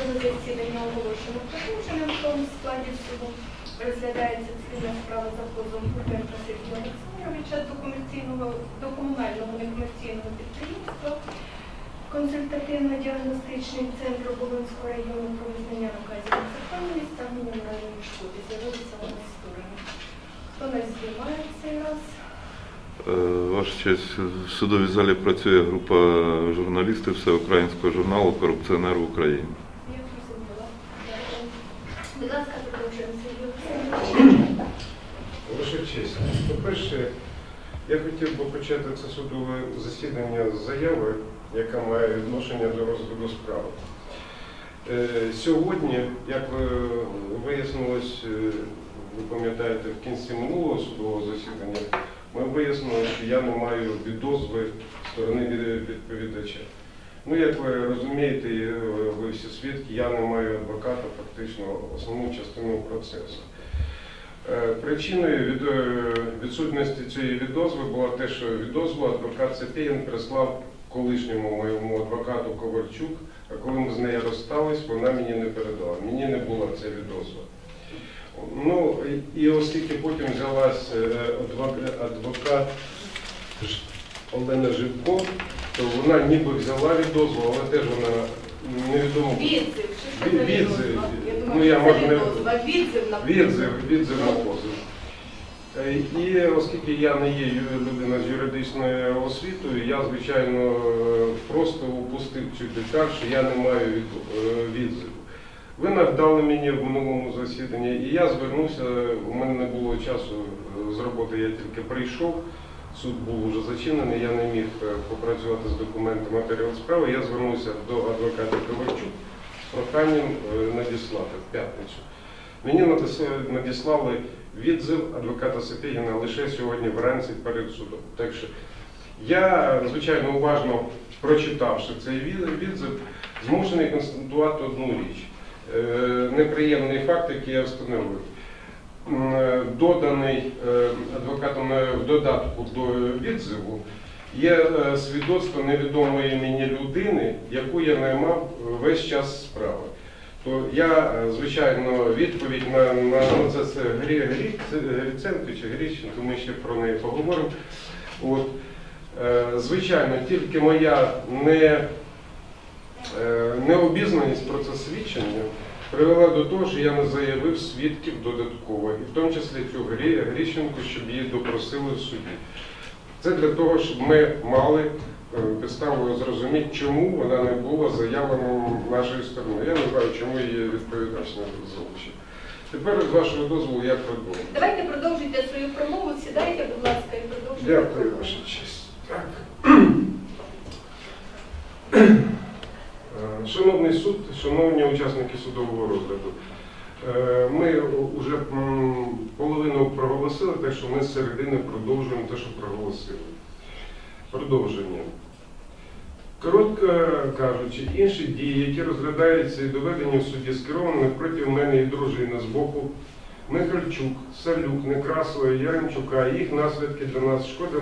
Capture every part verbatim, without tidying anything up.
судове засідання оголошено продовженим. В тому складі суду розглядається цивільна справа за позовом Курбенка Сергія Олександровича до комерційного, до комунального некомерційного підприємства консультативно-діагностичний центр Оболонського району про визнання наказів незаконності та мінімальної шкоди. З'явилися у нас сторони. Хто нас знімає цей раз? Ваша честь, в судовій залі працює група журналістів всеукраїнського журналу «Корупціонер в Україні». Я зрозуміла. Будь ласка, продовжуємо Сергій. Ваша честь, по-перше, я хотів би почати це судове засідання з заяви, яка має відношення до розгляду справи. Сьогодні, як вияснилось, ви пам'ятаєте, в кінці минулого судового засідання, ми вияснили, що я не маю відозви сторони відповідача. Ну, як ви розумієте, ви всі свідки, я не маю адвоката, фактично, основну частину процесу. Причиною від, відсутності цієї відозви була те, що відозву адвокат Сапєгін прислав колишньому моєму адвокату Ковальчук, а коли ми з нею розстались, вона мені не передала. Мені не була ця відозва. Ну, і оскільки потім взялась адвокат Олена Живко, то вона ніби взяла відозву, але теж вона невідомо... Відзив, що це відзив. Ну, я можу не... Відзив на позов. Відзив, відзив на позов. І оскільки я не є людина з юридичною освітою, я, звичайно, просто упустив цю деталь, що я не маю відзиву. Ви надали мені в минулому засіданні, і я звернувся, у мене не було часу з роботи, я тільки прийшов, суд був вже зачинений, я не міг попрацювати з документами матеріалу справи, я звернувся до адвоката Ковальчук з проханням надіслати в п'ятницю. Мені надіслали відзив адвоката Сапєгіна лише сьогодні вранці перед судом. Так що я, звичайно, уважно прочитавши цей відзив, змушений констатувати одну річ. Неприємний факт, який я встановив. Доданий адвокатом в додатку до відзиву є свідоцтво невідомої мені людини, яку я наймав весь час справи. То я, звичайно, відповідь на, на ну, це, це Гриценко чи Грищенко, ми ще про неї поговоримо. От, звичайно, тільки моя не необізнаність про це свідчення привела до того, що я не заявив свідків додатково, і в тому числі цю Грищенку, щоб її допросили в суді. Це для того, щоб ми мали підставу зрозуміти, чому вона не була заявлена нашою стороною. Я не знаю, чому її відповідач не залучив. Тепер, з вашого дозволу, я продовжу. Давайте продовжуйте свою промову, сідайте, будь ласка, і продовжуйте. Дякую, ваша честь. Так. Шановний суд, шановні учасники судового розгляду, ми вже половину проголосили, так що ми з середини продовжуємо те, що проголосили. Продовження. Коротко кажучи, інші дії, які розглядаються і доведені в суді скеровані проти мене і дружини з боку Михальчук, Салюк, Некрасова, Яремчука, і їх наслідки для нас шкода.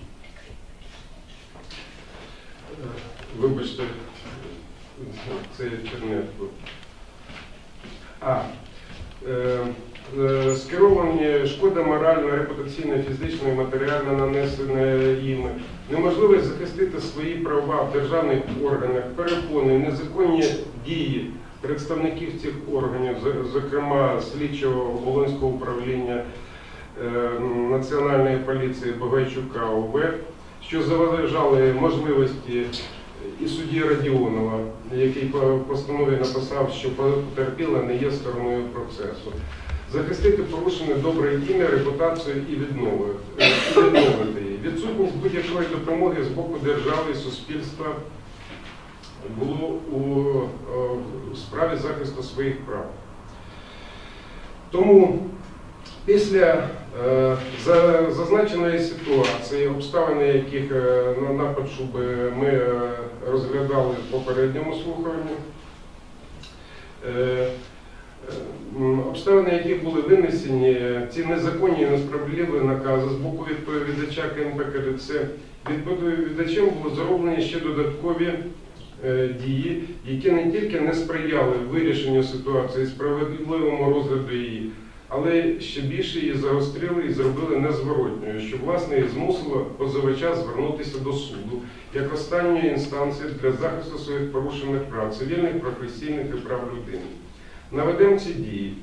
Вибачте, це чернетку. А. Е, е, скеровані шкода моральна, репутаційна, фізична і матеріальна нанесена їм, неможливість захистити свої права в державних органах, перепони, незаконні дії представників цих органів, зокрема слідчого Оболонського управління е, Національної поліції Багайчука О В, що заважали можливості і судді Радіонова, який по постанові написав, що потерпіла не є стороною процесу. Захистити порушене добре ім'я, репутацію і відновити її. Відсутність будь-якої допомоги з боку держави і суспільства було у, у справі захисту своїх прав. Тому після е, за, зазначеної ситуації, обставини яких е, на напад, щоб ми е, розглядали в попередньому слуханні, е, обставини, які були винесені, ці незаконні і несправедливі накази з боку відповідача КНП КДЦ, відповідачем було зроблені ще додаткові е, дії, які не тільки не сприяли вирішенню ситуації, справедливому розгляду її, але ще більше її загострили і зробили незворотньою, що власне і змусило позивача звернутися до суду як останньої інстанції для захисту своїх порушених прав, цивільних, професійних і прав людини. Наведемо ці дії.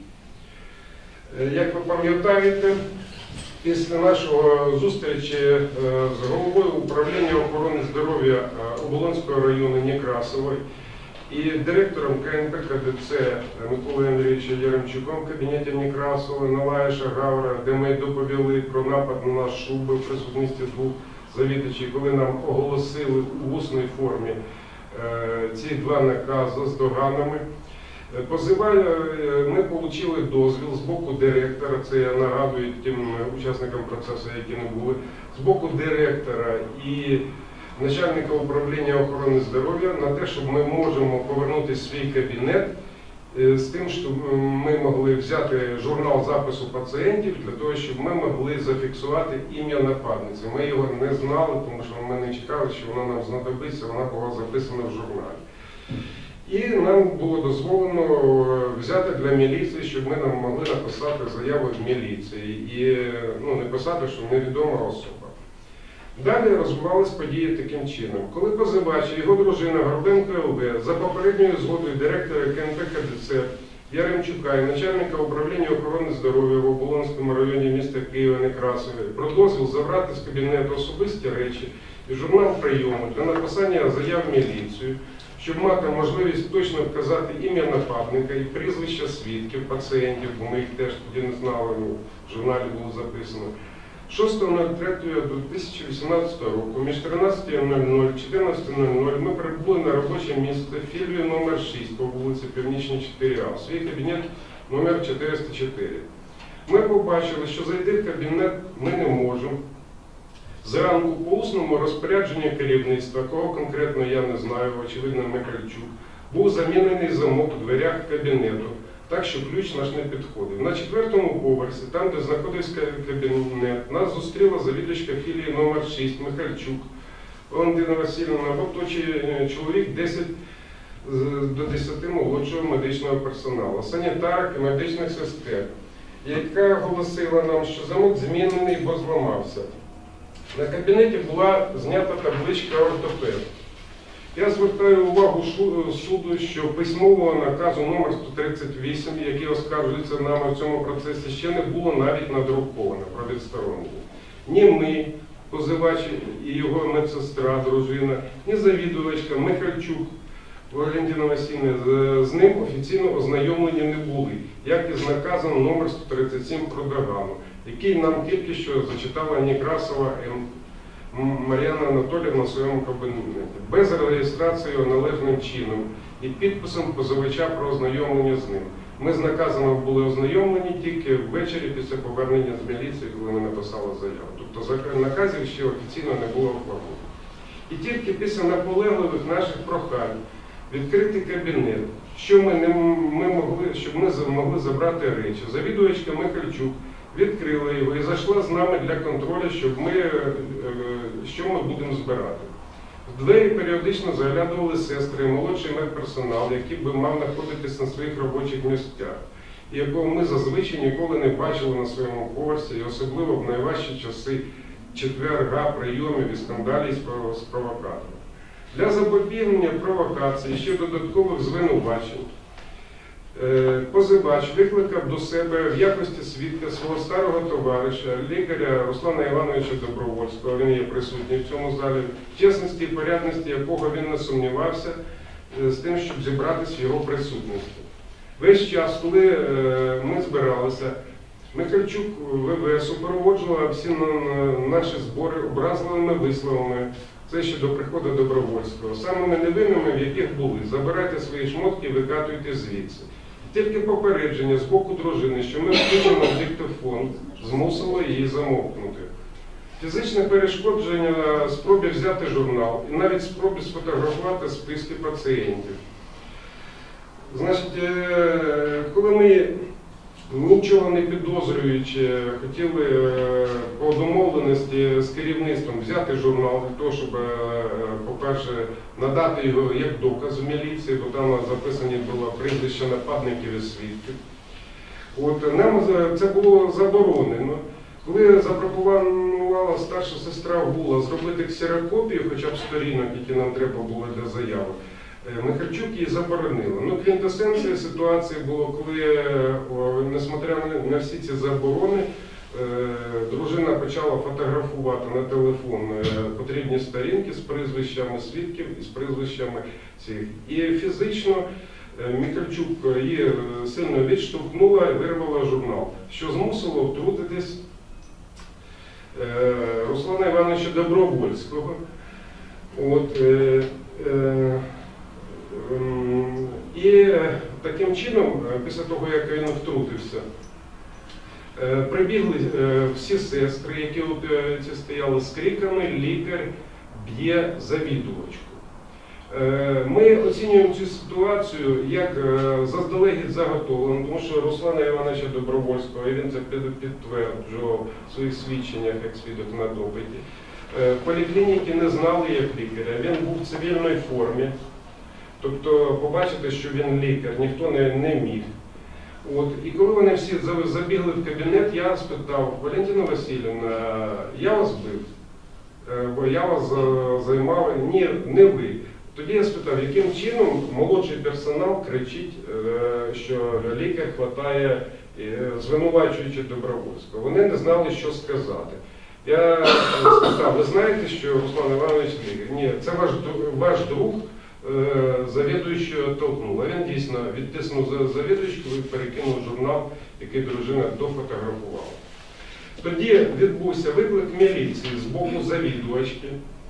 Як ви пам'ятаєте, після нашого зустрічі з головою управління охорони здоров'я Оболонського району Некрасової і директором ка ен пе ка де це Миколою Андрійовичем Яремчуком в кабінеті Некрасова, Налаєша Гавра, де ми доповіли про напад на наш шуби в присутності двох завідувачів, коли нам оголосили у усній формі ці два накази з доганами. Позивали, ми отримали дозвіл з боку директора, це я нагадую тим учасникам процесу, які не були, з боку директора і начальника управління охорони здоров'я на те, щоб ми можемо повернутися в свій кабінет з тим, щоб ми могли взяти журнал запису пацієнтів для того, щоб ми могли зафіксувати ім'я нападниці. Ми його не знали, тому що ми не чекали, що воно нам знадобиться, вона була записана в журналі. І нам було дозволено взяти для міліції, щоб ми нам могли написати заяву в міліції і ну, не писати, що невідома особа. Далі розвивалися події таким чином. Коли позивач і його дружина Горбенко ел ве за попередньою згодою директора ка ен пе ка де це Яремчука і начальника управління охорони здоров'я в Оболонському районі міста Києва Некрасові про дозвіл забрати з кабінету особисті речі і журнал прийому для написання заяв в міліцію, щоб мати можливість точно вказати ім'я нападника і прізвища свідків, пацієнтів, бо ми їх теж тоді не знали, ну, в журналі було записано. шостого третього дві тисячі вісімнадцятого року між тринадцятою нуль нуль і чотирнадцятою нуль нуль ми прибули на робоче місце філію номер шість по вулиці Північній чотири а, в свій кабінет номер чотириста чотири. Ми побачили, що зайти в кабінет ми не можемо. Зранку по усному розпорядженню керівництва, кого конкретно я не знаю, очевидно Михальчук, був замінений замок у дверях кабінету, так що ключ наш не підходив. На четвертому поверсі, там де знаходився кабінет, нас зустріла завідувачка філії номер шість Михальчук Валентина Васильівна, або чоловік десять до десяти молодшого медичного персоналу, санітарок і медичних сестер, яка оголосила нам, що замок змінений, бо зламався. На кабінеті була знята табличка ортопед. Я звертаю увагу суду, що письмового наказу номер сто тридцять вісім, який оскаржується нами в цьому процесі, ще не було навіть надруковано про відсторонення. Ні ми, позивач і його медсестра, дружина, ні завідувачка Михальчук Валентина Васильівна з ним офіційно ознайомлені не були, як і з наказом номер сто тридцять сім про догану, який нам тільки що зачитала Некрасова Мар'яна Анатоліївна в своєму кабінеті, без реєстрації належним чином і підписом позивача про ознайомлення з ним. Ми з наказами були ознайомлені тільки ввечері після повернення з міліції, коли ми написали заяву. Тобто наказів ще офіційно не було оформлено. І тільки після наполегливих наших прохань відкрити кабінет, що ми, не, ми могли, щоб ми могли забрати речі. Завідувачка Михальчук відкрила його і зайшла з нами для контролю, щоб ми, що ми будемо збирати. В двері періодично заглядували сестри і молодший медперсонал, який би мав знаходитися на своїх робочих місцях, і якого ми зазвичай ніколи не бачили на своєму поверсі, і особливо в найважчі часи четверга, прийомів і скандалів з провокатором. Для запобігання провокації ще додаткових звинувачень позивач викликав до себе в якості свідка свого старого товариша, лікаря Руслана Івановича Добровольського, він є присутній в цьому залі, в чесності і порядності якого він не сумнівався з тим, щоб зібратися в його присутності. Весь час, коли ми збиралися, Михальчук ве ве супроводжувала всі наші збори образливими висловами, це ще до приходу Добровольського, самими невинними, в яких були: забирайте свої шмотки і викатуйте звідси. Тільки попередження з боку дружини, що ми включимо диктофон, змусило її замовкнути. Фізичне перешкодження спробі взяти журнал і навіть спробі сфотографувати списки пацієнтів. Значить, коли ми нічого не підозрюючи, хотіли е, по домовленості з керівництвом взяти журнал для того, щоб, е, по-перше, надати його як доказ в міліції, бо там записані було прізвища нападників і свідків. От, нам це було заборонено. Коли запропонувала старша сестра Гула зробити ксерокопію, хоча б сторінок, які нам треба було для заяви, Михальчук її заборонила. Ну, квінтесенція ситуації було, коли, несмотря на всі ці заборони, дружина почала фотографувати на телефон потрібні сторінки з прізвищами свідків і з прізвищами цих. І фізично Михальчук її сильно відштовхнула і вирвала журнал, що змусило втрутитись Руслана Івановича Добровольського. От, е, е, і таким чином, після того, як він втрутився, прибігли всі сестри, які ці стояли з криками «Лікар б'є завідувачку». Ми оцінюємо цю ситуацію як заздалегідь заготовлену, тому що Руслана Івановича Добровольського, і він це підтверджував в своїх свідченнях як свідок на допиті, поліклініки не знали як лікаря, він був в цивільній формі, тобто побачити, що він лікар, ніхто не, не міг. От, і коли вони всі забігли в кабінет, я спитав: Валентина Васильівна, я вас бив, бо я вас займав, ні, не ви. Тоді я спитав, яким чином молодший персонал кричить, що лікар хватає, звинувачуючи Добровольського. Вони не знали, що сказати. Я спитав: ви знаєте, що Руслан Іванович лікар? Ні, це ваш, ваш друг завідуючого толкнув. А він дійсно відтиснув завідуючку і перекинув журнал, який дружина дофотографувала. Тоді відбувся виклик міліції з боку завідувачки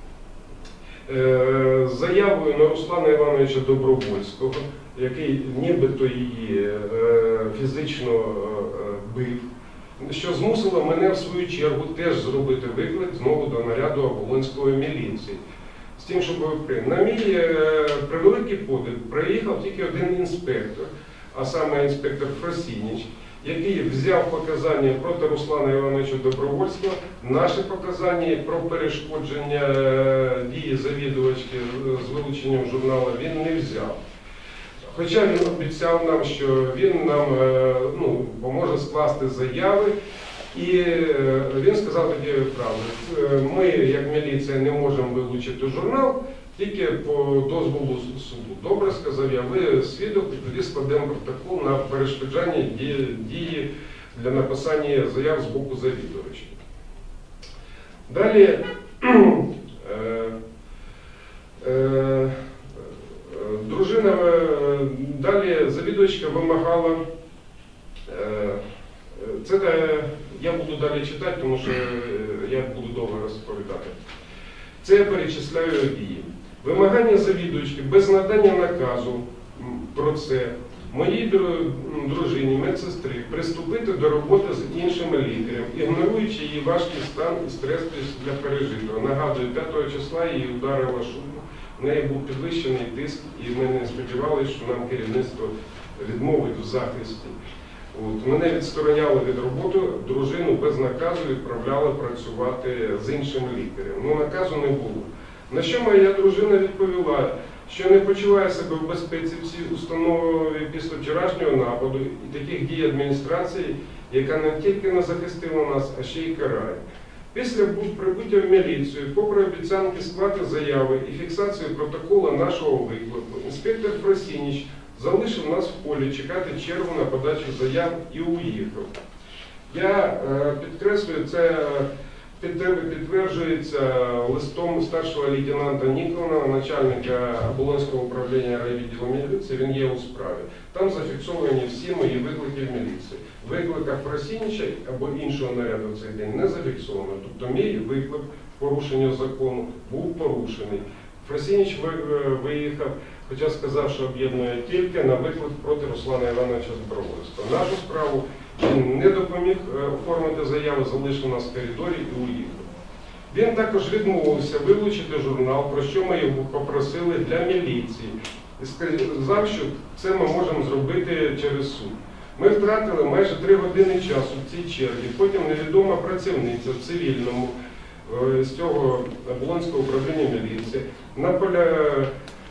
з заявою на Руслана Івановича Добровольського, який нібито її фізично бив, що змусило мене в свою чергу теж зробити виклик знову до наряду Оболонської міліції. З тим, щоб на мій превеликий подив приїхав тільки один інспектор, а саме інспектор Фросініч, який взяв показання проти Руслана Івановича Добровольського, наші показання про перешкодження дії завідувачки з вилученням журналу він не взяв. Хоча він обіцяв нам, що він нам ну, поможе скласти заяви, і він сказав тоді правду: ми, як міліція, не можемо вилучити журнал, тільки по дозволу суду. Добре, сказав я, ви свідок, і тоді складемо протокол на перешкоджання дії для написання заяв з боку завідувача. Далі е, е, дружина, далі завідувачка вимагала, е, це я буду далі читати, тому що я буду довго розповідати. Це я перечисляю дії. Вимагання завідувачки без надання наказу про це моїй дружині, медсестри, приступити до роботи з іншими лікарем, ігноруючи її важкий стан і стрес для пережитого. Нагадую, п'ятого числа її ударила шубу, в неї був підвищений тиск, і ми не сподівалися, що нам керівництво відмовить в захисті. От, мене відстороняли від роботи, дружину без наказу відправляли працювати з іншим лікарем. Ну, наказу не було. На що моя дружина відповіла, що не почуває себе в безпеці в цій установі після вчорашнього нападу і таких дій адміністрації, яка не тільки не захистила нас, а ще й карає. Після прибуття в міліцію, попри обіцянки склати заяви і фіксацію протоколу нашого виклику, інспектор Фросініч залишив нас в полі чекати чергу на подачу заяв і уїхав. Я е, підкреслюю, це підтверджується листом старшого лейтенанта Ніколана, начальника Оболонського управління райвідділу міліції, він є у справі. Там зафіксовані всі мої виклики в міліції. Виклика Фросініча або іншого наряду в цей день не зафіксовано. Тобто мій виклик в порушенні закону був порушений. Фросініч виїхав, хоча сказав, що об'єднує тільки на виклик проти Руслана Івановича Добровольського. Нашу справу він не допоміг оформити заяву, залишив нас в коридорі і уїхав. Він також відмовився вилучити журнал, про що ми його попросили для міліції. І сказав, що це ми можемо зробити через суд. Ми втратили майже три години часу в цій черзі. Потім невідома працівниця в цивільному з цього Оболонського управління міліції наполя...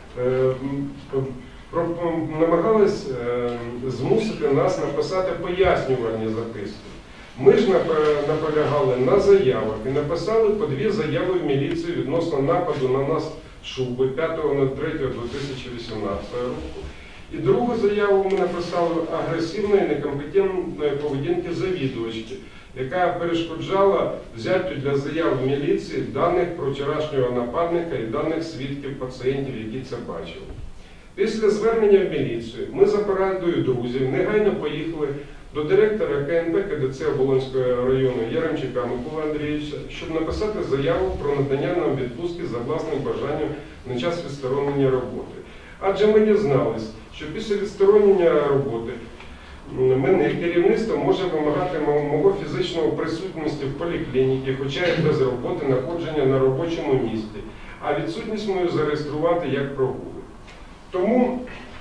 намагались змусити нас написати пояснювальні записки. Ми ж наполягали на заявах і написали по дві заяви в міліцію відносно нападу на нас Шуби п'ятого третього дві тисячі вісімнадцятого року. І другу заяву ми написали агресивної, некомпетентної поведінки завідувачки, яка перешкоджала взяттю для заяв в міліції даних про вчорашнього нападника і даних свідків пацієнтів, які це бачили. Після звернення в міліцію ми за порадою друзів негайно поїхали до директора ка ен пе ка де це Оболонського району Яремчука Миколи Андрійовича, щоб написати заяву про надання нам відпустки за власним бажанням на час відсторонення роботи. Адже ми дізнались, що після відсторонення роботи мене керівництво може вимагати мого фізичного присутності в поліклініці, хоча й без роботи, знаходження на робочому місці, а відсутність мою зареєструвати як прогули. Тому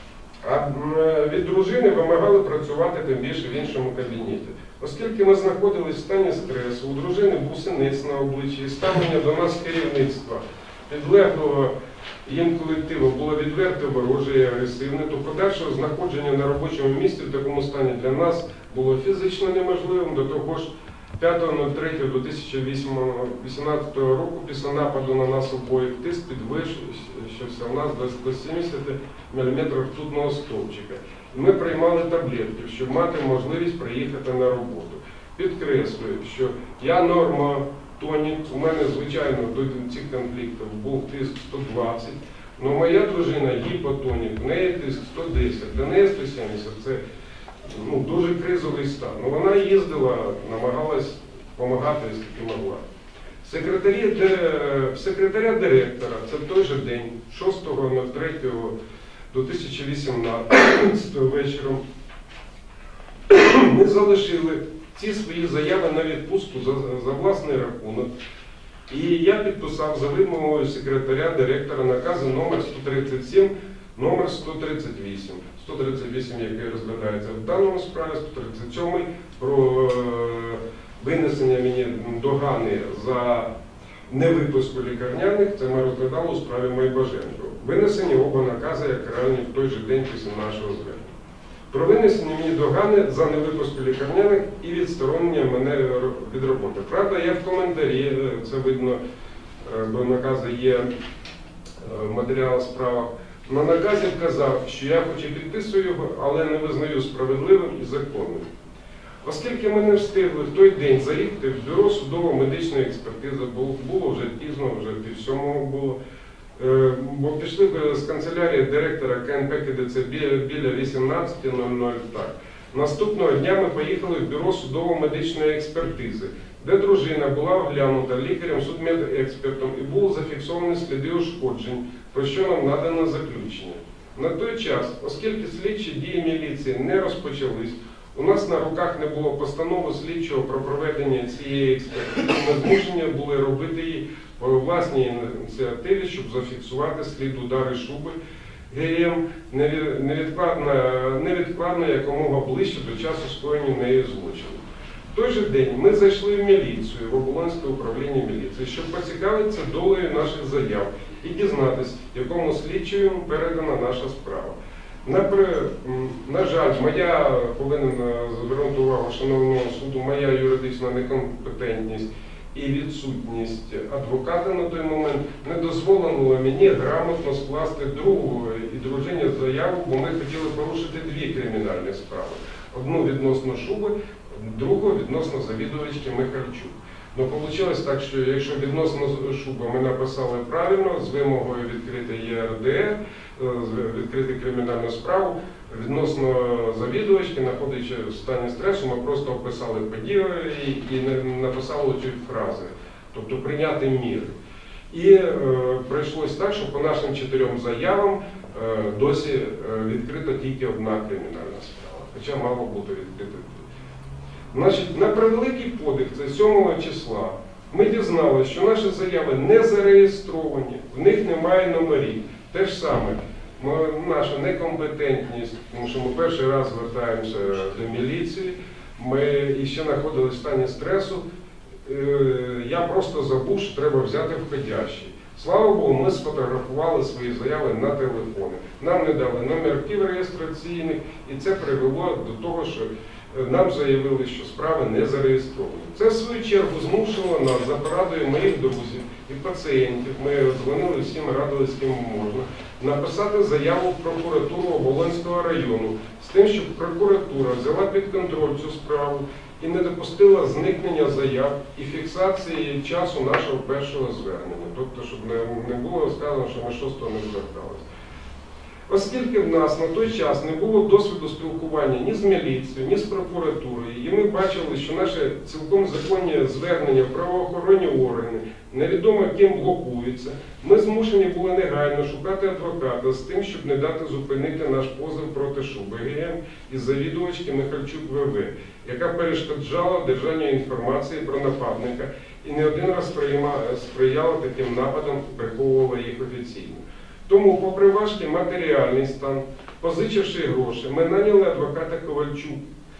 від дружини вимагали працювати тим більше в іншому кабінеті. Оскільки ми знаходились в стані стресу, у дружини був синиць на обличчі, і ставлення до нас керівництва, підлеглого їм колективу було відверто вороже і агресивне, то подальше знаходження на робочому місці в такому стані для нас було фізично неможливим. До того ж, п'ятого третього дві тисячі вісімнадцятого року після нападу на нас обоїх тиск підвищився у нас до ста сімдесяти міліметрів ртутного стовпчика. І ми приймали таблетки, щоб мати можливість приїхати на роботу. Підкреслюю, що я нормотонік, у мене, звичайно, до цих конфліктів був тиск сто двадцять, але моя дружина гіпотонік, в неї тиск сто десять, для неї сто сімдесят, це ну, дуже кризовий стан. Ну, вона їздила, намагалась допомагати, скільки могла. Секретарі, секретаря директора, це в той же день, шостого третього дві тисячі вісімнадцятого вечором, ми залишили ці свої заяви на відпустку за, за власний рахунок. І я підписав за вимогою секретаря директора накази номер сто тридцять сім, номер сто тридцять вісім. сто тридцять вісім, який розглядається в даному справі, сто тридцять сьомий про е, винесення мені догани за невипуску лікарняних, це ми розглядали у справі Майбаженко. Винесені оба накази, як реальні в той же день після нашого звернення. Про винесення мені догани за невипуску лікарняних і відсторонення мене від роботи. Правда, я в коментарі, це видно, бо накази є в матеріалах справах, на наказі вказав, що я хоч і підписую його, але не визнаю справедливим і законним. Оскільки ми не встигли в той день заїхати в бюро судово-медичної експертизи, було вже пізно, вже пів сьомого було, бо пішли з канцелярії директора ка ен пе ка де це біля вісімнадцятої нуль нуль. Так. Наступного дня ми поїхали в бюро судово-медичної експертизи, де дружина була оглянута лікарем-судмедекспертом і були зафіксовані сліди ушкоджень, про що нам надано заключення. На той час, оскільки слідчі дії міліції не розпочались, у нас на руках не було постанови слідчого про проведення цієї експертизи, ми змушені були робити її по власній ініціативі, щоб зафіксувати слід удари Шуби ГМ невідкладно, невідкладно якомога ближче до часу скоєння нею злочину. В той же день ми зайшли в міліцію, в Оболонське управління міліції, щоб поцікавитися долею наших заяв і дізнатися, якому слідчому передана наша справа. На, на жаль, моя, повинен звернути увагу шановного суду, моя юридична некомпетентність і відсутність адвоката на той момент не дозволило мені грамотно скласти другу і дружині заяву, бо ми хотіли порушити дві кримінальні справи. Одну відносно Шуби, другу відносно завідувачки Михальчук. Ну, вийшло так, що якщо відносно Шуби ми написали правильно, з вимогою відкрити є ер де ер, відкрити кримінальну справу, відносно завідувачки, знаходячи в стані стресу, ми просто описали подію і написали ці фрази, тобто прийняти міри. І е, прийшлось так, що по нашим чотирьом заявам е, досі відкрита тільки одна кримінальна справа, хоча мало бути відкрита. Значить, на превеликий подих, це сьомого числа, ми дізналися, що наші заяви не зареєстровані, в них немає номерів. Те ж саме, ми- наша некомпетентність, тому що ми перший раз звертаємося до міліції, ми ще знаходилися в стані стресу. Е, Я просто забув, що треба взяти входящий. Слава Богу, ми сфотографували свої заяви на телефони. Нам не дали номерків реєстраційних, і це привело до того, що нам заявили, що справи не зареєстровані. Це в свою чергу змусило нас за порадою моїх друзів і пацієнтів, ми дзвонили всім, радили, з ким можна, написати заяву в прокуратуру Оболонського району з тим, щоб прокуратура взяла під контроль цю справу і не допустила зникнення заяв і фіксації часу нашого першого звернення. Тобто, щоб не, не було сказано, що ми шостого не зверталися. Оскільки в нас на той час не було досвіду спілкування ні з міліцією, ні з прокуратурою, і ми бачили, що наше цілком законні звернення в правоохоронні органи невідомо ким блокуються, ми змушені були негайно шукати адвоката з тим, щоб не дати зупинити наш позов проти Шуби ГМ і завідувачки Михальчук ВВ, яка перешкоджала держанню інформації про нападника і не один раз сприяла таким нападам, приховувала їх офіційно. Тому, попри важкий матеріальний стан, позичивши гроші, ми наняли адвоката Ковальчук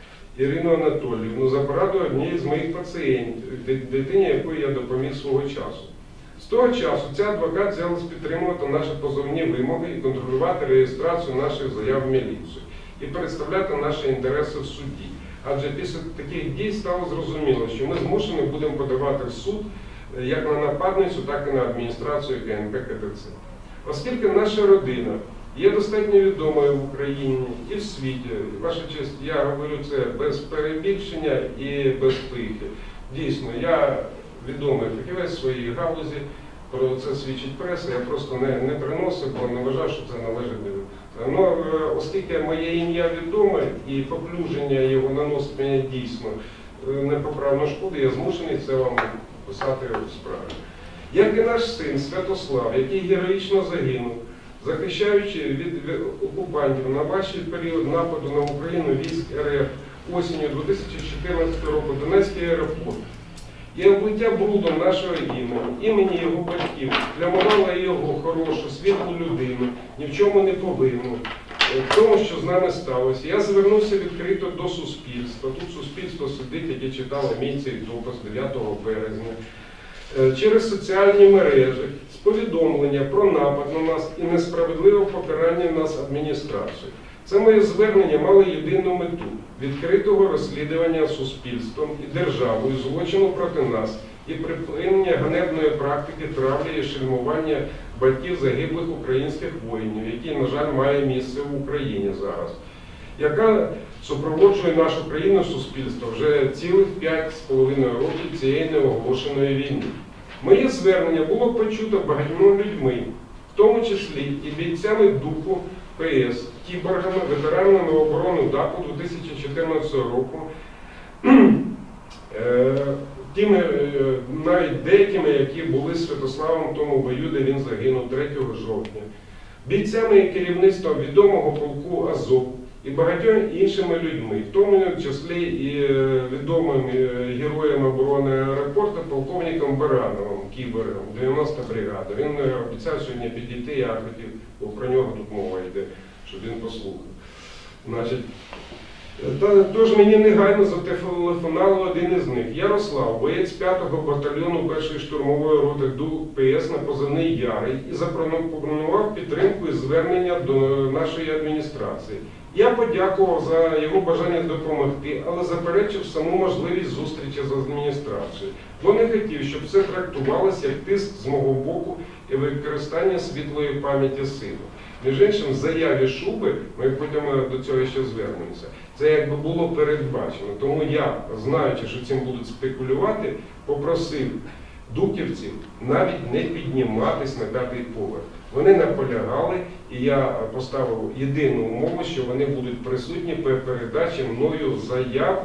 Ірину Анатоліївну за пораду однієї з моїх пацієнтів, дитині якої я допоміг свого часу. З того часу ця адвокат взялась підтримувати наші позовні вимоги і контролювати реєстрацію наших заяв в міліцію і представляти наші інтереси в суді. Адже після таких дій стало зрозуміло, що ми змушені будемо подавати в суд як на нападницю, так і на адміністрацію КНП КТЦ. Оскільки наша родина є достатньо відомою в Україні і в світі, ваша честь, я говорю це без перебільшення і без пихи. Дійсно, я відомий фахівець в своїй галузі, про це свідчить преса, я просто не, не приносив, бо не вважав, що це належить до. Ну, оскільки моє ім'я відоме і поплюження його наносить мені дійсно непоправну шкоду, я змушений це вам писати в справі. Як і наш син Святослав, який героїчно загинув, захищаючи від окупантів на важчий період нападу на Україну військ РФ осінню дві тисячі чотирнадцятого року, Донецький аеропорт, і облиття брудом нашого імені, імені його батьків, плямувала його хорошу, світлу людину, ні в чому не повинну, в тому, що з нами сталося. Я звернувся відкрито до суспільства. Тут суспільство сидить, яке читало мій цей допис дев'ятого березня. Через соціальні мережі з повідомлення про напад на нас і несправедливе покарання нас адміністрацією. Це моє звернення мало єдину мету – відкритого розслідування суспільством і державою злочину проти нас і припинення ганебної практики травлі і шельмування батьків загиблих українських воїнів, які, на жаль, має місце в Україні зараз, яка супроводжує нашу країну суспільство вже цілих п'ять з половиною років цієї неоголошеної війни. Моє звернення було почуто багатьма людьми, в тому числі і бійцями духу ПС, кіборгами, ветеранами оборони ДАПу дві тисячі чотирнадцятого року, тими, навіть деякими, які були з Святославом в тому бою, де він загинув третього жовтня, бійцями і керівництвом відомого полку Азов і багатьма іншими людьми, в тому числі і відомим героєм оборони аеропорту полковником Барановим, кіборгом, дев'яноста бригада. Він обіцяв сьогодні підійти, я хотів, бо про нього тут мова йде, щоб він послухав. Значить, тож мені негайно зателефонував один із них, Ярослав, боєць п'ятого батальйону першої штурмової роти ДУ ПС на позивний Ярий, і запропонував підтримку і звернення до нашої адміністрації. Я подякував за його бажання допомогти, але заперечив саму можливість зустрічі з адміністрацією, бо не хотів, щоб все трактувалося як тиск з мого боку і використання світлої пам'яті сину. Між іншим, в заяві Шуби, ми потім до цього ще звернемося, це якби було передбачено. Тому я, знаючи, що цим будуть спекулювати, попросив дуківців навіть не підніматись на п'ятий поверх. Вони наполягали, і я поставив єдину умову, що вони будуть присутні при передачі мною заяв,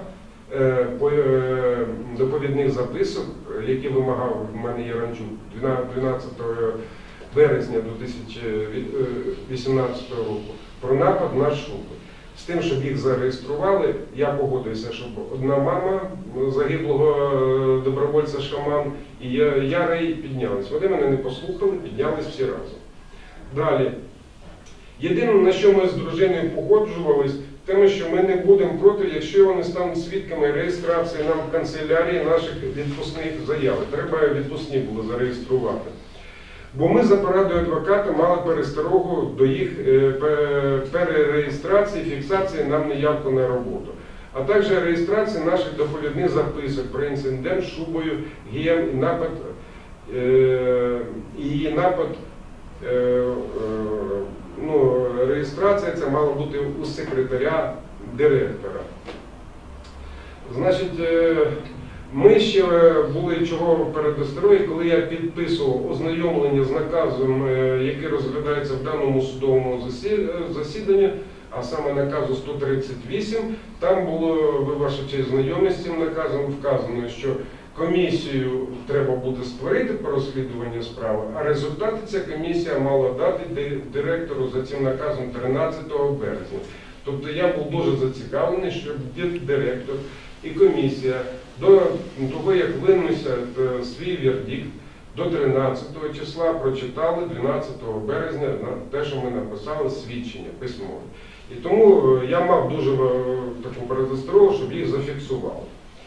доповідних записок, які вимагав в мене Яранчук дванадцятого березня дві тисячі вісімнадцятого року про напад на Шубу. З тим, щоб їх зареєстрували, я погодився, щоб одна мама загиблого добровольця Шаман і Ярий піднялись. Вони мене не послухали, піднялись всі разом. Далі. Єдине, на що ми з дружиною погоджувались, тому що ми не будемо проти, якщо вони стануть свідками реєстрації нам в канцелярії наших відпускних заяв. Треба відпускні було зареєструвати. Бо ми за порадою адвоката мали пересторогу до їх перереєстрації, фіксації нам неявку на роботу. А також реєстрації наших доповідних записок про інцидент з шубою, гієм і напад, е, і напад е, е, ну, реєстрація це мала бути у секретаря директора. Значить, е, ми ще були чого передострої, коли я підписував ознайомлення з наказом, який розглядається в даному судовому засіданні, а саме наказу сто тридцять вісім, там було, ви ваша честь, знайомі з цим наказом, вказано, що комісію треба буде створити по розслідуванню справи, а результати ця комісія мала дати директору за цим наказом тринадцятого березня. Тобто я був дуже зацікавлений, щоб директор і комісія до того, як винесся свій вердикт, до тринадцятого числа прочитали дванадцятого березня на те, що ми написали, свідчення письмове. І тому я мав дуже таку передосторогу, щоб їх зафіксували.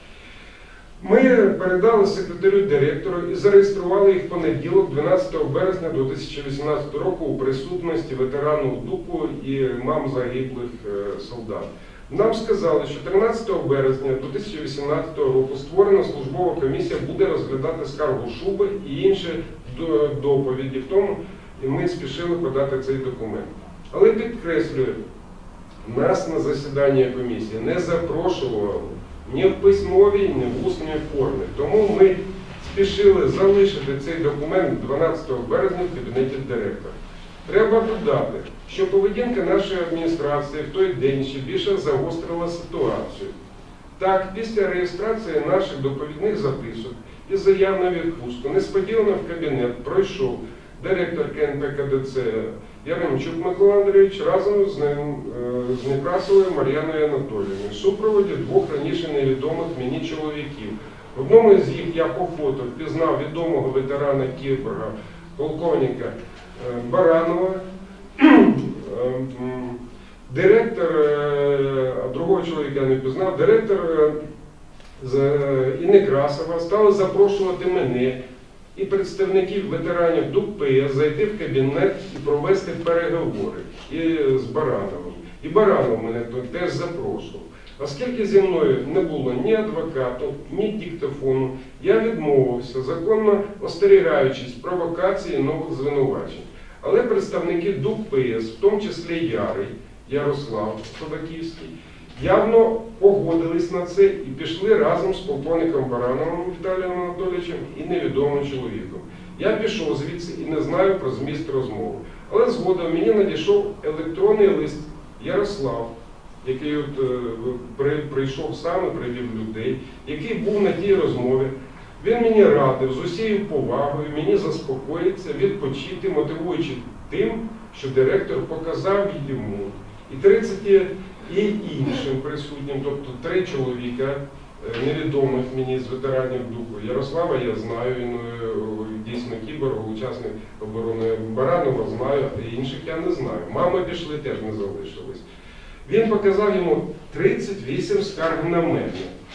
Ми передали секретарю директору і зареєстрували їх в понеділок, дванадцятого березня дві тисячі вісімнадцятого року у присутності ветеранів ДУПу і мам загиблих солдат. Нам сказали, що тринадцятого березня дві тисячі вісімнадцятого року створена службова комісія буде розглядати скаргу Шуби і інші доповіді в тому, і ми спішили подати цей документ. Але підкреслюю, нас на засідання комісії не запрошували ні в письмовій, ні в усній формі. Тому ми спішили залишити цей документ дванадцятого березня в кабінеті директора. Треба додати, що поведінка нашої адміністрації в той день ще більше загострила ситуацію. Так, після реєстрації наших доповідних записок і заяв на відпустку несподівано в кабінет пройшов директор КНП-КДЦ Яремчук Микола Андрійович разом з, ним, з Некрасовою Мар'яною Анатоліївною в супроводі двох раніше невідомих мені чоловіків. Одному з їх я по фото впізнав відомого ветерана Кіборга, полковника Баранова, директор, а другого чоловіка я не впізнав, директор і Некрасова стали запрошувати мене і представників ветеранів ДУП зайти в кабінет і провести переговори і з Барановим. І Баранов мене теж запрошував. Оскільки зі мною не було ні адвокату, ні диктофону, я відмовився, законно остерігаючись провокації і нових звинувачень. Але представники ДУП-ПС, в тому числі Ярий, Ярослав Ходаківський, явно погодились на це і пішли разом з полковником Барановим Віталієм Анатолійовичем і невідомим чоловіком. Я пішов звідси і не знаю про зміст розмови. Але згодом мені надійшов електронний лист Ярослав, який от, при, прийшов сам і привів людей, який був на тій розмові. Він мені радив з усією повагою мені заспокоїтися, відпочити, мотивуючи тим, що директор показав йому і тридцяти і іншим присутнім, тобто три чоловіка невідомих мені з ветеранів ДУПу. Ярослава я знаю, він дійсно кіборг, учасник оборони Баранова знаю, а інших я не знаю. Мами пішли, теж не залишились. Він показав йому тридцять вісім скарг на мене.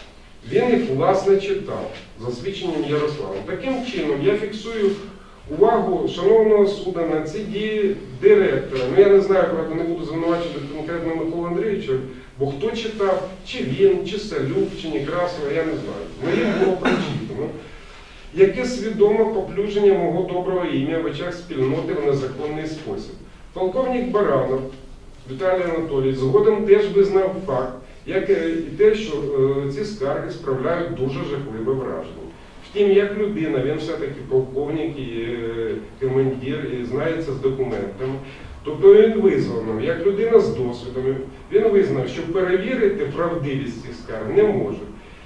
Він їх, власне, читав, за свідченням Ярослава. Таким чином, я фіксую увагу шановного суду на ці дії директора. Ну, я не знаю, правда, не буду звинувачувати конкретно Миколу Андрійовича, бо хто читав, чи він, чи Салюк, чи Некрасова, я не знаю. Мені було прочитано. Яке свідоме поплюження мого доброго ім'я в очах спільноти в незаконний спосіб. Полковник Баранов Віталій Анатолійович згодом теж визнав факт, як і те, що е, ці скарги справляють дуже жахливе враження. Втім, як людина, він все-таки полковник і е, командир, і знається з документами. Тобто він визнав, як людина з досвідом, він визнав, що перевірити правдивість цих скарг не може.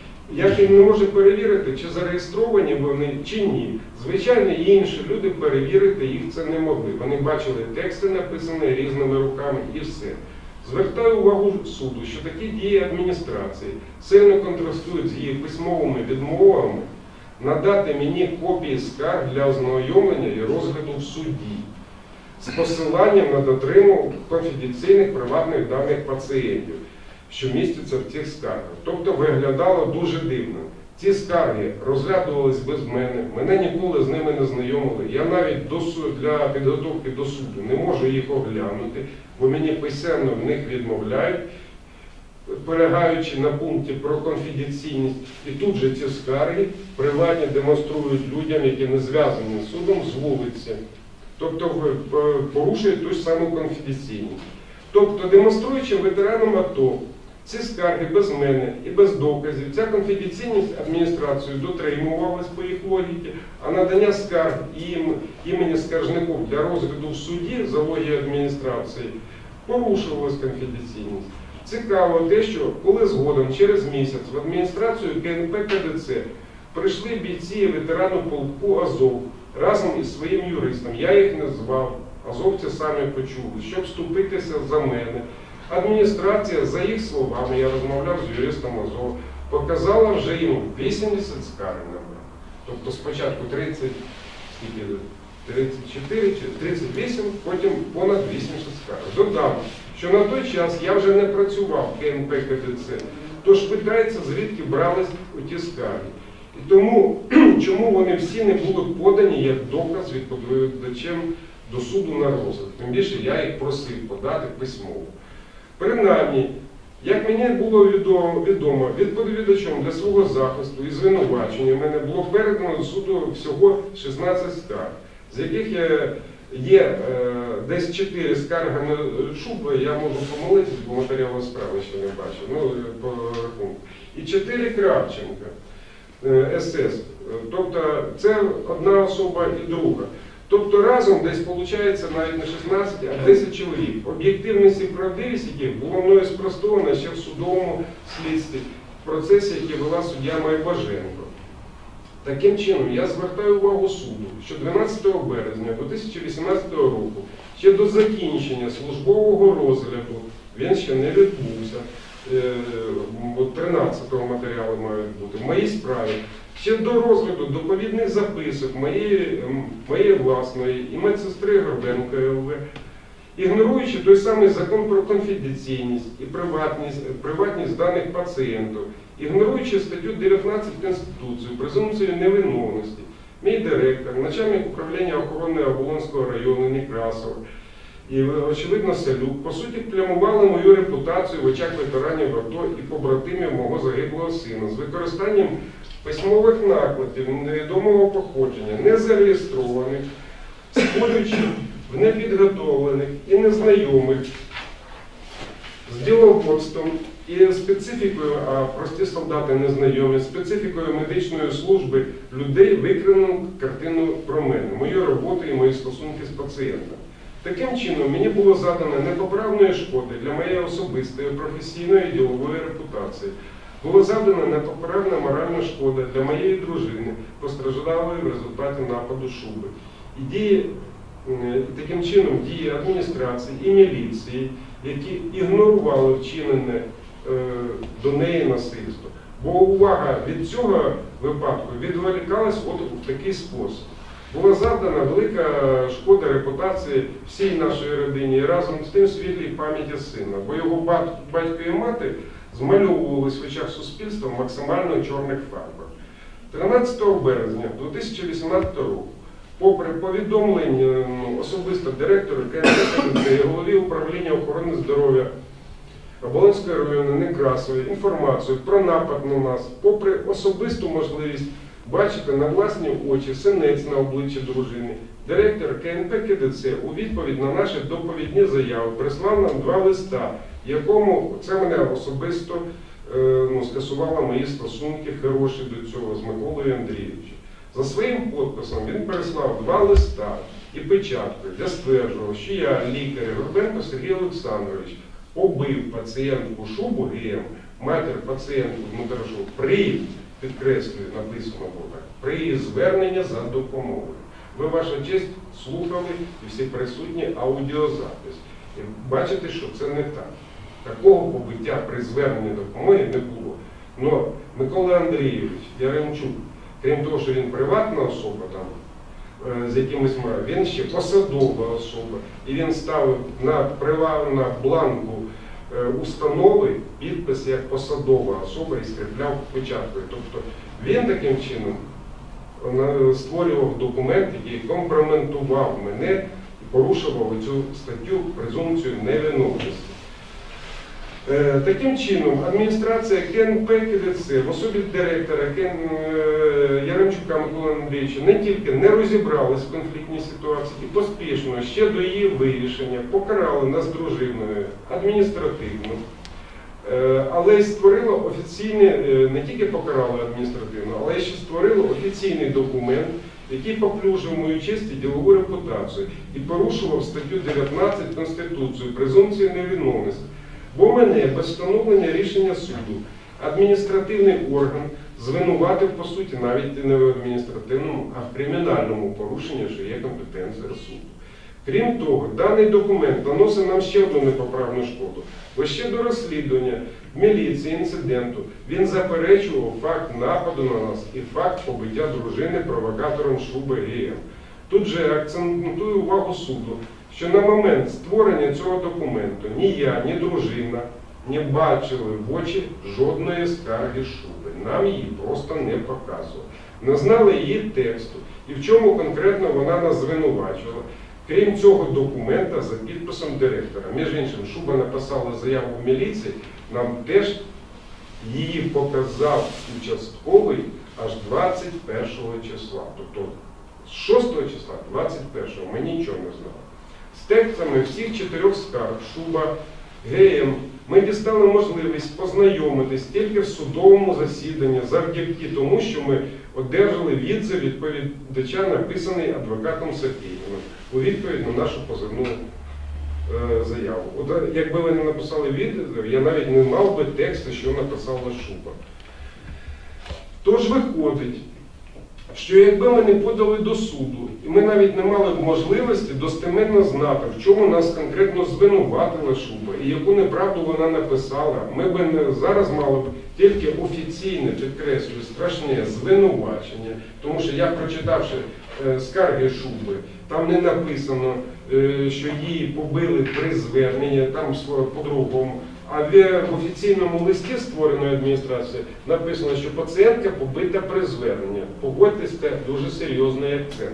Як він не може перевірити, чи зареєстровані вони, чи ні. Звичайно, інші люди перевірити їх це не могли. Вони бачили тексти, написані різними руками, і все. Звертаю увагу суду, що такі дії адміністрації сильно контрастують з її письмовими відмовами надати мені копії скарг для ознайомлення і розгляду в суді. з посиланням на дотримання конфіденційних приватних даних пацієнтів, що містяться в цих скаргах. Тобто виглядало дуже дивно. Ці скарги розглядувались без мене, мене ніколи з ними не знайомили. Я навіть до суду, для підготовки до суду не можу їх оглянути, бо мені письменно в них відмовляють, полягаючи на пункті про конфіденційність. І тут же ці скарги приватні демонструють людям, які не зв'язані з судом, з вулиці. Тобто порушують ту ж саму конфіденційність. Тобто демонструючи ветеранам АТО ці скарги без мене і без доказів, ця конфіденційність адміністрацією дотримувалась по їх логіці, а надання скарг їм, імені скаржників для розгляду в суді за логією адміністрації порушувалась конфіденційність. Цікаво те, що коли згодом через місяць в адміністрацію КНП КДЦ прийшли бійці і ветерану полку Азов разом із своїм юристом, я їх не звав, азовці самі почули, щоб вступитися за мене. Адміністрація, за їх словами, я розмовляв з юристом Азов, показала вже їм вісімдесят скарг набрав. Тобто спочатку тридцять, тридцять чотири, тридцять вісім, потім понад вісімдесят скарг. Додам, що на той час я вже не працював в КНП КДЦ, тож питається, звідки брались у ті скарги. І тому, чому вони всі не були подані як доказ відповідачем до суду на розгляд. Тим більше я їх просив подати письмово. Принаймні, як мені було відомо, відомо відповідачем для свого захисту і звинувачення, в мене було передано до суду всього шістнадцять скарг, з яких є, є е, десь чотири скарги на Шуба, я можу помилитися, бо матеріалу справи ще не бачив, ну, по рахунку. І чотири Кравченка, е, СС. Тобто це одна особа і друга. Тобто разом десь виходить навіть не шістнадцять, а десять чоловік. Об'єктивність і правдивість яких було мною спростовано ще в судовому слідстві, в процесі, який вела суддя Майбаженко. Таким чином, я звертаю увагу суду, що дванадцятого березня дві тисячі вісімнадцятого року, ще до закінчення службового розгляду, він ще не відбувся, тринадцятого матеріалу мають бути, в моїй справі, ще до розгляду доповідних записок моєї, моєї власної і медсестри Горбенко ЛВ, ігноруючи той самий закон про конфіденційність і приватність, приватність даних пацієнтів, ігноруючи статтю дев'ятнадцять Конституції, презумпцію невиновності, мій директор, начальник управління охорони Оболонського району Некрасов і, очевидно, Салюк, по суті, плямували мою репутацію в очах ветеранів АТО і побратимів мого загиблого сина з використанням письмових накладів невідомого походження, незареєстрованих, сходячи в непідготовлених і незнайомих з діловодством і специфікою, а прості солдати незнайомі, специфікою медичної служби людей викривлену картину про мене, мою роботу і мої стосунки з пацієнтом. Таким чином, мені було задано непоправної шкоди для моєї особистої, професійної і ділової репутації. Було завдано непоправна моральна шкода для моєї дружини, постраждалої в результаті нападу Шуби. І дії, таким чином, дії адміністрації і міліції, які ігнорували вчинене е, до неї насильство. Бо увага від цього випадку відволікалась от в такий спосіб. Була завдана велика шкода репутації всій нашій родині і разом з тим світлій пам'яті сина, бо його батько і мати змальовувались в очах суспільства в максимально чорних фарбах. тринадцятого березня дві тисячі вісімнадцятого року, попри повідомлення особисто директору КНП і голові управління охорони здоров'я Оболонського району Некрасової інформацію про напад на нас, попри особисту можливість бачити на власні очі синець на обличчі дружини, директор КНП КДЦ у відповідь на наші доповідні заяви прислав нам два листа, якому це мене особисто е, ну, скасувало мої стосунки хороші до цього з Миколою Андрійовичем. За своїм підписом він переслав два листа і печатку, де стверджував, що я, лікар Горбенко Сергій Олександрович, побив пацієнтку Шубу ГМ, матір пацієнтку Дмитрошу, при, підкреслюю, написано було так, при її звернення за допомогою. Ви, ваша честь, слухали і всі присутні аудіозапис. І бачите, що це не так. Такого побиття при зверненні допомоги не було. Но Микола Андрійович Яремчук, крім того, що він приватна особа, там, з якимось мораль. Він ще посадова особа, і він ставив на права на бланку установи підпис як посадова особа і скріпляв печаткою. Тобто він таким чином створював документ, який компрометував мене і порушував цю статтю презумпцію невиновності. Таким чином, адміністрація КНП КДЦ в особі директора Яремчука Миколи Андрійовича не тільки не розібралась в конфліктній ситуації і поспішно ще до її вирішення покарали нас дружиною адміністративно, але й створила офіційний, не тільки покарали адміністративно, але й ще створила офіційний документ, який поплюжив мою честь і ділову репутацію і порушував статтю дев'ятнадцять Конституції презумпції невиновності. Бо мене без встановлення рішення суду адміністративний орган звинуватив, по суті, навіть не в адміністративному, а в кримінальному порушенні, що є компетенція суду. Крім того, даний документ наносить нам ще одну непоправну шкоду, бо ще до розслідування в міліції інциденту він заперечував факт нападу на нас і факт побиття дружини провокатором Шуби ГМ. Тут же акцентую увагу суду, що на момент створення цього документу ні я, ні дружина не бачили в очі жодної скарги Шуби. Нам її просто не показували. Не знали її тексту і в чому конкретно вона нас звинувачувала. Крім цього документа за підписом директора. Між іншим, Шуба написала заяву в міліції, нам теж її показав участковий аж двадцять першого числа. Тобто з шостого числа, двадцять першого, ми нічого не знали. З текстами всіх чотирьох скарг Шуба, ГМ ми дістали можливість познайомитись тільки в судовому засіданні завдяки тому, що ми одержали відзив відповідача, написаний адвокатом Софіївним, у відповідь на нашу позивну е, заяву. От, якби ви не написали відзив, я навіть не мав би тексту, що написала Шуба. Тож виходить, що якби ми не подали до суду, і ми навіть не мали б можливості достеменно знати, в чому нас конкретно звинуватила Шуба, і яку неправду вона написала, ми б не, зараз мали б тільки офіційне, підкреслюю, страшне звинувачення, тому що я, прочитавши е, скарги Шуби, там не написано, е, що її побили при зверненні, там по-другому. А в офіційному листі створеної адміністрації написано, що пацієнтка побита при зверненні. Погодьтесь, це дуже серйозний акцент.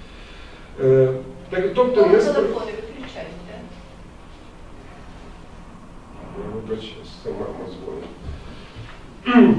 Е, так, тобто, не спр... телефони виключайте. Вибач, це мама дзвонить.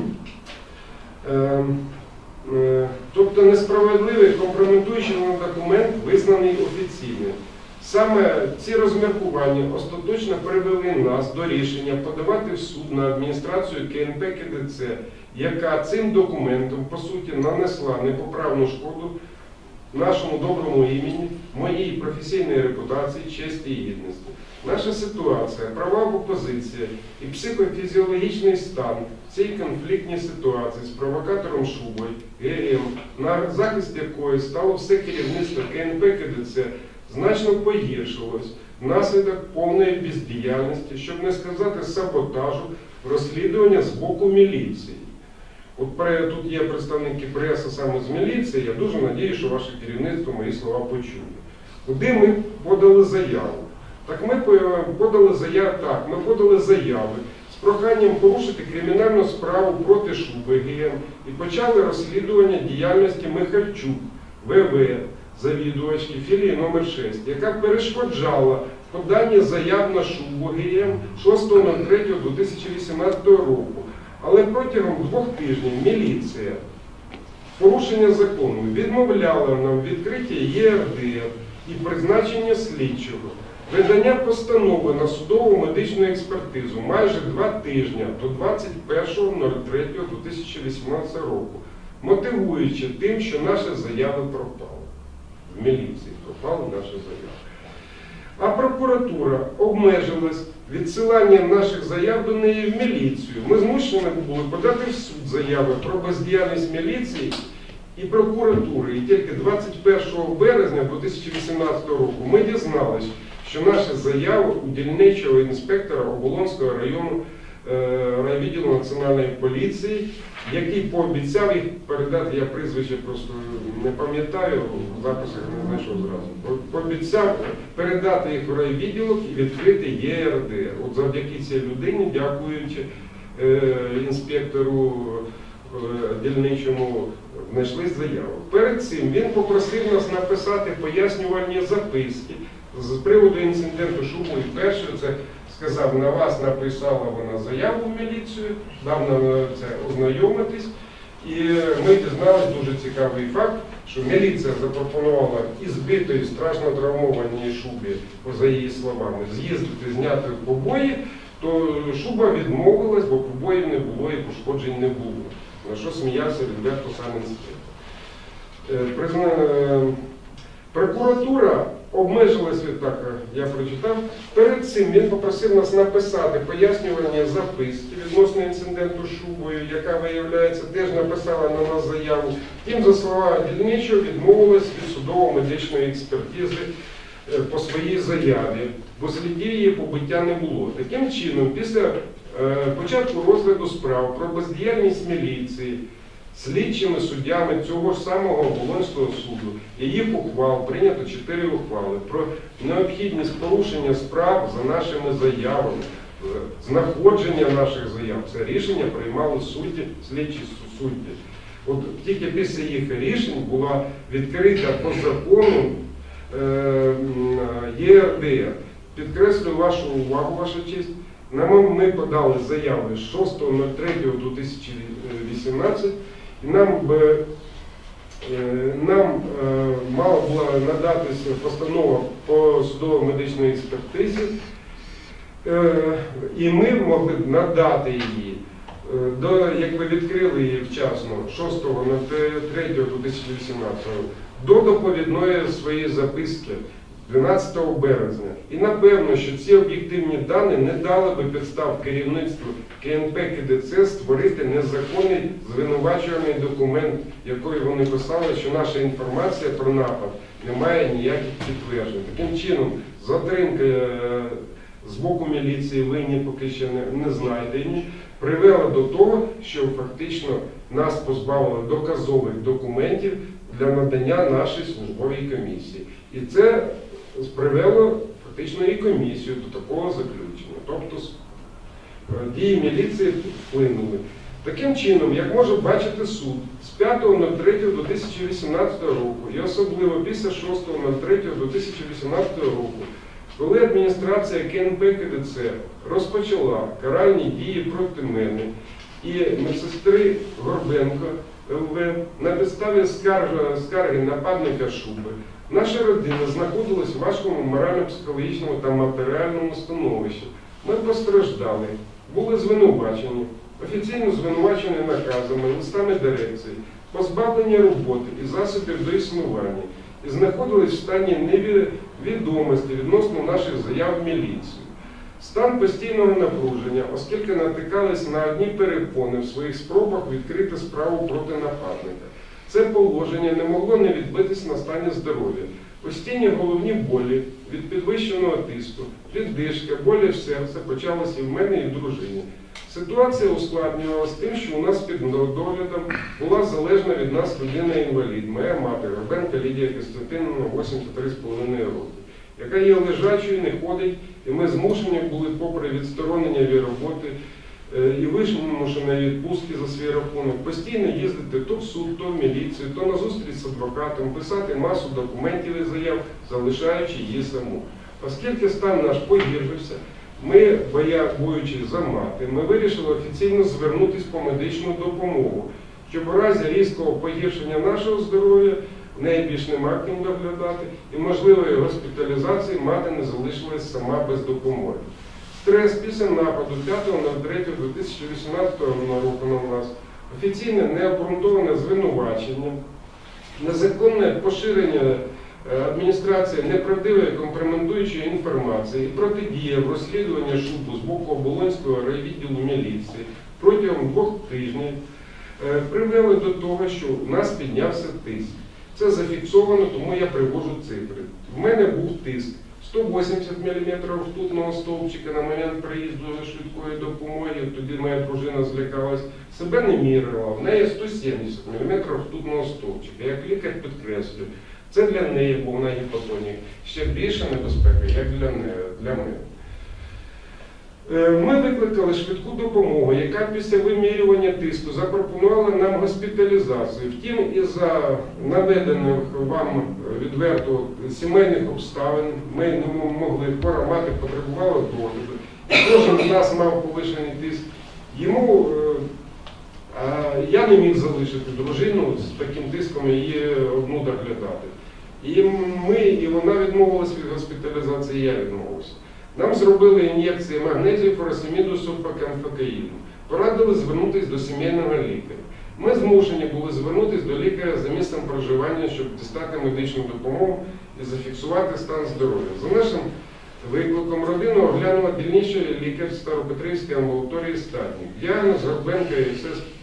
Е, е, тобто несправедливий компрометуючий документ визнаний офіційним. Саме ці розміркування остаточно привели нас до рішення подавати в суд на адміністрацію КНП КДЦ, яка цим документом, по суті, нанесла непоправну шкоду нашому доброму імені, моїй професійній репутації, честі і гідності. Наша ситуація, правова позиція і психофізіологічний стан в цій конфліктній ситуації з провокатором Шубою, ГМ, на захист якої стало все керівництво КНП КДЦ, значно погіршилось внаслідок повної бездіяльності, щоб не сказати саботажу розслідування з боку міліції. От тут є представники преси саме з міліції, я дуже сподіваюся, що ваше керівництво мої слова почує. Куди ми подали заяву? Так ми подали заяву, так, ми подали заяви з проханням порушити кримінальну справу проти Шуби ГМ і почали розслідування діяльності Михальчук ВВ, завідувачки філії номер шість, яка перешкоджала подання заяв на Шубу ГМ шостого третього дві тисячі вісімнадцятого року. Але протягом двох тижнів міліція порушення закону відмовляла нам відкриття Є Р Д Р і призначення слідчого, видання постанови на судову медичну експертизу майже два тижні до двадцять першого третього дві тисячі вісімнадцятого року, мотивуючи тим, що наші заяви пропали. В міліції пропали наші заяви. А прокуратура обмежилась відсиланням наших заяв до неї в міліцію. Ми змушені були подати в суд заяви про бездіяльність міліції і прокуратури. І тільки двадцять першого березня дві тисячі вісімнадцятого року ми дізналися, що наші заяви у дільничого інспектора Оболонського району е, райвідділу Національної поліції, який пообіцяв їх передати, я прізвище просто не пам'ятаю, в записах не знайшов зразу, пообіцяв передати їх в райвідділок і відкрити Є Р Д. От завдяки цій людині, дякуючи е, інспектору е, дільничому, знайшли заяву. Перед цим він попросив нас написати пояснювальні записки з приводу інциденту Шубою. Перше, це сказав, на вас написала вона заяву в міліцію, дав нам це ознайомитись. І ми дізналися дуже цікавий факт, що міліція запропонувала і збитої, страшно травмованій Шубі, за її словами, з'їздити, зняти побої, то Шуба відмовилась, бо побоїв не було і пошкоджень не було. На що сміявся відверто сам інспектор. Прокуратура обмежилась, так я прочитав, перед цим він попросив нас написати пояснювальні записки відносно інциденту з Шубою, яка, виявляється, теж написала на нас заяву. Втім, за слова дільничого, відмовилась від судово-медичної експертизи по своїй заяві, бо слідів її побиття не було. Таким чином, після початку розгляду справ про бездіяльність міліції, слідчими суддями цього ж самого Оболонського суду і їх ухвал, прийнято чотири ухвали про необхідність порушення справ за нашими заявами, знаходження наших заяв. Це рішення приймали судді, слідчі судді. От тільки після їх рішень була відкрита по закону е, Є Р Д. Підкреслюю вашу увагу, ваша честь. Ми подали заяви шостого третього дві тисячі вісімнадцятого, і нам, би, нам мала була надатися постанова по судово-медичній експертизі, і ми могли б надати її, до, якби відкрили її вчасно шостого третього дві тисячі вісімнадцятого, до доповідної своєї записки дванадцятого березня. І напевно, що ці об'єктивні дані не дали би підстав керівництву К Н П К Д Ц створити незаконний звинувачувальний документ, який вони писали, що наша інформація про напад не має ніяких підтверджень. Таким чином, затримка з боку міліції, винні поки ще не, не знайдені, привела до того, що фактично нас позбавили доказових документів для надання нашій службовій комісії. І це привело фактично і комісію до такого заключення. Тобто дії міліції вплинули. Таким чином, як може бачити суд, з п'ятого третього дві тисячі вісімнадцятого року і особливо після шостого третього дві тисячі вісімнадцятого року, коли адміністрація К Н П К Д Ц розпочала каральні дії проти мене і медсестри Горбенко Л В на підставі скарги, скарги нападника Шуби, наша родина знаходилась в важкому морально-психологічному та матеріальному становищі. Ми постраждали, були звинувачені, офіційно звинувачені наказами, листами дирекції, позбавлені роботи і засобів до існування, і знаходились в стані невідомості відносно наших заяв в міліцію. Стан постійного напруження, оскільки натикались на одні перепони в своїх спробах відкрити справу проти нападника. Це положення не могло не відбитись на стані здоров'я. Постійні головні болі від підвищеного тиску, віддишка, болі в серце почалися і в мене, і в дружині. Ситуація ускладнювалася тим, що у нас під доглядом була залежна від нас людина-інвалід, моя мати, Горбенко Лідія Костянтинівна, вісімдесят три з половиною роки, яка є лежачою, не ходить, і ми змушені були, попри відсторонення від роботи і вимушені відпустки за свій рахунок, постійно їздити то в суд, то в міліцію, то на зустріч з адвокатом, писати масу документів і заяв, залишаючи її саму. Оскільки стан наш погіршився, ми, боючись за мати, ми вирішили офіційно звернутися по медичну допомогу, щоб у разі різкого погіршення нашого здоров'я в неї більш нема ким доглядати, і можливої госпіталізації мати не залишилась сама без допомоги. Стрес після нападу п'ятого третього дві тисячі вісімнадцятого року на нас, офіційне необґрунтоване звинувачення, незаконне поширення адміністрації неправдивої компрометуючої інформації і протидія в розслідуванні Шубу з боку Оболонського райвідділу міліції протягом двох тижнів привели до того, що у нас піднявся тиск. Це зафіксовано, тому я привожу цифри. В мене був тиск сто вісімдесят міліметрів ртутного стовпчика на момент приїзду швидкої допомоги, тоді моя дружина злякалась, себе не мірила, в неї сто сімдесят міліметрів ртутного стовпчика. Як лікар підкреслюю, це для неї, бо вона гіпотонік, ще більша небезпека, як для, неї, для мене. Ми викликали швидку допомогу, яка після вимірювання тиску запропонувала нам госпіталізацію. Втім, із-за наведених вам відверто сімейних обставин ми не могли, хвора мати потребувала догляду. Кожен з нас мав повишений тиск. Йому, а я не міг залишити дружину з таким тиском, її одну доглядати. І ми, і вона відмовилась від госпіталізації, я відмовився. Нам зробили ін'єкції магнезію, фуросеміду, сульфакамфекаїну. Порадили звернутися до сімейного лікаря. Ми змушені були звернутися до лікаря за місцем проживання, щоб дістати медичну допомогу і зафіксувати стан здоров'я. За нашим викликом родину оглянула дільничий лікар Старопетрівської амбулаторії «Статник». Діагноз Горбенка і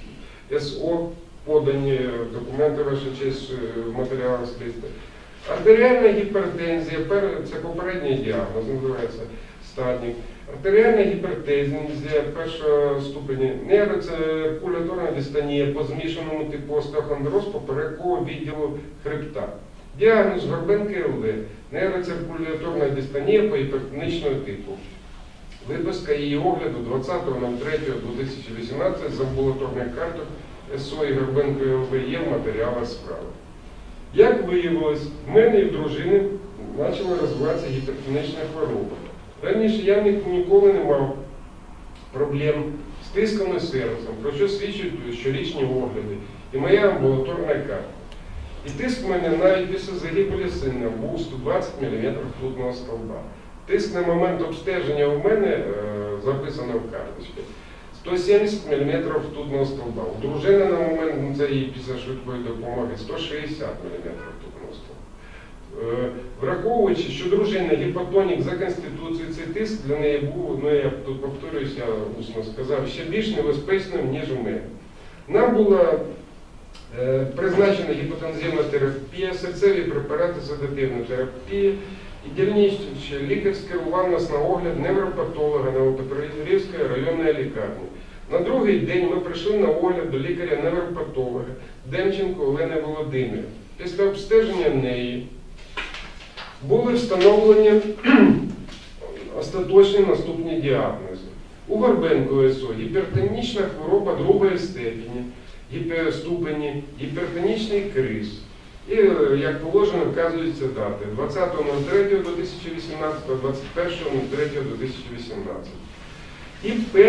СО, подані документи, ваша честь, в матеріалах слідства. Артеріальна гіпертензія, це попередній діагноз, називається «Статник». Артеріальна гіпертензія першого ступеня, нейроциркуляторна дистонія по змішаному типу остеохондроз поперекового відділу хребта. Діагноз Горбенка ЛВ, нейроциркуляторна дистонія по гіпертонічного типу. Виписка її огляду двадцятого третього дві тисячі вісімнадцятого з амбулаторних карток СО і Горбенка ЛВ є в матеріалах справи. Як виявилось, в мене і в дружини почала розвиватися гіпертонічна хвороба. Раніше я ніколи не мав проблем з тиском і серцем, про що свідчать щорічні огляди і моя амбулаторна карта. І тиск в мене навіть після загибелі сина був сто двадцять міліметрів ртутного стовба. Тиск на момент обстеження у мене, е, записано в карточці, сто сімдесят міліметрів ртутного стовба. У дружини на момент, ну це її після швидкої допомоги, сто шістдесят міліметрів ртутного стовба. Е, враховуючи, що дружина гіпотонік за Конституцією, цей тиск для неї був, ну я тут повторююся, я усно сказав, ще більш небезпечним, ніж у мене. Нам була е, призначена гіпотензивна терапія, серцеві препарати седативної терапії, і дільничий лікар скерував нас на огляд невропатолога Новопетрівської районної лікарні. На другий день ми прийшли на огляд до лікаря-невропатолога Демченко Олени Володимирівни. Після обстеження неї були встановлені остаточні наступні діагнози. У Горбенко СО гіпертонічна хвороба другої степені, гіпоступені, гіпертонічний криз. І, як положено, вказуються дати двадцятого третього дві тисячі вісімнадцятого, двадцять першого третього дві тисячі вісімнадцятого. І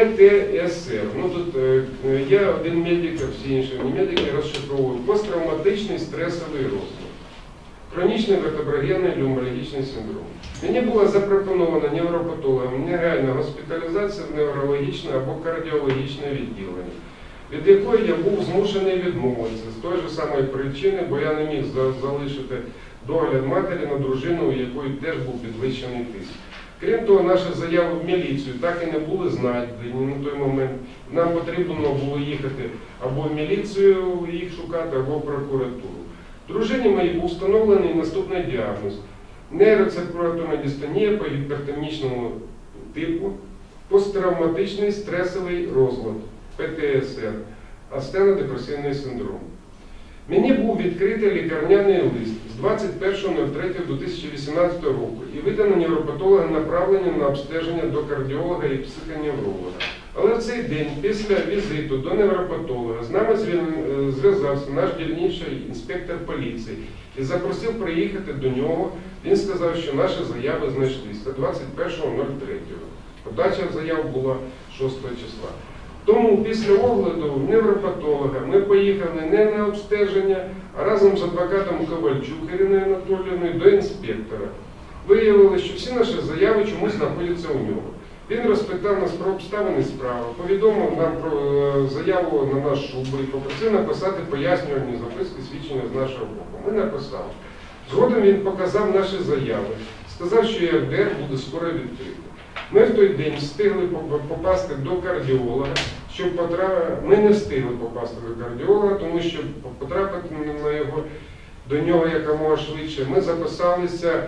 ПТСР. Ну тут е, я один медик, а всі інші медики розшифровують посттравматичний стресовий розлад, хронічний вертеброгенний люмбалгічний синдром. Мені була запропонована невропатологом негайна госпіталізація в неврологічне або кардіологічне відділення, від якої я був змушений відмовитися з тої ж самої причини, бо я не міг залишити догляд матері на дружину, у якої теж був підвищений тиск. Крім того, наші заяви в міліцію так і не були знайдені на той момент. Нам потрібно було їхати або в міліцію їх шукати, або в прокуратуру. Дружині моїй був встановлений наступний діагноз. Нейроциркуляторна дистонія по гіпертонічному типу, посттравматичний стресовий розлад, ПТСР, астенодепресивний синдром. Мені був відкритий лікарняний лист з двадцять першого третього дві тисячі вісімнадцятого року і видано невропатолога направлення на обстеження до кардіолога і психоневролога. Але в цей день, після візиту до невропатолога, з нами зв'язався наш дільничий інспектор поліції і запросив приїхати до нього. Він сказав, що наші заяви знайшлися двадцять першого третього. Подача заяв була шостого числа. Тому після огляду невропатолога ми поїхали не на обстеження, а разом з адвокатом Ковальчук Іриною Анатоліївною до інспектора. Виявилося, що всі наші заяви чомусь знаходяться у нього. Він розпитав нас про обставини справи, повідомив нам про заяву на наш ШУБ і попросив написати пояснювальні записки, свідчення з нашого боку. Ми написали. Згодом він показав наші заяви, сказав, що ЄРДР буде скоро відкрито. Ми в той день встигли попасти до кардіолога, щоб потрапити, ми не встигли попасти до кардіолога, тому що потрапити на його, до нього якомога швидше. Ми записалися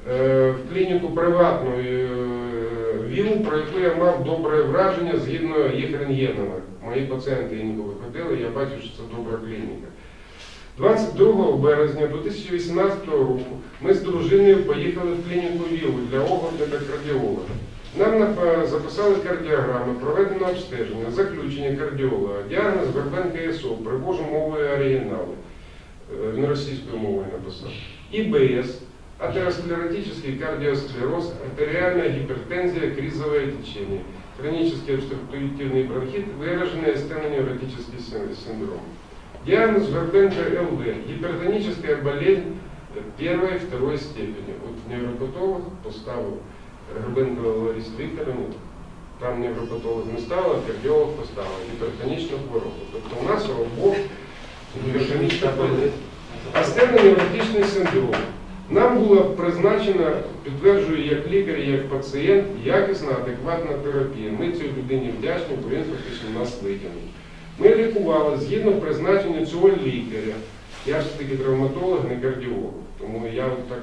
в клініку приватної ВІЛ, про яку я мав добре враження згідно їх рентгенами. Мої пацієнти інколи ходили, я бачив, що це добра клініка. двадцять другого березня дві тисячі вісімнадцятого року ми з дружиною поїхали в клініку ВІЛ для огляду та кардіолога. Нам записали кардіограми, проведено обстеження, заключення кардіолога, діагноз Горбенка СО, привожу мовою оригіналу, не російською мовою написав, І Б С, атеросклеротический кардиосклероз, артериальная гипертензия, кризовое течение, хронический обструктивный бронхит, выраженный стеноневротический синдром. Диагноз Горбенка Л В, гипертоническая болезнь первой и второй степени. Вот невропатолог поставил Горбенко Ларису Викторовну, там невропатолог не ставила, кардіолог поставив гіпертонічну хворобу. Тобто у нас обох гіпертонічна болезнь. А стеноневротичний синдром. Нам було призначено, підтверджую як лікар, як пацієнт, якісна, адекватна терапія. Ми цій людині вдячні, бо він фактично нас витягнув. Ми лікували згідно призначення цього лікаря. Я ж таки травматолог, не кардіолог, тому я так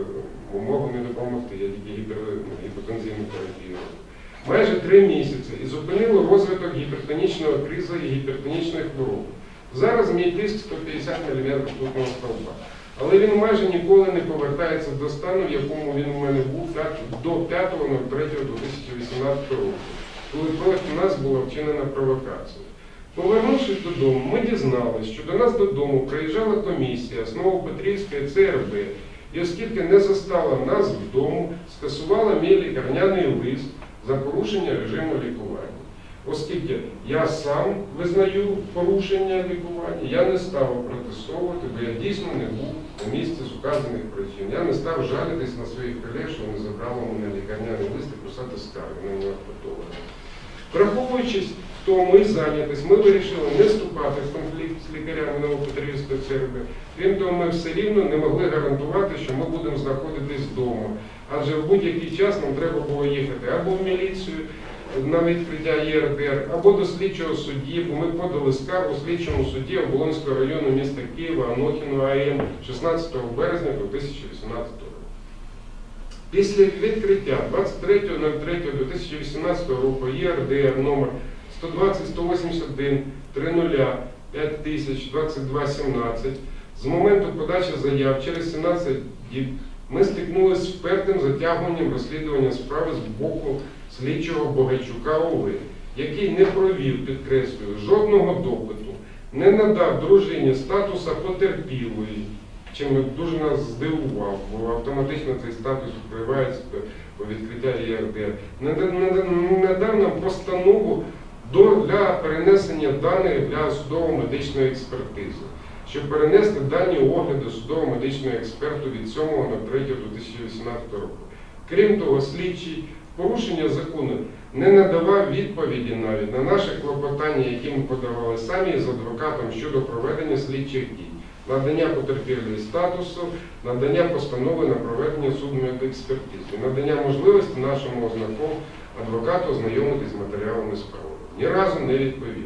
можу не допомогти, я тільки гіпертензивну терапію. Майже три місяці і зупинило розвиток гіпертонічного кризу і гіпертонічної хвороби. Зараз мій тиск сто п'ятдесят міліметрів ртутного стовпа. Але він майже ніколи не повертається до стану, в якому він у мене був до п'ятого третього дві тисячі вісімнадцятого року, коли проти нас була вчинена провокація. Повернувшись додому, ми дізналися, що до нас додому приїжджала комісія з Новопетрівської Це Ер Бе, і оскільки не застала нас вдома, скасувала мій лікарняний лист за порушення режиму лікування. Оскільки я сам визнаю порушення лікування, я не став протестувати, бо я дійсно не був на місці з указаних причин. Я не став жалітись на своїх колег, що вони забрали мене лікарняний лист і писати скарги на невропатолога. Враховуючи втому і зайнятість, ми вирішили не вступати в конфлікт з лікарями Новопетрівської Це Ер Бе. Крім того, ми все рівно не могли гарантувати, що ми будемо знаходитись вдома. Адже в будь-який час нам треба було їхати або в міліцію, на відкриття Є Ер Де Ер, або до слідчого судді, бо ми подали скаргу слідчому судді Оболонського району міста Києва Анохіну А М шістнадцятого березня дві тисячі вісімнадцятого року. Після відкриття двадцять третього третього дві тисячі вісімнадцятого року Є Ер Де Ер номер сто двадцять сто вісімдесят один тридцять п'ять тисяч двадцять два сімнадцять з моменту подачі заяв через сімнадцять діб ми стикнулися з впертим затягуванням розслідування справи з боку слідчого Богайчука О В, який не провів, підкреслюю, жодного допиту, не надав дружині статуса потерпілої, чим дуже нас здивував, бо автоматично цей статус відкривається по відкриття Є Ер Де Ер. Не надав нам постанову для перенесення даних для судово-медичної експертизи, щоб перенести дані огляду судово-медичного експерту від сьомого третього дві тисячі вісімнадцятого року. Крім того, слідчий порушення закону не надавав відповіді навіть на наші клопотання, які ми подавали самі з адвокатом щодо проведення слідчих дій, надання потерпілої статусу, надання постанови на проведення судмедекспертизи, надання можливості нашому ознаку адвокату ознайомитись з матеріалами справи. Ні разу не відповів.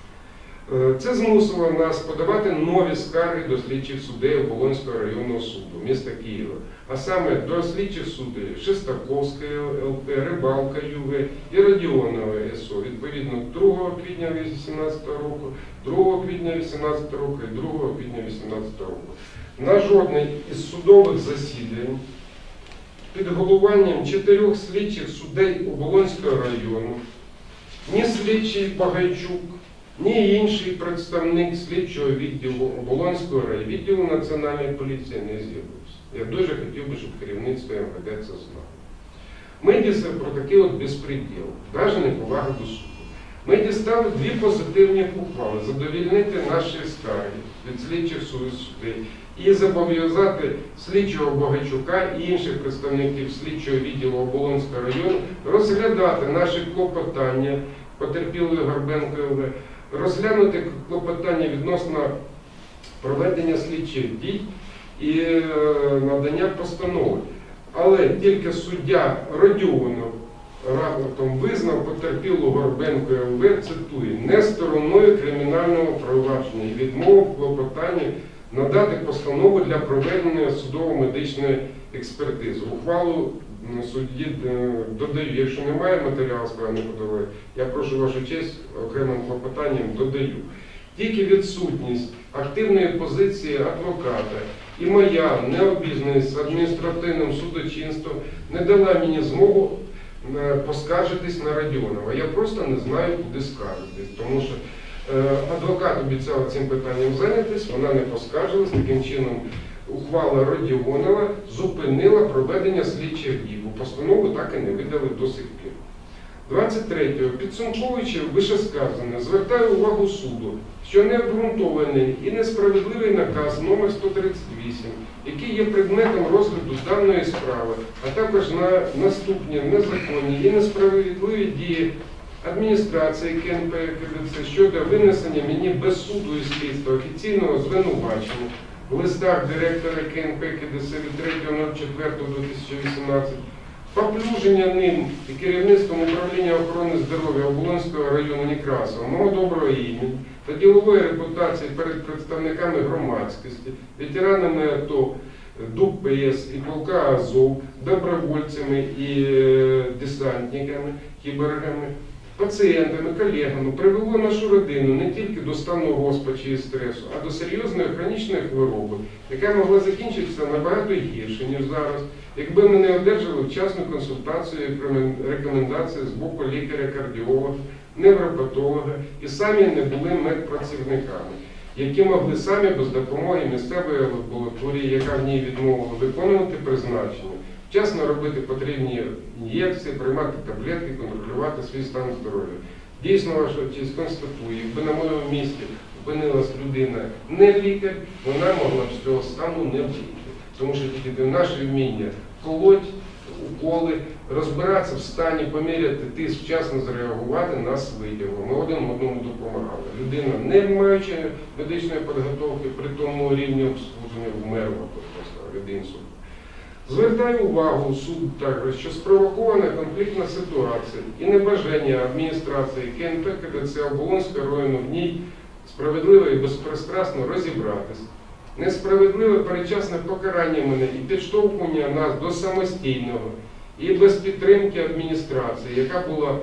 Це змусило нас подавати нові скарги до слідчих суддів Оболонського районного суду міста Києва, а саме до слідчих суддів Шестаковської Л П, Рибалка Ю В і Радіонова С О, відповідно другого квітня дві тисячі вісімнадцятого року, другого квітня дві тисячі вісімнадцятого року і другого квітня дві тисячі вісімнадцятого року. На жодне із судових засідань під головуванням чотирьох слідчих суддів Оболонського району ні слідчий Багайчук, ні інший представник слідчого відділу Оболонського райвідділу Національної поліції не з'явився. Я дуже хотів би, щоб керівництво Ем Ве Де це знало. Ми дістали про такий от безпреділ, навіть неповага до суду. Ми дістали дві позитивні ухвали – задовільнити наші скарги від слідчих суддів і зобов'язати слідчого Багайчука і інших представників слідчого відділу Оболонського району розглядати наші клопотання потерпілої Горбенко Л В, розглянути клопотання відносно проведення слідчих дій і надання постанови. Але тільки суддя Радіонов рапортом визнав потерпілу Горбенко Л В, цитую, не стороною кримінального провадження і відмовив клопотання надати постанову для проведення судово-медичної експертизи. Ухвалу судді додаю. Якщо немає матеріалу справи, не подали, я прошу вашу честь окремим клопотанням додаю. Тільки відсутність активної позиції адвоката і моя необізнаність з адміністративним судочинством не дала мені змогу поскаржитись на Радіонова. Я просто не знаю, куди скаржитись, тому що адвокат обіцяв цим питанням зайнятися, вона не поскаржилась. Таким чином, ухвала Радіонова зупинила проведення слідчих дій, бо постанову так і не видали до сих пір. двадцять третього. Підсумковуючи вищесказане, звертаю увагу суду, що необґрунтований і несправедливий наказ номер сто тридцять вісім, який є предметом розгляду даної справи, а також на наступні незаконні і несправедливі дії адміністрації КНП КДЦ щодо винесення мені без суду і слідства офіційного звинувачення в листах директора КНП КДЦ від третього четвертого дві тисячі вісімнадцятого, поплюження ним і керівництвом управління охорони здоров'я Оболонського району Некрасова мого доброго імені та ділової репутації перед представниками громадськості, ветеранами АТО, ДУК ПС і полка Азов, добровольцями і десантниками, кіборгами, пацієнтами, колегами привело нашу родину не тільки до стану розпачі і стресу, а до серйозної хронічної хвороби, яка могла закінчитися набагато гірше, ніж зараз, якби ми не одержали вчасну консультацію і рекомендації з боку лікаря-кардіолога, невропатолога і самі не були медпрацівниками, які могли самі без допомоги місцевої лабораторії, яка в ній відмовила, виконувати призначення, вчасно робити потрібні ін'єкції, приймати таблетки, контролювати свій стан здоров'я. Дійсно, ваша честь констатую, якби на моєму місці опинилась людина не лікар, вона могла б з цього стану не вийти. Тому що тільки наше вміння колоть, уколи, розбиратися в стані, поміряти тиск, вчасно зреагувати, нас витягло. Ми один одному допомагали. Людина, не маючи медичної підготовки, при тому рівні обслудження вмерла просто від інсульту. Звертаю увагу суд також, що спровокована конфліктна ситуація і небажання адміністрації КНП КДЦ Оболонського району в ній справедливо і безпристрасно розібратися. Несправедливе передчасне покарання мене і підштовхування нас до самостійного і без підтримки адміністрації, яка була,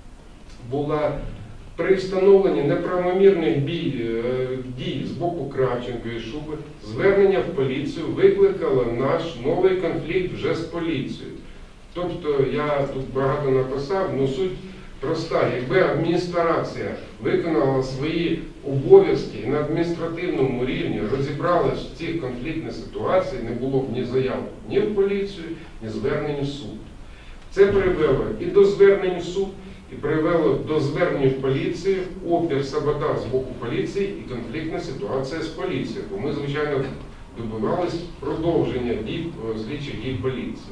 була при встановленні неправомірних бій, дій з боку Кравченка і Шуби, звернення в поліцію викликало наш новий конфлікт вже з поліцією. Тобто, я тут багато написав, але суть проста. Якби адміністрація виконала свої обов'язки і на адміністративному рівні розібралась в цих конфліктних ситуаціях, не було б ні заяв ні в поліцію, ні звернень в суд. Це привело і до звернень в суд, і привело до звернень в поліцію, опір, саботаж з боку поліції і конфліктна ситуація з поліцією. Бо ми, звичайно, добивалися продовження дій, слідчих дій поліції.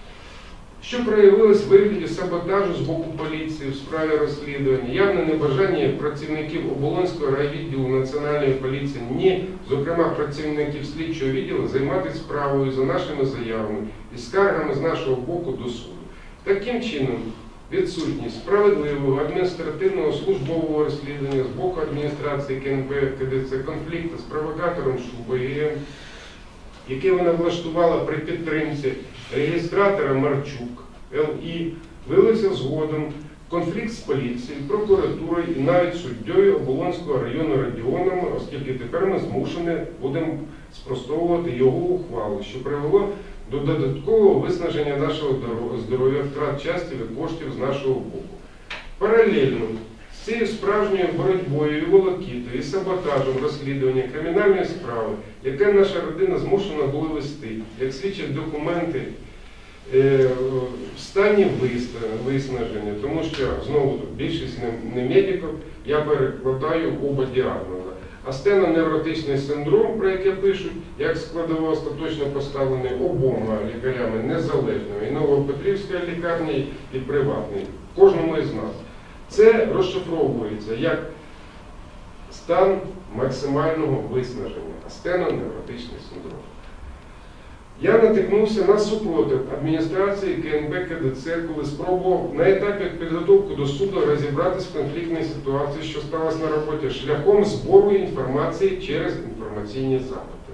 Що проявилось в вигляді саботажу з боку поліції в справі розслідування, явне небажання працівників Оболонського райвідділу Національної поліції, ні, зокрема працівників слідчого відділу, займатися справою за нашими заявами і скаргами з нашого боку до суду. Таким чином, відсутність справедливого адміністративного службового розслідування з боку адміністрації КНП КДЦ конфлікту з провокатором Шубою, яке вона влаштувала при підтримці реєстратора Марчук Л І, вилився згодом в конфлікт з поліцією, прокуратурою і навіть суддєю Оболонського району Радіоном, оскільки тепер ми змушені будемо спростовувати його ухвалу, що привело до додаткового виснаження нашого здоров'я, втрат частів і коштів з нашого боку. Паралельно з цією справжньою боротьбою і волокітою, і саботажем розслідування кримінальної справи, яке наша родина змушена була вести, як свідчать документи, в стані виснаження, тому що, знову, більшість не медиків, я перекладаю оба діагнози. Астеноневротичний синдром, про який пишуть, як складово остаточно поставлений обома лікарями незалежними, і Новопетрівської лікарні, і приватної, кожному із нас. Це розшифровується як стан максимального виснаження, астеноневротичний синдром. Я натикнувся на супротив адміністрації КНП КДЦ, коли спробував на етапі підготовки до суду розібратися в конфліктній ситуації, що сталося на роботі, шляхом збору інформації через інформаційні запити.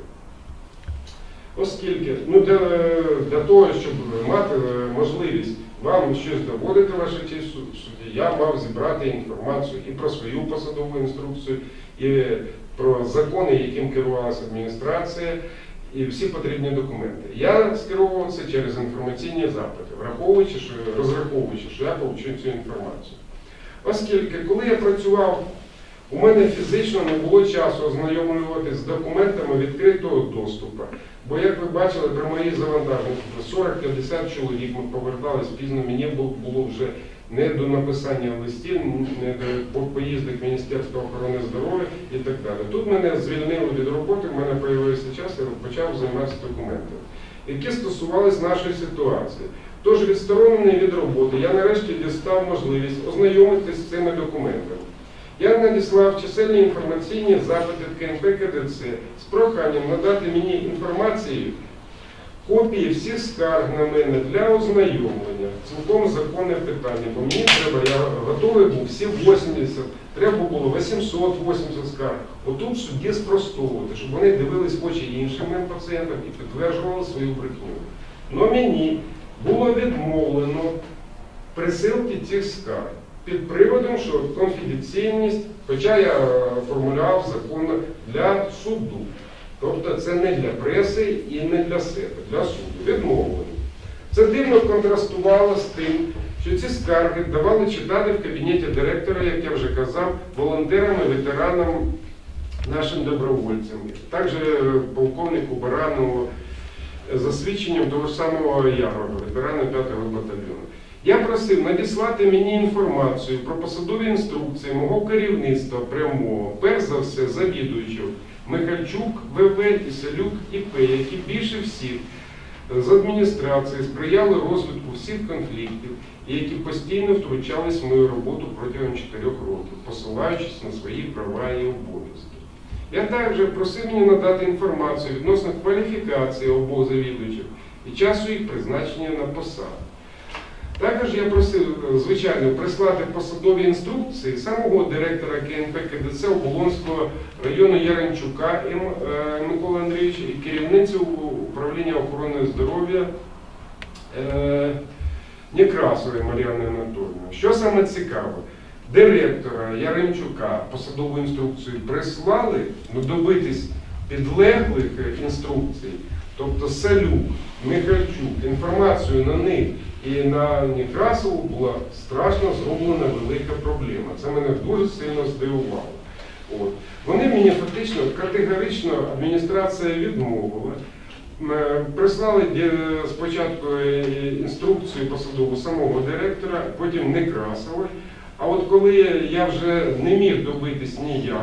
Оскільки ну, для, для того, щоб мати можливість вам щось доводити, ваша честь в суді, я мав зібрати інформацію і про свою посадову інструкцію, і про закони, яким керувалася адміністрація, і всі потрібні документи. Я скеровував це через інформаційні запити, враховуючи, що, розраховуючи, що я получу цю інформацію. Оскільки, коли я працював, у мене фізично не було часу ознайомлюватися з документами відкритого доступу. Бо, як ви бачили, при моїй завантаженні сорок-п'ятдесят чоловік, ми повертались пізно, мені було вже не до написання листів, не до поїздок Міністерства охорони здоров'я і так далі. Тут мене звільнили від роботи, в мене з'явився час, і почав займатися документами, які стосувалися нашої ситуації. Тож, відсторонений від роботи, я нарешті дістав можливість ознайомитися з цими документами. Я надіслав чисельні інформаційні запити в КНП КДЦ з проханням надати мені інформацію, копії всіх скарг на мене для ознайомлення. Цілком законне питання, бо мені треба, я готовий був всі вісімдесят, треба було вісімсот вісімдесят скарг. Отут судді спростовувати, щоб вони дивились в очі іншим моїм пацієнтам і підтверджували свою брехню. Но мені було відмовлено присилки цих скарг під приводом, що конфіденційність, хоча я формулював законно для суду. Тобто це не для преси і не для себе, для суду. Відмовлено. Це дивно контрастувало з тим, що ці скарги давали читати в кабінеті директора, як я вже казав, волонтерам і ветеранам, нашим добровольцям. Також полковнику Баранову за свідченням того ж самого Ягода, ветерана п'ятого батальйону. Я просив надіслати мені інформацію про посадові інструкції мого керівництва прямого, перш за все, завідуючого Михальчук, ВВ, Іселюк і П, які більше всіх з адміністрації сприяли розвитку всіх конфліктів і які постійно втручались в мою роботу протягом чотирьох років, посилаючись на свої права і обов'язки. Я також просив мені надати інформацію відносно кваліфікації обох завідуючих і часу їх призначення на посаду. Також я просив, звичайно, прислати посадові інструкції самого директора КНП КДЦ Оболонського району Яремчука М. Миколи Андрійовича і керівницю управління охорони здоров'я е, Некрасової Мар'яни Анатоліївни. Що саме цікаво, директора Яремчука посадову інструкцію прислали, ну добитись підлеглих інструкцій, тобто Салюк, Михальчук, інформацію на них і на Некрасову була страшно зроблена велика проблема. Це мене дуже сильно здивувало. От. Вони мені фактично категорично адміністрація відмовила. Прислали спочатку інструкцію посадову самого директора, потім Некрасової. А от коли я вже не міг добитись ніяк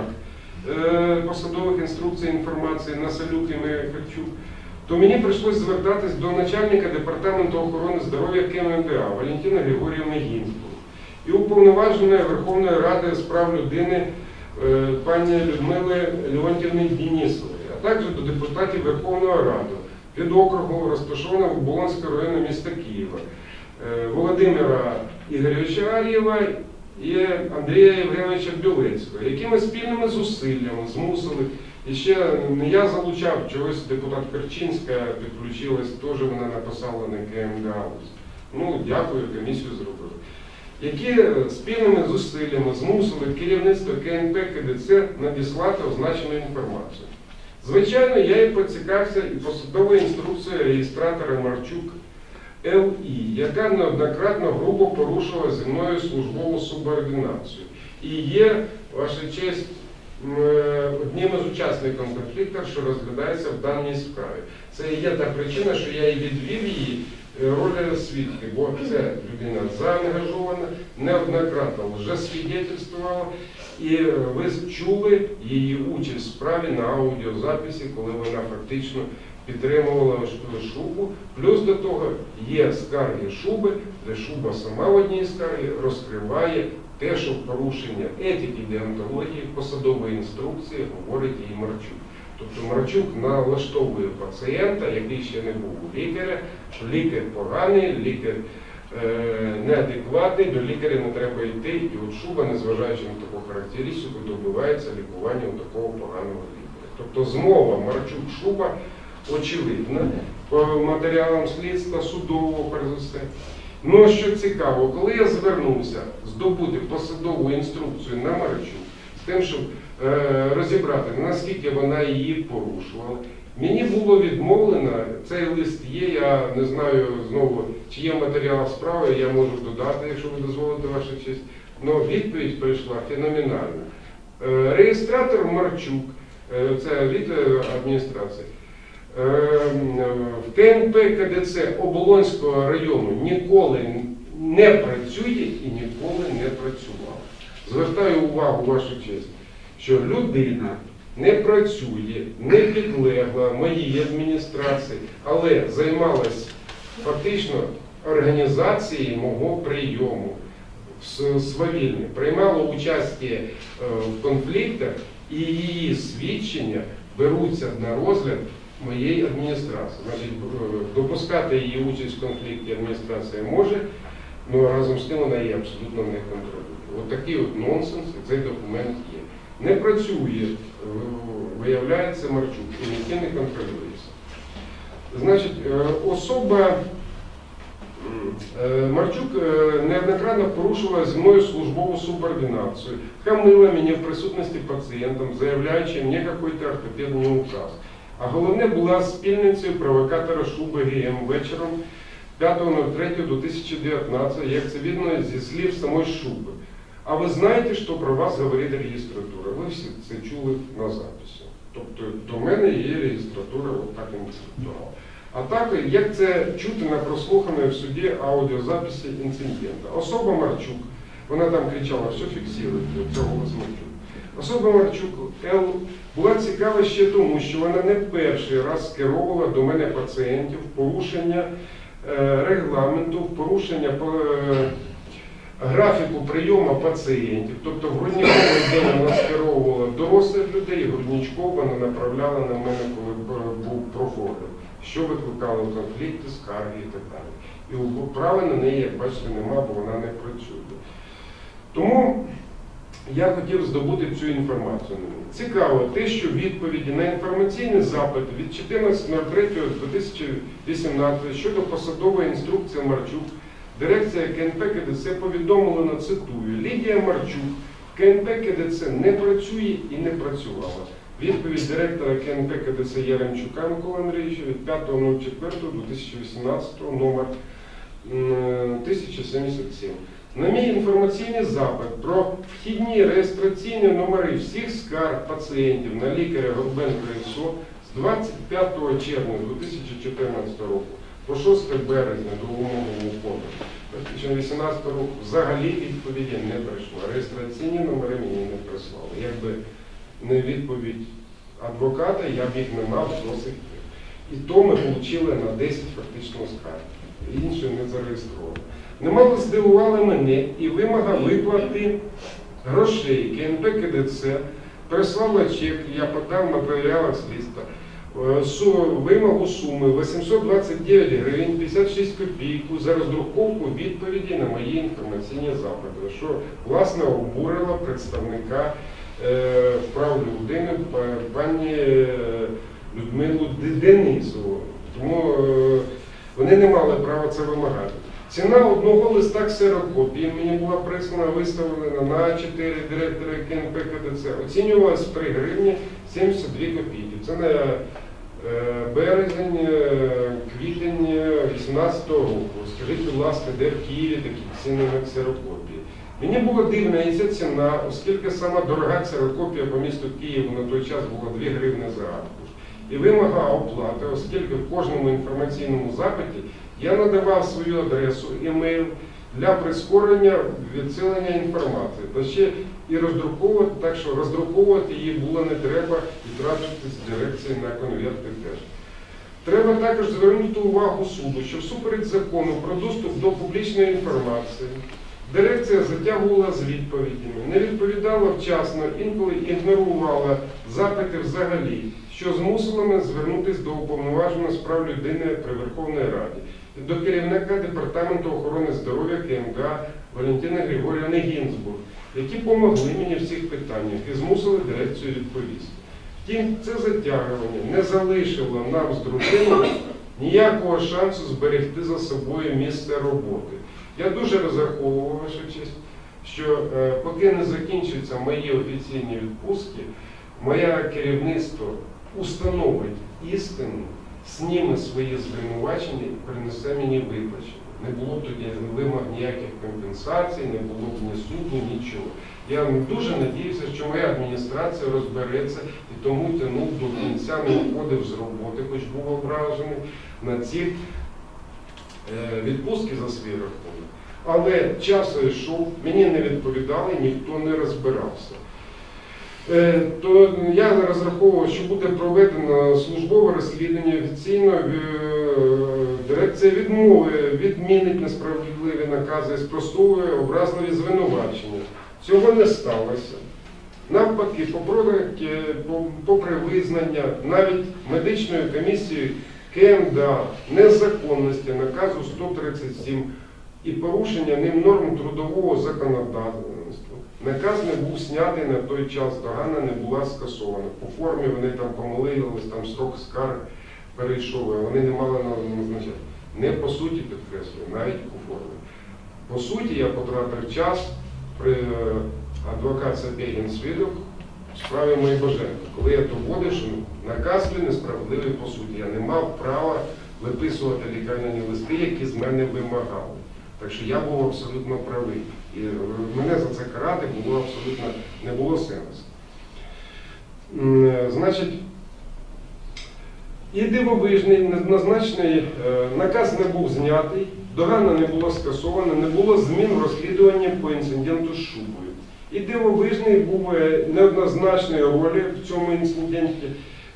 посадових інструкцій інформації на Салюк і Михальчук, то мені прийшлося звертатись до начальника департаменту охорони здоров'я КМДА Валентини Григорівни Гінської і уповноваженої Верховної Ради з прав людини пані Людмили Леонтівни Денісової, а також до депутатів Верховної Ради від округу, розташованого в Оболонському районі міста Києва, Володимира Ігоровича Ар'єва і Андрія Євгеновича Білецького, якими спільними зусиллями змусили. І ще не я залучав, чогось депутат Корчинська підключилась, теж вона написала на КМДА. Ну, дякую, комісію зробили. Які спільними зусиллями змусили керівництво КНП КДЦ надіслати означену інформацію. Звичайно, я і поцікався і посадовою інструкцією реєстратора Марчук Л І, яка неоднократно грубо порушила зі мною службову субординацію. І є, ваша честь, одним із учасників конфлікту, що розглядається в даній справі. Це і є та причина, що я і відвів її роль свідки, бо ця людина заангажована, неоднократно вже свідетельствувала, і ви чули її участь в справі на аудіозаписі, коли вона фактично підтримувала Шубу. Плюс до того є скарги Шуби, де Шуба сама в одній скаргі розкриває те, що порушення етики, деонтології, посадової інструкції говорить їй Марчук. Тобто Марчук налаштовує пацієнта, який ще не був у лікаря, що лікар поганий, лікар е, неадекватний, до лікаря не треба йти. І от Шуба, незважаючи на таку характеристику, добивається лікування у такого поганого лікаря. Тобто змова Марчук-Шуба очевидно, по матеріалам слідства, судового, перш за все. Ну, що цікаво, коли я звернувся здобути посадову інструкцію на Марчук, з тим, щоб е, розібрати, наскільки вона її порушувала, мені було відмовлено, цей лист є, я не знаю знову, чи є матеріал справи, я можу додати, якщо ви дозволите, ваша честь, але відповідь прийшла феноменальна. Е, реєстратор Марчук, е, це від адміністрації, в К Н П К Д С Оболонського району ніколи не працює і ніколи не працював. Звертаю увагу, вашу честь, що людина не працює, не підлегла моїй адміністрації, але займалась фактично організацією мого прийому в Свавільні, приймала участь в конфліктах і її свідчення беруться на розгляд моєї адміністрації. Значить, допускати її участь в конфлікті адміністрація може, але разом з тим вона її абсолютно не контролює. Ось такий от нонсенс, і цей документ є. Не працює, виявляється, Марчук, і ніким не контролюється. Значить, особа Марчук неоднократно порушила зі мною службову субординацію, хамила мене в присутності пацієнтів, заявляючи мені якийсь ортопедний указ. А головне, була спільницею провокатора Шуби Г М вечором п'ятого третього дві тисячі дев'ятнадцятого, як це видно зі слів самої Шуби. А ви знаєте, що про вас говорить реєстратура? Ви всі це чули на записі. Тобто до мене є реєстратура, отак інцидентувала. А так, як це чути на прослуханої в суді аудіозаписі інцидента. Особа Марчук, вона там кричала, що фіксується, це голос Марчук. Особа Марчук Л. була цікава ще тому, що вона не перший раз скеровувала до мене пацієнтів в порушення е, регламенту, в порушення е, графіку прийому пацієнтів. Тобто в грудніковий день вона скеровувала дорослих людей, грудничков вона направляла на мене, коли був проходив, що викликало конфлікти, скарги і так далі. І права на неї, як бачите, нема, бо вона не працює. Тому я хотів здобути цю інформацію. Цікаво те, що відповіді на інформаційний запит від чотирнадцятого третього дві тисячі вісімнадцятого щодо посадової інструкції Марчук, дирекція К Н П К Д С повідомлена, цитую, Лідія Марчук в К Н П К Д С не працює і не працювала. Відповідь директора К Н П К Д С Яремчука Миколи Андрійовича від п'ятого четвертого дві тисячі вісімнадцятого, номер тисяча сімдесят сім. На мій інформаційний запит про вхідні реєстраційні номери всіх скарг пацієнтів на лікаря Горбенка і Со з двадцять п'ятого червня дві тисячі чотирнадцятого року по шостого березня до умовного уходу дві тисячі вісімнадцятого року взагалі відповіді не прийшло. Реєстраційні номери мені не прислали. Якби не відповідь адвоката, я б їх не мав до сих пір. І то ми отримали на десять фактично скарг. Інші не зареєстровані. Немало здивували мене і вимога виплати грошей. К Н П К Д С прислала чек, я подав в матеріалах слідства, вимогу суми вісімсот двадцять дев'ять гривень п'ятдесят шість копійок за роздруковку відповіді на мої інформаційні запити, що, власне, обурило представника е, прав людини пані Людмилу Денисову. Тому е, вони не мали права це вимагати. Ціна одного листа ксерокопії мені була прислана, виставлена на чотири директора К Н П К Д С. Оцінювалась при гривні сімдесят дві копійки. Це на березень, квітень дві тисячі вісімнадцятого року. Скажіть, будь ласка, де в Києві такі ціни на ксерокопії? Мені було дивно і ця ціна, оскільки сама дорога ксерокопія по місту Києву на той час була дві гривні за аркуш. І вимога оплати, оскільки в кожному інформаційному запиті я надавав свою адресу, емейл для прискорення відсилення інформації. Та ще і роздруковувати, так що роздруковувати її було не треба і тратити з дирекції на конверти теж. Треба також звернути увагу суду, що всупереч закону про доступ до публічної інформації дирекція затягувала з відповідями, не відповідала вчасно, інколи ігнорувала запити взагалі, що змусило мене звернутися до уповноваженого з прав людини при Верховній Раді, до керівника Департаменту охорони здоров'я К М Г Валентини Григорівни Гінзбург, які допомогли мені в цих питаннях і змусили дирекцію відповісти. Втім, це затягування не залишило нам з дружиною ніякого шансу зберегти за собою місце роботи. Я дуже розраховував, ваша честь, що е, поки не закінчаться мої офіційні відпустки, моє керівництво установить істину, зніме свої звинувачення і принесе мені вибачення. Не було б тоді вимог ніяких компенсацій, не було б ні суду, нічого. Я дуже надіюся, що моя адміністрація розбереться і тому тягнув до кінця, не уходив з роботи, хоч був ображений на ці е, відпустки за свій рахунок. Але час йшов, мені не відповідали, ніхто не розбирався. Е, то я розраховував, що буде проведено службове розслідування офіційно, е, дирекція відмови, відмінить несправедливі накази і спростовує образливі звинувачення. Цього не сталося. Навпаки, попри визнання навіть медичною комісією КМДА незаконності наказу сто тридцять сім і порушення ним норм трудового законодавства, наказ не був знятий на той час, догана не була скасована. По формі вони там помилились, там строк скарг перейшов, а вони не мали назначати. Не по суті, підкреслюю, навіть по формі. По суті, я потратив час при адвокат Сапєгін свідок в справі моєї Боженко, коли я доводив, що наказ був несправедливий по суті. Я не мав права виписувати лікарняні листи, які з мене вимагали. Так що я був абсолютно правий. І мене за це карати було абсолютно не було сенсу. Значить, і дивовижний, назначений наказ не був знятий, догана не було скасовано, не було змін в розслідуванні по інциденту з шубою. І дивовижний був неоднозначної ролі в цьому інциденті.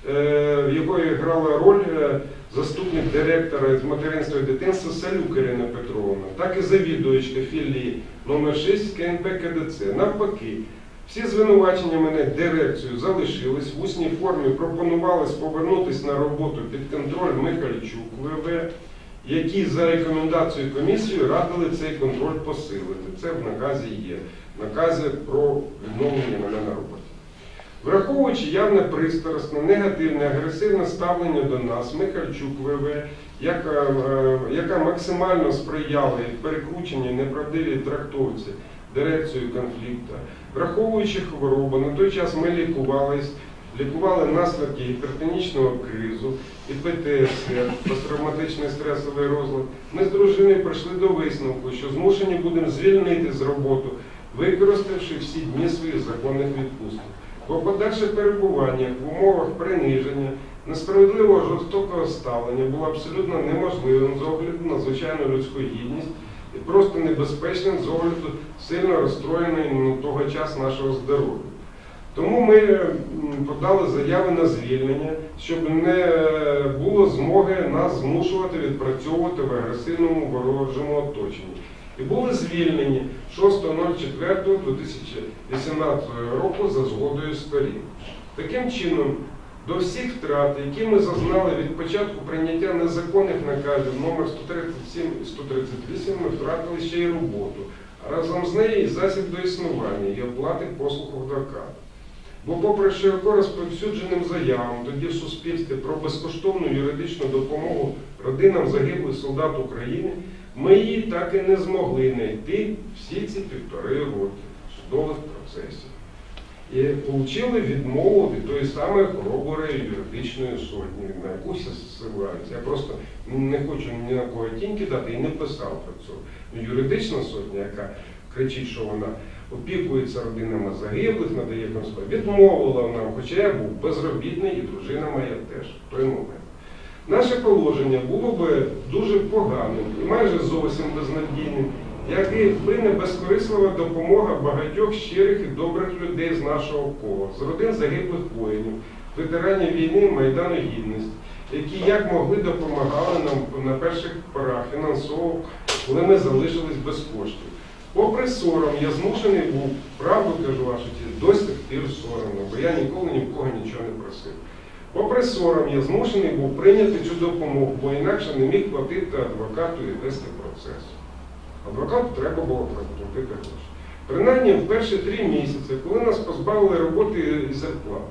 В його грала роль заступник директора з материнства і дитинства Салюк Ірина Петровна, так і завідувачка філії номер шість КНП КДЦ. Навпаки, всі звинувачення мене дирекцією залишились, в усній формі пропонувалось повернутися на роботу під контроль Михальчук ВВ, які за рекомендацією комісії радили цей контроль посилити. Це в наказі є. В наказі про відновлення мене на роботі. Враховуючи явне пристрасне, негативне, агресивне ставлення до нас, Михальчук ВВ, яка, яка максимально сприяла перекрученню неправдивій трактовці дирекцією конфлікту, враховуючи хворобу, на той час ми лікувались, лікували наслідки гіпертонічного кризу і ПТСР, посттравматичний стресовий розлад, ми з дружиною прийшли до висновку, що змушені будемо звільнити з роботи, використавши всі дні своїх законних відпусток. Бо подальше перебування в умовах приниження, несправедливого жорстокого ставлення було абсолютно неможливим з огляду на звичайну людську гідність і просто небезпечним з огляду сильно розстроєної на того часу нашого здоров'я. Тому ми подали заяви на звільнення, щоб не було змоги нас змушувати відпрацьовувати в агресивному ворожому оточенні. І були звільнені шостого четвертого дві тисячі вісімнадцятого року за згодою сторін. Таким чином, до всіх втрат, які ми зазнали від початку прийняття незаконних наказів номер сто тридцять сім і сто тридцять вісім, ми втратили ще й роботу, а разом з нею і засіб до існування, і оплати послуг адвоката. Бо попри широко розповсюдженим заявам тоді в суспільстві про безкоштовну юридичну допомогу родинам загиблих солдат України, ми її так і не змогли знайти всі ці півтори роки судових процесів. І отримали відмову від тої самої хороброї юридичної сотні, на яку всі зсилаються. Я просто не хочу ні на кого тінь кидати і не писав про це. Юридична сотня, яка кричить, що вона опікується родинами загиблих, надає консультацію, відмовила нам, хоча я був безробітний і дружина моя теж в той момент. Наше положення було б дуже поганим і майже зовсім безнадійним, якби не безкорислива допомога багатьох щирих і добрих людей з нашого кола, з родин загиблих воїнів, ветеранів війни, Майдану Гідності, які як могли допомагали нам на перших порах фінансово, коли ми залишились без коштів. Попри сором, я змушений був, правду кажу вашу ті, до сих пір соромно, бо я ніколи ні в кого нічого не просив. Попри сором, я змушений був прийняти цю допомогу, бо інакше не міг платити адвокату і вести процес. Адвокату треба було платити гроші. Принаймні в перші три місяці, коли нас позбавили роботи і зарплати,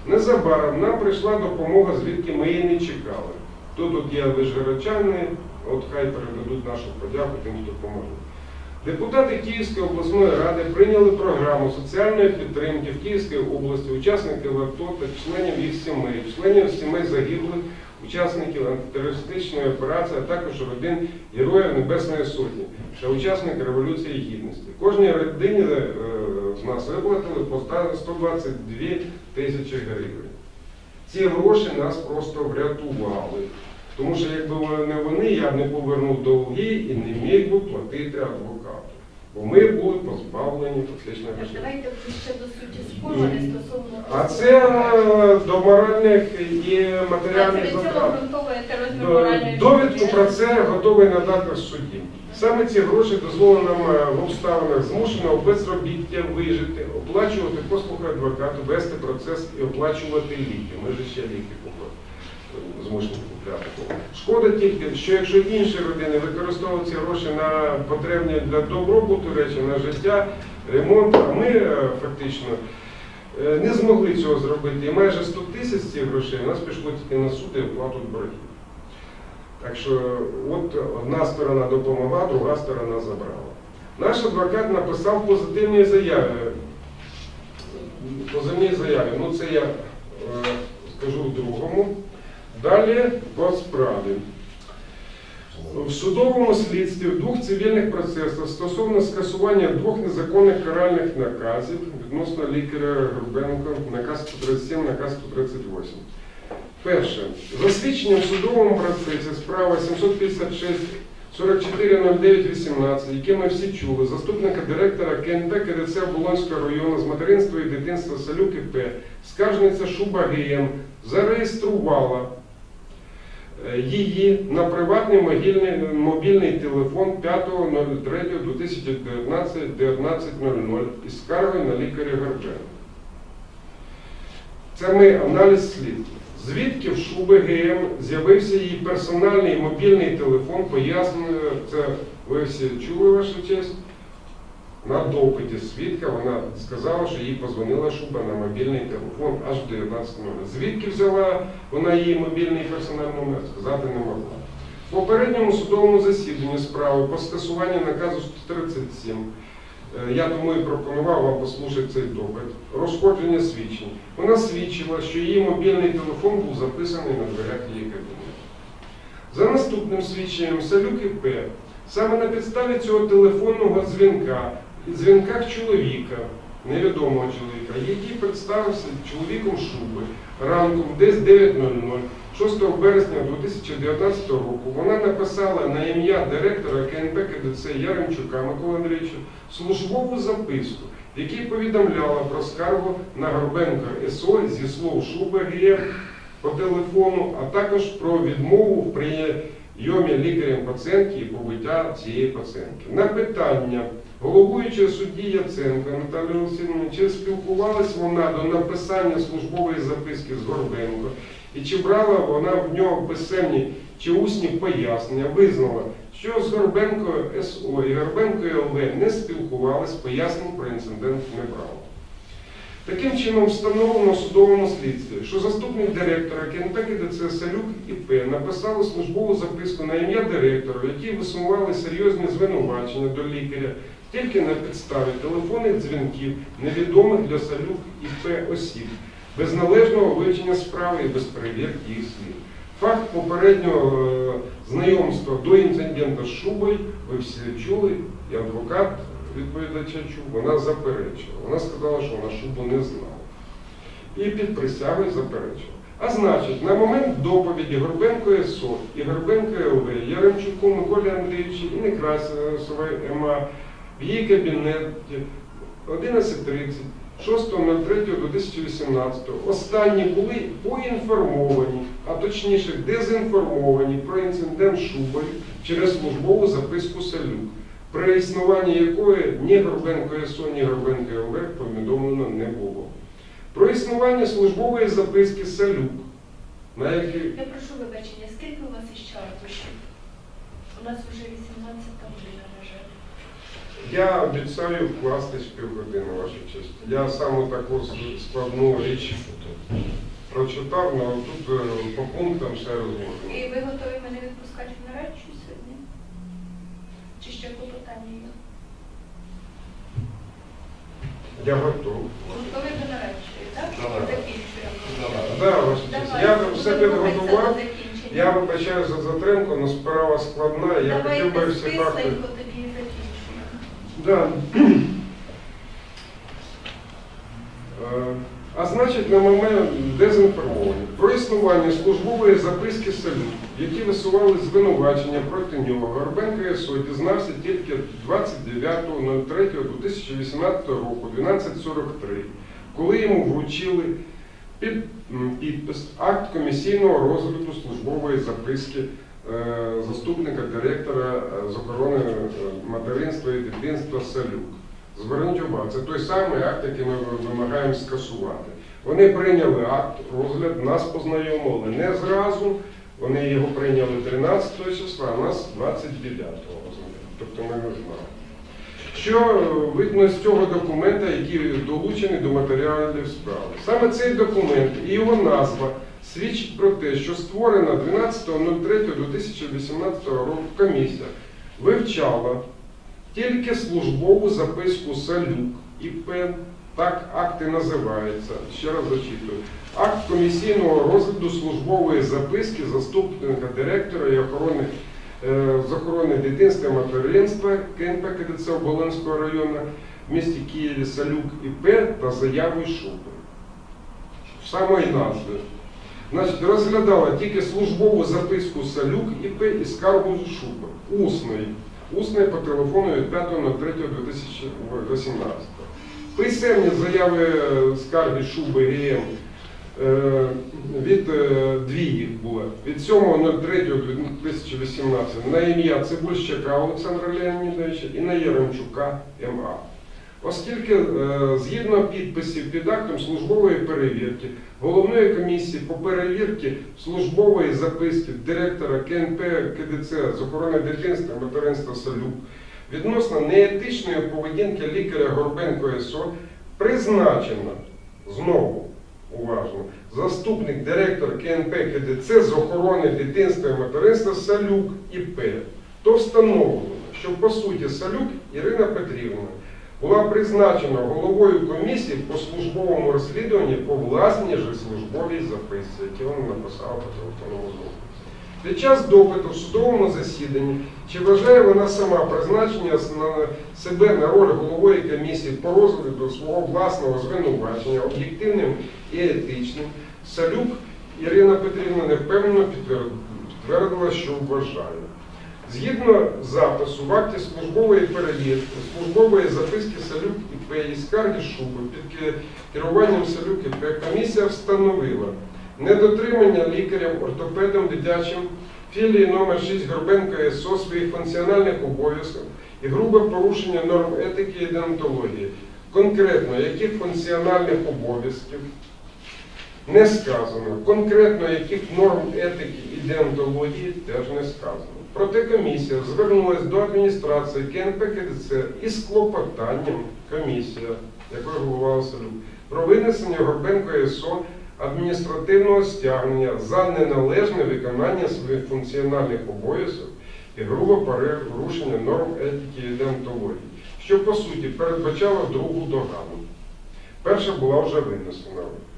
Незабаром нам прийшла допомога, звідки ми її не чекали. Тут от є вишгородчани, от хай передадуть нашу подяку тим, хто допоможе. Депутати Київської обласної ради прийняли програму соціальної підтримки в Київській області учасників АТО та членів їх сімей, членів сімей загиблих, учасників антитерористичної операції, а також родин Героїв Небесної Сотні та учасників Революції Гідності. Кожній родині е, з нас виплатили по сто двадцять дві тисячі гривень. Ці гроші нас просто врятували. Тому що якби не вони, я б не повернув долги і не міг би платити адвокату. Бо ми були позбавлені фактичної Так, грошей. давайте ще до суті спору, не стосовно... А це е, до моральних і А це матеріальних від цього затрат. ґрунтовуєте розмір моральної Довідку шкоди? про це готовий надати в суді. Саме ці гроші дозволили нам е, в обставинах змушеного безробіття вижити, оплачувати послуги адвокату, вести процес і оплачувати ліки. Ми ж ще ліки купили. Змушені купляти. Шкода тільки, що якщо інші родини використовують ці гроші на потрібні для добробуту речі, на життя, ремонт, а ми е, фактично е, не змогли цього зробити. І майже сто тисяч цих грошей у нас пішло тільки на суд і оплату боргів. Так що от одна сторона допомогла, друга сторона забрала. Наш адвокат написав позитивні заяви. Позивні заяви. Ну це я е, скажу в другому. Далі по справі. В судовому слідстві в двох цивільних процесах стосовно скасування двох незаконних каральних наказів відносно лікаря Горбенко, наказ сто тридцять сім, наказ сто тридцять вісім. Перше. За свідченням в судовому процесі справа сімсот п'ятдесят шість сорок чотири нуль дев'ять вісімнадцять, яке ми всі чули, заступника директора КНП КДЦ Оболонського району з материнства і дитинства Салюк І П, скаржниця Шуба ГМ, зареєструвала її на приватний мобільний, мобільний телефон п'ятого третього дві тисячі дев'ятнадцятого дев'ятнадцять нуль нуль із скаргою на лікаря Горбенка. Це ми аналіз слідства. Звідки в Шуби ГМ з'явився її персональний мобільний телефон, пояснює, це ви всі чули, ваша честь, на допиті свідка вона сказала, що їй позвонила Шуба на мобільний телефон аж в дев'ятнадцять нуль нуль. Звідки взяла вона її мобільний персональний номер, сказати не могла. В попередньому судовому засіданні справи по скасуванню наказу сто тридцять сім, я тому і пропонував вам послухати цей допит, розходження свідчень. Вона свідчила, що її мобільний телефон був записаний на дверях її кабінету. За наступним свідченням Салюк І П, саме на підставі цього телефонного дзвінка, дзвінках чоловіка, невідомого чоловіка, який представився чоловіком Шуби, ранком десь дев'ять нуль нуль, шостого березня дві тисячі дев'ятнадцятого року, вона написала на ім'я директора КНП КДЦ Яремчука Миколи Андрійовича службову записку, в якій повідомляла про скаргу на Горбенка СО зі слов Шуби ГМ по телефону, а також про відмову в прийомі лікарем пацієнтки і побиття цієї пацієнтки. На питання головуючого судді Яценка Наталії Олексійовни, чи спілкувалась вона до написання службової записки з Горбенко, і чи брала вона в нього писемні чи усні пояснення, визнала, що з Горбенко СО і Горбенко ЛВ не спілкувались, пояснень про інцидент не брала. Таким чином встановлено в судовому слідстві, що заступник директора КНП КДЦ Салюк І П написали службову записку на ім'я директора, в якій висували серйозні звинувачення до лікаря тільки на підставі телефонних дзвінків невідомих для Салюк І П осіб, без належного вивчення справи і без перевірки їх слів. Факт попереднього е, знайомства до інциденту з Шубою, ви всі чули, і адвокат відповідача чув, вона заперечила. Вона сказала, що вона Шубу не знала. І під присягою заперечила. А значить, на момент доповіді Горбенко СО і Горбенко ЛВ, Яремчуку Миколі Андрійовичу і Некрасової М А в її кабінеті одинадцять тридцять, шостого третього дві тисячі вісімнадцятого останні були поінформовані, а точніше дезінформовані про інцидент з Шубою через службову записку Салюк, про існування якої ні Горбенко СО, ні Горбенко ЛВ повідомлено не було. Про існування службової записки Салюк, на якій... Я прошу вибачення, скільки у вас іще аркушів? У нас вже вісімнадцята година, на жаль. Я обіцяю вкластись півгодини, ваша честь. Я саме таку складну річ прочитав, але тут е, по пунктам все розложено. І ви готові мене відпускати в нарадчу сьогодні? Чи ще клопотання є? Я готов. Готові до нарадчої, так? Давай. Закінчуємо. Давай. Да, ваша честь. Давай. Я все Будемо рухатися підготував. до закінчення. Я вибачаю за затримку, але справа складна. Я хотів би Давайте всі факти. стисленько тоді і закінчуємо. Да. Е, А значить, на момент дезінформовані про існування службової записки «Салют», які висували звинувачення проти нього, Горбенко ес о дізнався тільки двадцять дев'ятого третього дві тисячі вісімнадцятого року, дванадцять сорок три, коли йому вручили під м, підпис акт комісійного розгляду службової записки е, заступника директора е, з охорони е, материнства і дитинства «Салют». Зверніть увагу, це той самий акт, який ми вимагаємо скасувати. Вони прийняли акт, розгляд, нас познайомили не зразу, вони його прийняли тринадцятого числа, а нас двадцять дев'ятого розгляду. Тобто ми не знали. Що видно з цього документа, який долучений до матеріалів справи? Саме цей документ і його назва свідчить про те, що створена дванадцятого третього дві тисячі вісімнадцятого року комісія вивчала тільки службову записку «Салюк» і ПЕН, так акт і називається, ще раз зачитую. Акт комісійного розгляду службової записки заступника директора і охорони, е, з охорони дитинства і материнства ка ен пе ка де це Оболонського району в місті Києві «Салюк» і ПЕН та заявою Шупи. Самої назви. Значить, розглядала тільки службову записку «Салюк» і ПЕН і скаргу Шупи, усної. Усне по телефону від п'ятого третього дві тисячі вісімнадцятого. Писемні заяви скарги Шуби ГМ е, від е, дві їх було. Від сьомого третього дві тисячі вісімнадцятого на ім'я Цибульщака Олександра Леонідовича і на Яремчука Ем А. Оскільки е, згідно підписів під актом службової перевірки Головної комісії по перевірці службової записки директора ка ен пе ка де це з охорони дитинства і материнства «Салюк» відносно неетичної поведінки лікаря Горбенко ес о призначено, знову уважно, заступник директора ка ен пе ка де це з охорони дитинства і материнства «Салюк» і П. То встановлено, що по суті «Салюк» Ірина Петрівна була призначена головою комісії по службовому розслідуванні по власній же службовій записці, які вона написала по телефонному дописі. Під час допиту в судовому засіданні, чи вважає вона сама призначення на себе на роль голової комісії по розгляду свого власного звинувачення об'єктивним і етичним, «Салюк» Ірина Петрівна невпевнено підтвердила, що вважає. Згідно запису в акті службової перевірки, службової записки «Салюк» і П і скарги Шуби під керуванням «Салюк» і П комісія встановила недотримання лікарем-ортопедом дитячим філії номер шість Горбенко ес о своїх функціональних обов'язків і грубе порушення норм етики і деонтології. Конкретно яких функціональних обов'язків не сказано, конкретно яких норм етики і деонтології теж не сказано. Проте комісія звернулася до адміністрації ка ен пе ка де це із клопотанням, комісія, якою головувала «Салюк», про винесення Горбенко ес о адміністративного стягнення за неналежне виконання своїх функціональних обов'язків і грубе порушення норм етики і деонтології, що по суті передбачало другу догану. Перша була вже винесена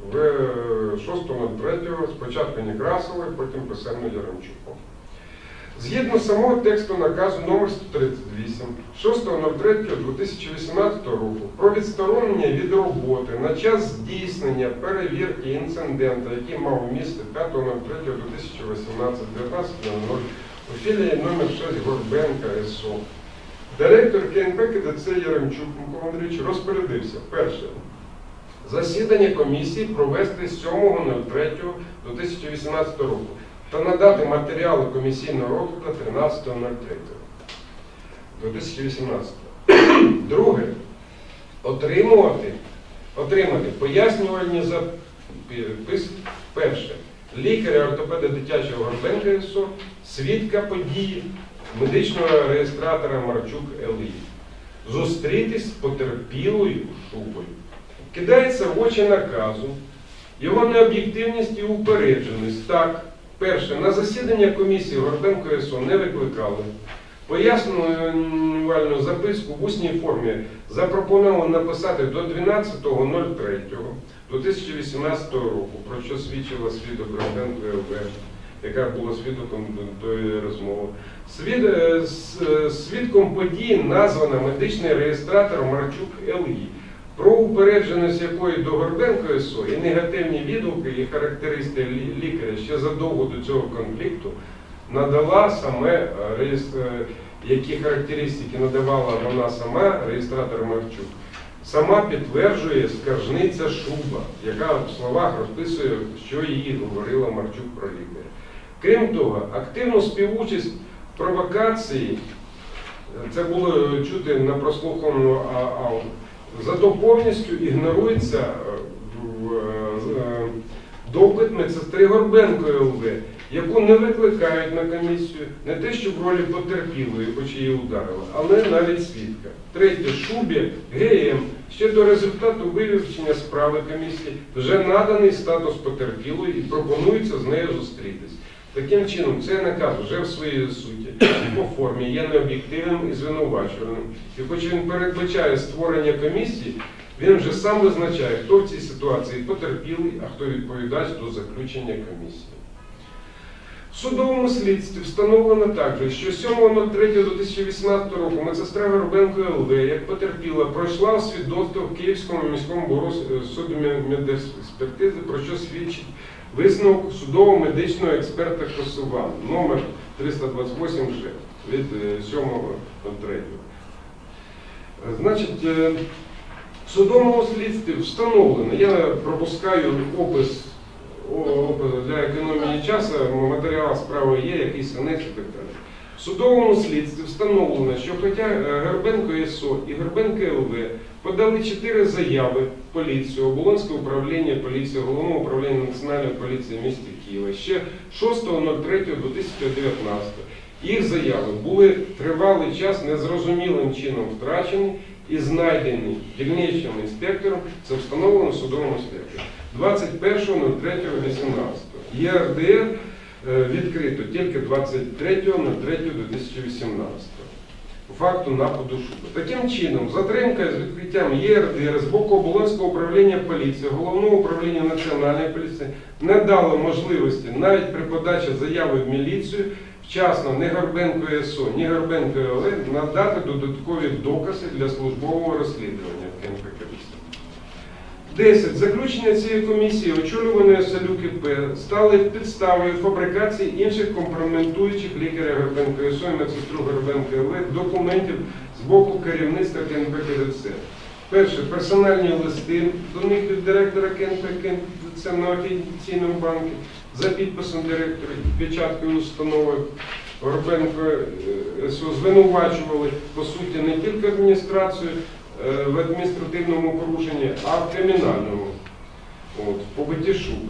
в шостого третього, спочатку Некрасовою, потім писемно Яремчуком. Згідно самого тексту наказу номер сто тридцять вісім шостого третього дві тисячі вісімнадцятого року про відсторонення від роботи на час здійснення перевірки інцидента, який мав місце п'ятого третього дві тисячі вісімнадцятого дев'ятнадцятого нуль у філії номер шість Горбенка ес о, директор ка ен пе ка де це Яремчук Микола Андрійович розпорядився: перше, засідання комісії провести сьомого третього дві тисячі вісімнадцятого року та надати матеріали комісійного розгляду тринадцятого третього дві тисячі вісімнадцятого. Друге, отримувати, отримати пояснювальні записи. Перше, лікаря-ортопеда дитячого Горбенка ес о, свідка події, медичного реєстратора Марчук Ел І. Зустрітись з потерпілою Шубою. Кидається в очі наказу Його необ'єктивність і упередженість. Так, перше, на засідання комісії Горбенко ес о не викликали. Пояснювальну записку в усній формі запропонували написати до дванадцятого третього дві тисячі вісімнадцятого року, про що свідчила свідок Горбенко ел ве, яка була свідком тої розмови. Свід, свідком події названа медичний реєстратор Марчук ел і, про упередженість якої до Горбенко ес о і негативні відгуки і характеристики лікаря ще задовго до цього конфлікту надала саме, які характеристики надавала вона сама, реєстратор Марчук, сама підтверджує скаржниця Шуба, яка в словах розписує, що їй говорила Марчук про лікаря. Крім того, активну співучасть в провокації, це було чути на прослуханому аудіо, зато повністю ігнорується допит медсестри Горбенко ел ве, яку не викликають на комісію, не те, що в ролі потерпілої, хоч її ударили, але навіть свідка. Третє, Шубі ге ем ще до результату вивчення справи комісії вже наданий статус потерпілої і пропонується з нею зустрітись. Таким чином, цей наказ вже в своїй суті і по формі є необ'єктивним і звинувачуваним. І хоч він передбачає створення комісії, він вже сам визначає, хто в цій ситуації потерпілий, а хто відповідач до заключення комісії. В судовому слідстві встановлено також, що сьомого третього дві тисячі вісімнадцятого року медсестра Горбенко ел ве, як потерпіла, пройшла освідоцтво в Київському міському бюро судмедекспертизи, про що свідчить висновок судово-медичного експерта Косова, номер триста двадцять вісім же від сьомого третього. Значить, в судовому слідстві встановлено, я пропускаю опис, опис для економії часу, матеріал справи є, якийсь анекс і так далі. В судовому слідстві встановлено, що хоча Горбенко ес о і Горбенко ел ве подали чотири заяви в поліцію, Оболонське управління поліції, Головного управління Національної поліції в місті Києва ще шостого третього дві тисячі дев'ятнадцятого. Їх заяви були тривалий час незрозумілим чином втрачені і знайдені дільничним інспектором, це встановлено в судовому слідстві. двадцять першого третього вісімнадцятого. є ер де ер відкрито тільки двадцять третього третього дві тисячі вісімнадцятого. По факту нападу Шуби. Таким чином, затримка з відкриттям є ер де ер з боку Оболонського управління поліції, Головного управління Національної поліції не дало можливості навіть при подачі заяви в міліцію вчасно ні Горбенко ес о, ні Горбенко ел ве надати додаткові докази для службового розслідування в ка ен пе ка де се. десять. Заключення цієї комісії, очолюваної Салюки П, стали підставою фабрикації інших компрометуючих лікаря Горбенко ес о і медсестру Горбенко ел ве документів з боку керівництва ка ен пе ка де се. Перше, персональні листи до них від директора ка ен пе ка де се на офіційному банку за підписом директора і печаткою установи Горбенко ес о звинувачували, по суті, не тільки адміністрацію в адміністративному порушенні, а в кримінальному, от, в побитті Шуби.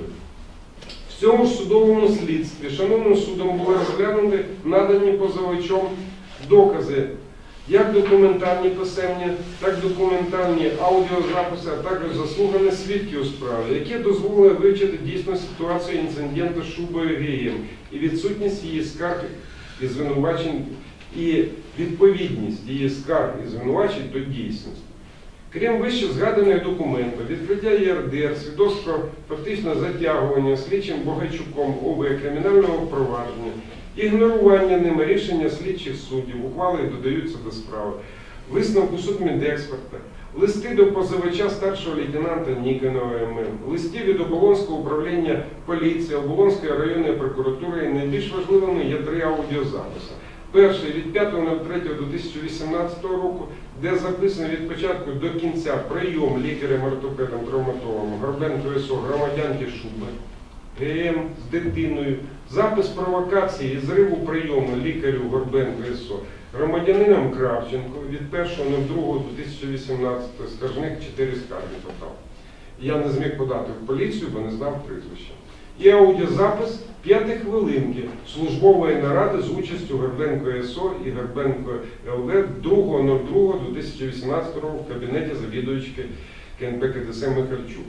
В цьому ж судовому слідстві шановним судом були розглянуті надані позивачом докази, як документальні писемні, так і документальні аудіозаписи, а також заслухані свідки у справі, які дозволили вивчити дійсну ситуацію інциденту з Шубою ге ем і відсутність її скарг і звинувачень, і відповідність її скарг і звинувачень до дійсності. Крім вище згаданих документів, відкриття є ер де ер, свідоцтво фактично затягування слідчим Богайчуком о ве кримінального провадження, ігнорування ними рішення слідчих суддів, ухвали додаються до справи, висновку судмедексперта, листи до позивача старшого лейтенанта Ніконова ем ем, листи від Оболонського управління поліції, Оболонської районної прокуратури, і найбільш важливими є три аудіозаписи. Перший від п'ятого третього дві тисячі вісімнадцятого року, де записано від початку до кінця прийом лікарем-ортопедом, травматологом Горбенко ес о громадянки Шуби, ге ем з дитиною, запис провокації і зриву прийому лікарю Горбенко ес о громадянином Кравченко від першого другого дві тисячі вісімнадцятого, скаржник чотири скарги подав. Я не зміг подати в поліцію, бо не знав прізвища. І аудіозапис п'яти хвилинки службової наради з участю Горбенко ес о і Горбенко ел ве другого другого дві тисячі вісімнадцятого року в кабінеті завідувачки ка ен пе ка де се Михальчук.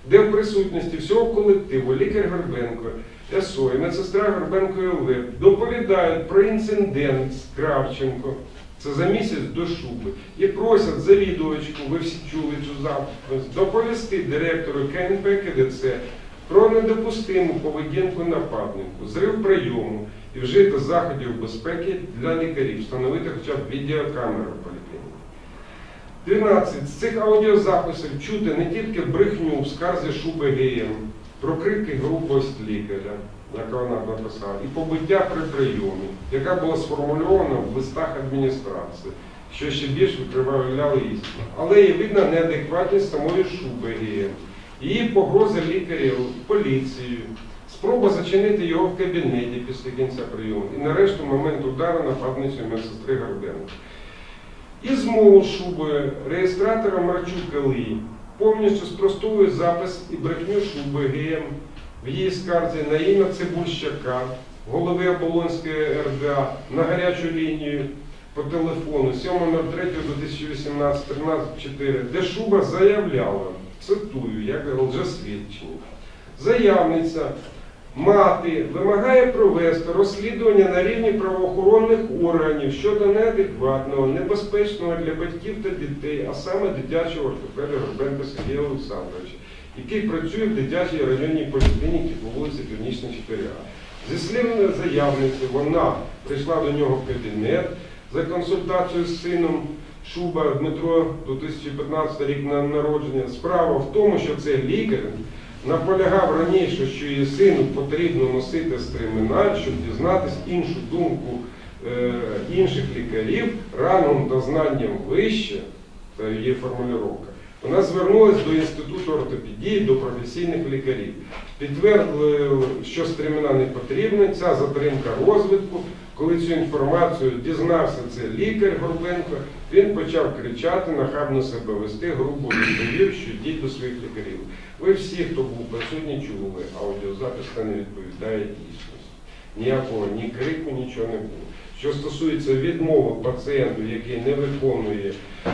де в присутності всього колективу лікар Горбенко, СО і медсестра Горбенко ЛВ доповідають про інцидент з Кравченко, це за місяць до Шуби, і просять завідувачку, ви всі чули цю запис, доповісти директору КНП КДЦ про недопустиму поведінку нападнику, зрив прийому і вжити заходів безпеки для лікарів, встановити хоча б відеокамеру в поліклініці. дванадцять. З цих аудіозаписів чути не тільки брехню в скарзі Шуби ГМ, про крики грубость лікаря, яка вона написала, і побиття при прийомі, яка була сформульована в листах адміністрації, що ще більш викривляли істину. Але і видно неадекватність самої Шуби ГМ, її погрози лікарів, поліцією, спроба зачинити його в кабінеті після кінця прийому і нарешті момент удару нападницею медсестри Горбенко. І змову з Шубою реєстратора Марчук Іллі повністю спростовує запис і брехню Шуби ГМ в її скарзі на ім'я Цибульщака, голови Оболонської РДА, на гарячу лінію по телефону сьомого третього дві тисячі вісімнадцятого тринадцять чотири, де Шуба заявляла, цитую, як лжесвідчення, заявниця мати вимагає провести розслідування на рівні правоохоронних органів щодо неадекватного, небезпечного для батьків та дітей, а саме дитячого ортопеда Горбенка Сергія Олександровича, який працює в дитячій районній поліклініці по вулиці Північна, чотири А. Зі слів заявниці, вона прийшла до нього в кабінет за консультацією з сином Шуба Дмитро, дві тисячі п'ятнадцятий рік народження. Справа в тому, що цей лікар наполягав раніше, що її сину потрібно носити стриминаль, щоб дізнатися іншу думку е, інших лікарів, рангом та знанням вище, та її формулювання. Вона звернулася до Інституту ортопедії, до професійних лікарів. Підтвердили, що стримина не потрібна, ця затримка розвитку. Коли цю інформацію дізнався цей лікар Горбенко, він почав кричати, нахабно себе вести, грубо відповів, що йдіть до своїх лікарів. Ви всі, хто був присутній, чули, аудіозапис та не відповідає дійсності. Ніякого ні крику, нічого не було. Що стосується відмови пацієнту, який не виконує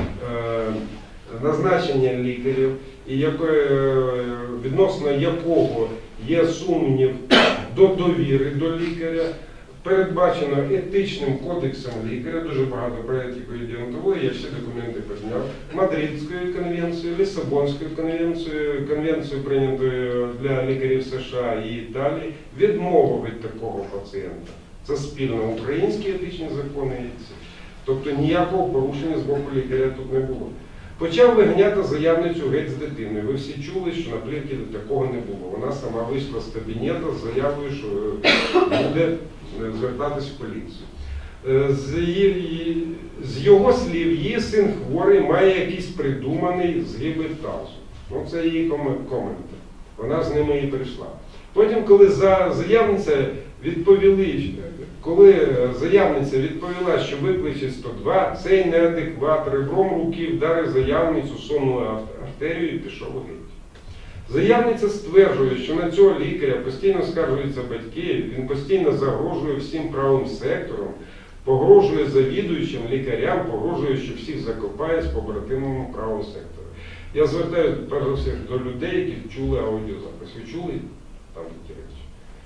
е, назначення лікарів, і яке, е, відносно якого є сумнів до довіри до лікаря, передбачено етичним кодексом лікаря, дуже багато проєктів деонтології, я всі документи підняв, Мадридською конвенцією, Лісабонською конвенцією, конвенцією прийнятою для лікарів США і Італії, відмова від такого пацієнта. Це спільно українські етичні закони. Тобто ніякого порушення з боку лікаря тут не було. Почав виганяти заявницю геть з дитиною. Ви всі чули, що на плівці такого не було. Вона сама вийшла з кабінету з заявою, що буде звертатись в поліцію. З, її, з його слів, її син хворий, має якийсь придуманий згиб тазу. Ну, це її коменти. Вона з ними і прийшла. Потім, коли заявниця відповіли, коли заявниця відповіла, що викличе сто два, цей неадекват ребром руки вдарив заявницю сонну артерію і пішов геть. Заявниця стверджує, що на цього лікаря постійно скаржуються батьки, він постійно загрожує всім правим сектором, погрожує завідуючим лікарям, погрожує, що всіх закопає з побратимом правого сектору. Я звертаюся перш за все до людей, які чули аудіозапис. Ви чули там такі речі?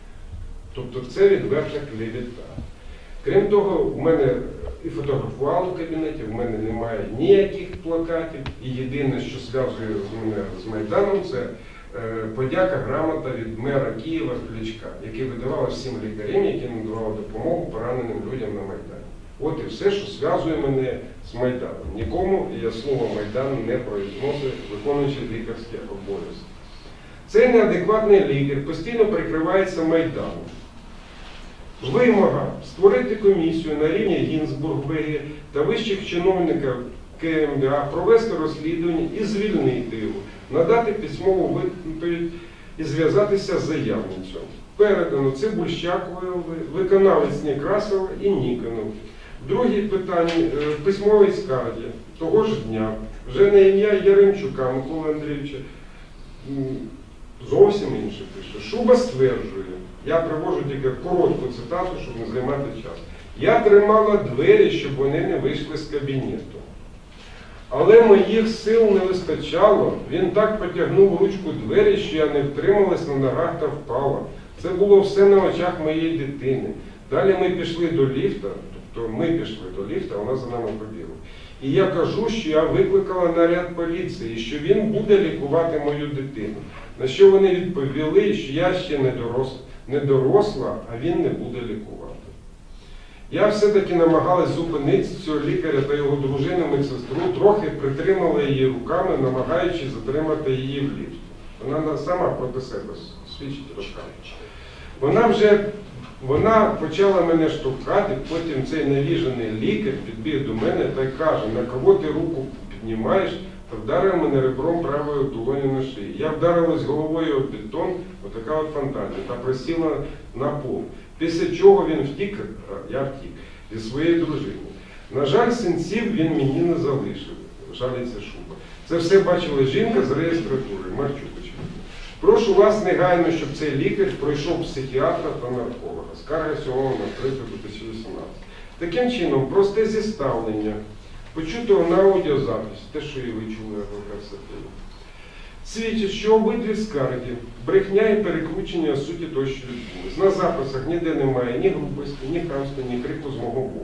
Тобто це відверта клевета. Крім того, в мене і фотографували в кабінеті, в мене немає ніяких плакатів. І єдине, що зв'язує мене з Майданом, це е, подяка, грамота від мера Києва Кличка, який видавав всім лікарям, які надавали допомогу пораненим людям на Майдані. От і все, що зв'язує мене з Майданом. Нікому я слово Майдан не произносив, виконуючи лікарські обов'язки. Цей неадекватний лікар постійно прикривається Майданом. Вимога створити комісію на рівні Гінзбург-Бегі та вищих чиновників КМДА, провести розслідування і звільнити його, надати письмову відповідь і зв'язатися з заявницею. Передано Цибульщаковою, виконавець Некрасова і Ніконов. Друге питання в письмовій скаргі того ж дня, вже на ім'я Яремчука Миколи Андрійовича, зовсім інше пише. Шуба стверджує, я привожу тільки коротку цитату, щоб не займати час. Я тримала двері, щоб вони не вийшли з кабінету. Але моїх сил не вистачало. Він так потягнув ручку двері, що я не втрималась на ногах та впала. Це було все на очах моєї дитини. Далі ми пішли до ліфта, тобто ми пішли до ліфта, а вона за нами побігла. І я кажу, що я викликала наряд поліції, що він буде лікувати мою дитину. На що вони відповіли, що я ще не доросла, не доросла, а він не буде лікувати. Я все-таки намагалась зупинити цього лікаря та його дружину, медсестру, трохи притримала її руками, намагаючись затримати її в ліфті. Вона сама проти себе свідчить руками. Вона вже вона почала мене штовхати, потім цей навіжений лікар підбіг до мене та й каже, на кого ти руку піднімаєш, та вдарив мене ребром правої долоні на шиї. Я вдарилась головою об бетон, отака от фантазія, та присіла на пол. Після чого він втік, я втік, зі своєї дружини. На жаль, синців він мені не залишив, жаліться Шуба. Це все бачила жінка з реєстратури, Марчук. Прошу вас негайно, щоб цей лікар пройшов психіатра та нарколога. Скарга всього на третє дві тисячі вісімнадцятого. Таким чином, просте зіставлення, почутого на аудіозапис, те, що і ви чули, адвокат Сапєв, свідчить, що обидві скарги, брехня і перекручення суті того, що відбулось. На записах ніде немає ні грубості, ні хамства, ні крику з мого боку.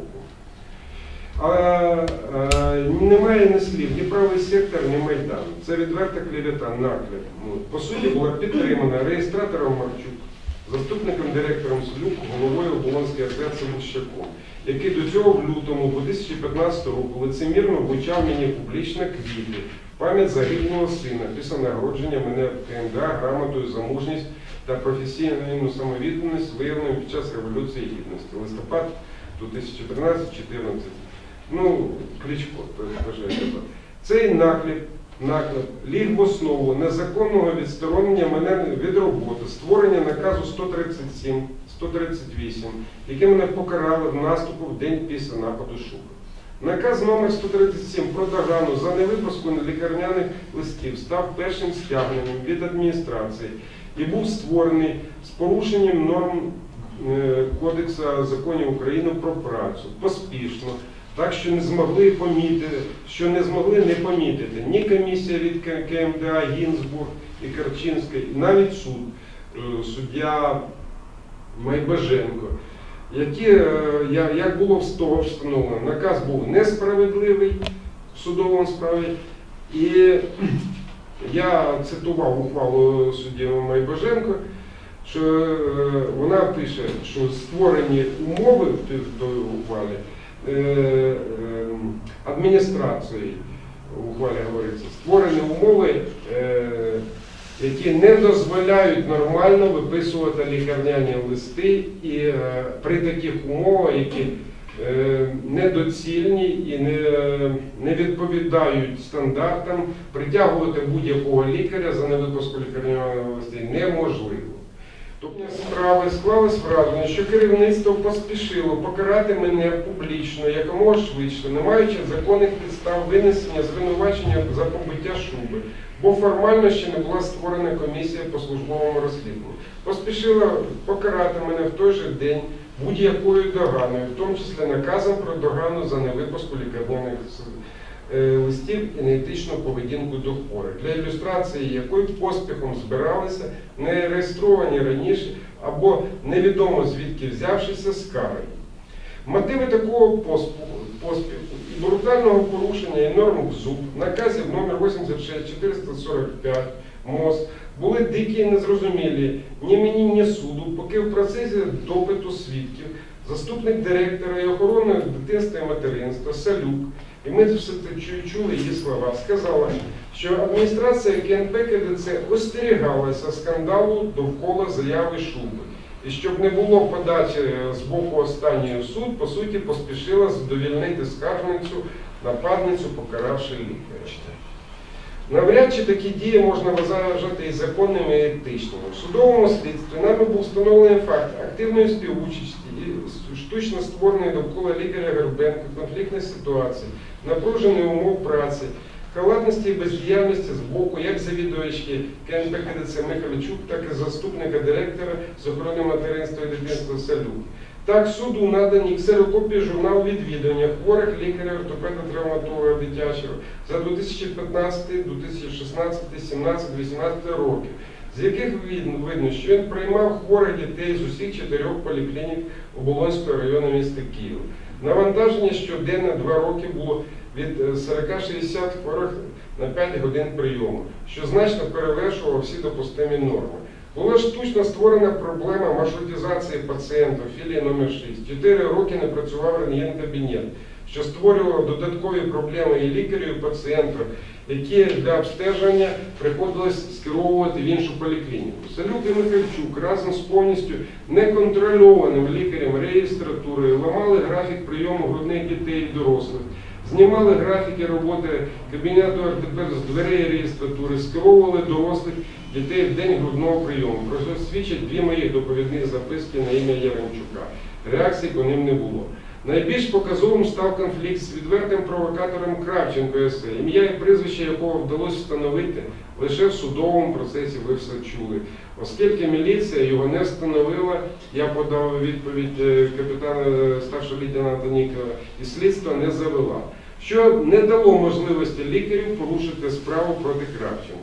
А, а, немає ні слів, ні правий сектор, ні Майдан. Це відверта клевета, наклеп. Ну, по суті, була підтримана реєстратором Марчук, заступником директором Слюк, головою Оболонської АТ Симущаком, який до цього в лютому дві тисячі п'ятнадцятого року лицемірно вручав мені публічно квіти в пам'ять загиблого сина після нагородження мене в КМДА грамотою за мужність та професійну самовідданість, виявленою під час Революції Гідності. Листопад дві тисячі тринадцятого чотирнадцятого. Ну, Кличко, бажаєте. Цей наклеп, наклеп ліг в основу незаконного відсторонення мене від роботи, створення наказу сто тридцять сім сто тридцять вісім, яке мене покарали в наступу в день після нападу Шуби. Наказ номер сто тридцять сім про догану за невипуску лікарняних листів став першим стягненням від адміністрації і був створений з порушенням норм Кодексу законів України про працю, поспішно, так що не змогли помітити, що не змогли не помітити ні комісія від КМДА Гінзбург і Карчинська, навіть суд, суддя Майбаженко, які, як було з того встановлено, наказ був несправедливий в судовому справі, і я цитував ухвалу судді Майбаженко, що вона пише, що створені умови в той ухвалі адміністрацією, в ухвалі говориться, створені умови, які не дозволяють нормально виписувати лікарняні листи, і при таких умовах, які недоцільні і не, не відповідають стандартам, притягувати будь-якого лікаря за невипуску лікарняних листів неможливо. Тобто справи склалось враження, що керівництво поспішило покарати мене публічно, якомога швидше, не маючи законних підстав винесення звинувачення за побиття Шуби, бо формально ще не була створена комісія по службовому розслідуванню. Поспішила покарати мене в той же день будь-якою доганою, в тому числі наказом про догану за невипуску лікарняних листів і неетичну поведінку до хворих, для ілюстрації якої поспіхом збиралися не реєстровані раніше або невідомо звідки взявшися скарги. Мотиви такого поспіху і брутального порушення і норм КЗУП, наказів номер вісімдесят шість чотириста сорок п'ять МОЗ були дикі і незрозумілі ні мені, ні суду, поки в процесі допиту свідків заступник директора і охорони дитинства і материнства Салюк, і ми все чули її слова, сказала, що адміністрація КНП КДЦ остерігалася скандалу довкола заяви Шуби. І щоб не було подачі з боку останньої в суд, по суті, поспішила задовільнити скаржницю, нападницю, покаравши лікаря. Навряд чи такі дії можна вважати і законними, і етичними. В судовому слідстві нами був встановлений факт активної співучасті і штучно створеної довкола лікаря Горбенка конфліктної ситуації, напруженої умов праці, халатності і бездіяльності з боку як завідувачки КНП КДЦ Михайлічук, так і заступника директора з охорони материнства і дитинства Салюк. Так, суду надані ксерокопії журналу відвідування хворих лікаря, ортопеда, травматолога дитячого за дві тисячі п'ятнадцятий, дві тисячі шістнадцятий, сімнадцятий, вісімнадцятий років, з яких видно, що він приймав хворих дітей з усіх чотирьох поліклінік Оболонського району міста Києва. Навантаження щоденно два роки було від сорока шістдесят хворих на п'ять годин прийому, що значно перевершувало всі допустимі норми. Була штучно створена проблема маршрутизації пацієнтів філії номер шість. Чотири роки не працював рентген-кабінет, що створювало додаткові проблеми і лікарю, і пацієнту, які для обстеження приходилось скеровувати в іншу поліклініку. Салюк і Михальчук разом з повністю неконтрольованим лікарем реєстратури ламали графік прийому грудних дітей і дорослих, знімали графіки роботи кабінету ортопеда з дверей реєстратури, скеровували дорослих дітей в день грудного прийому. Про що свідчать дві моїх доповідних записки на ім'я Яремчука. Реакції по ним не було. Найбільш показовим став конфлікт з відвертим провокатором Кравченко С А, ім'я і прізвище якого вдалося встановити лише в судовому процесі, ви все чули. Оскільки міліція його не встановила, я подав відповідь капітана старшого лейтенанта Нікова, і слідство не завела, що не дало можливості лікарів порушити справу проти Кравченка.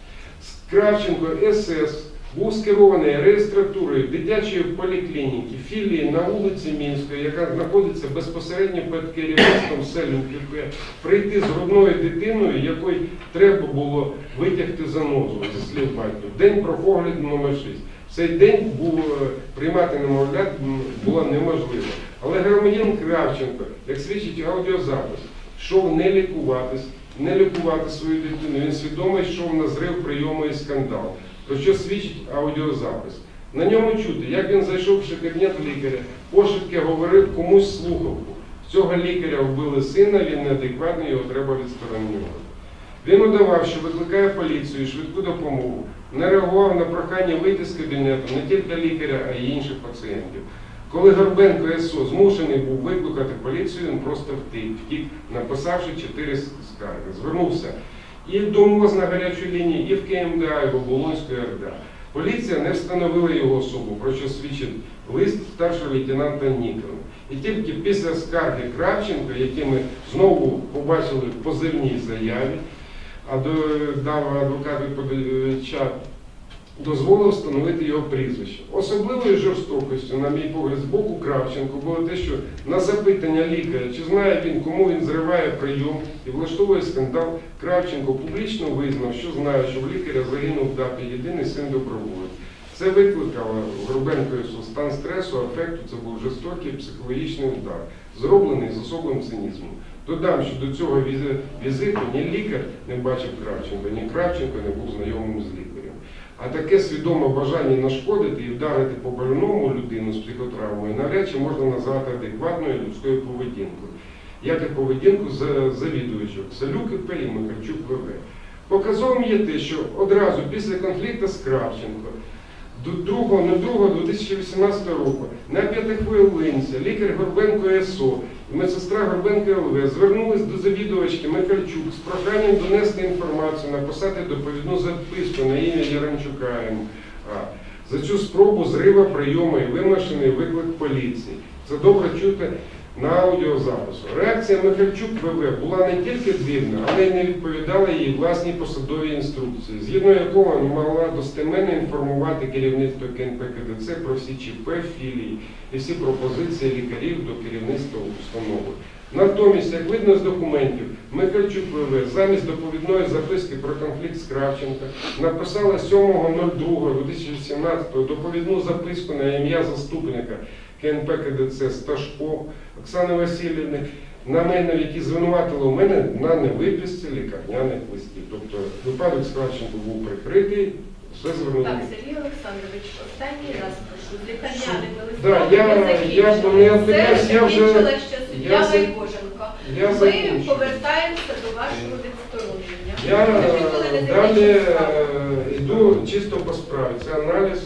Кравченко С С був скерований реєстратурою дитячої поліклініки філії на вулиці Мінської, яка знаходиться безпосередньо під керівництвом Салюківки, прийти з грудною дитиною, якої треба було витягти занозу, зі слів батьків, день профогляду номер шість. В цей день було, приймати немовлят було неможливо. Але громадянин Кравченко, як свідчить аудіозапис, йшов не лікуватись, не лікувати свою дитину, він свідомо йшов на зрив прийому і скандал. Про що свідчить аудіозапис. На ньому чути, як він зайшов в кабінет лікаря, пошепки говорив комусь слухавку. Цього лікаря вбили сина, він неадекватний, його треба відсторонювати. Він удавав, що викликає поліцію і швидку допомогу, не реагував на прохання вийти з кабінету не тільки лікаря, а й інших пацієнтів. Коли Горбенко С О змушений був викликати поліцію, він просто втік, втік, написавши чотири скарги. Звернувся і до МОЗ на гарячій лінії, і в К М Д А, і в Оболонську Р Д А. Поліція не встановила його особу, про що свідчить лист старшого лейтенанта Нікова. І тільки після скарги Кравченка, які ми знову побачили в позивній заяві, а дав адвокат відповідача, дозволив встановити його прізвище. Особливою жорстокістю, на мій погляд, з боку Кравченко було те, що на запитання лікаря, чи знає він, кому він зриває прийом і влаштовує скандал, Кравченко публічно визнав, що знає, що в лікаря загинув в ДАПі єдиний син доброволець. Це викликало в Горбенко С О стан стресу, афекту, це був жорстокий психологічний удар, зроблений з особливим цинізмом. Додам, що до цього візиту ні лікар не бачив Кравченка, ні Кравченко не був знайомим з лікарем. А таке свідоме бажання нашкодити і вдарити по больному людину з психотравмою навряд чи можна назвати адекватною людською поведінкою, як і поведінку завідувачів Салюк П. і Михальчук В В. Показовим є те, що одразу після конфлікту з Кравченко до другого дві тисячі вісімнадцятого року на п'ятихвилинці лікар Горбенко С О і медсестра Горбенко Л В звернулись до завідувачки Михальчук з проханням донести інформацію, написати доповідну записку на ім'я Яремчука М А за цю спробу зрива прийому і вимушений виклик поліції. Це добре чути на аудіозапису. Реакція Михальчук В В була не тільки дивна, але й не відповідала її власній посадовій інструкції, згідно якого вона мала достеменно інформувати керівництво К Н П К Д Ц про всі Ч П філії і всі пропозиції лікарів до керівництва установи. Натомість, як видно з документів, Михальчук В В замість доповідної записки про конфлікт з Кравченка написала сьомого другого дві тисячі сімнадцятого доповідну записку на ім'я заступника К Н П К Д Ц Сташко Оксани Васильівни, на мене, в якій звинуватили у мене на невиписці лікарняних листів. Тобто випадок з Кравченко був прикритий, все звернули. Так, Сергій Олександрович, останній раз прошу, з лікарняними Да, листами я, не я, закінчили. я, Це я вже, закінчила ще я, суддя Вайбоженко. я Ми закінчу. повертаємося до вашого відсторонення. Я Ми ніколи не далі закінчимо справу. е, йду чисто по справі. Це аналіз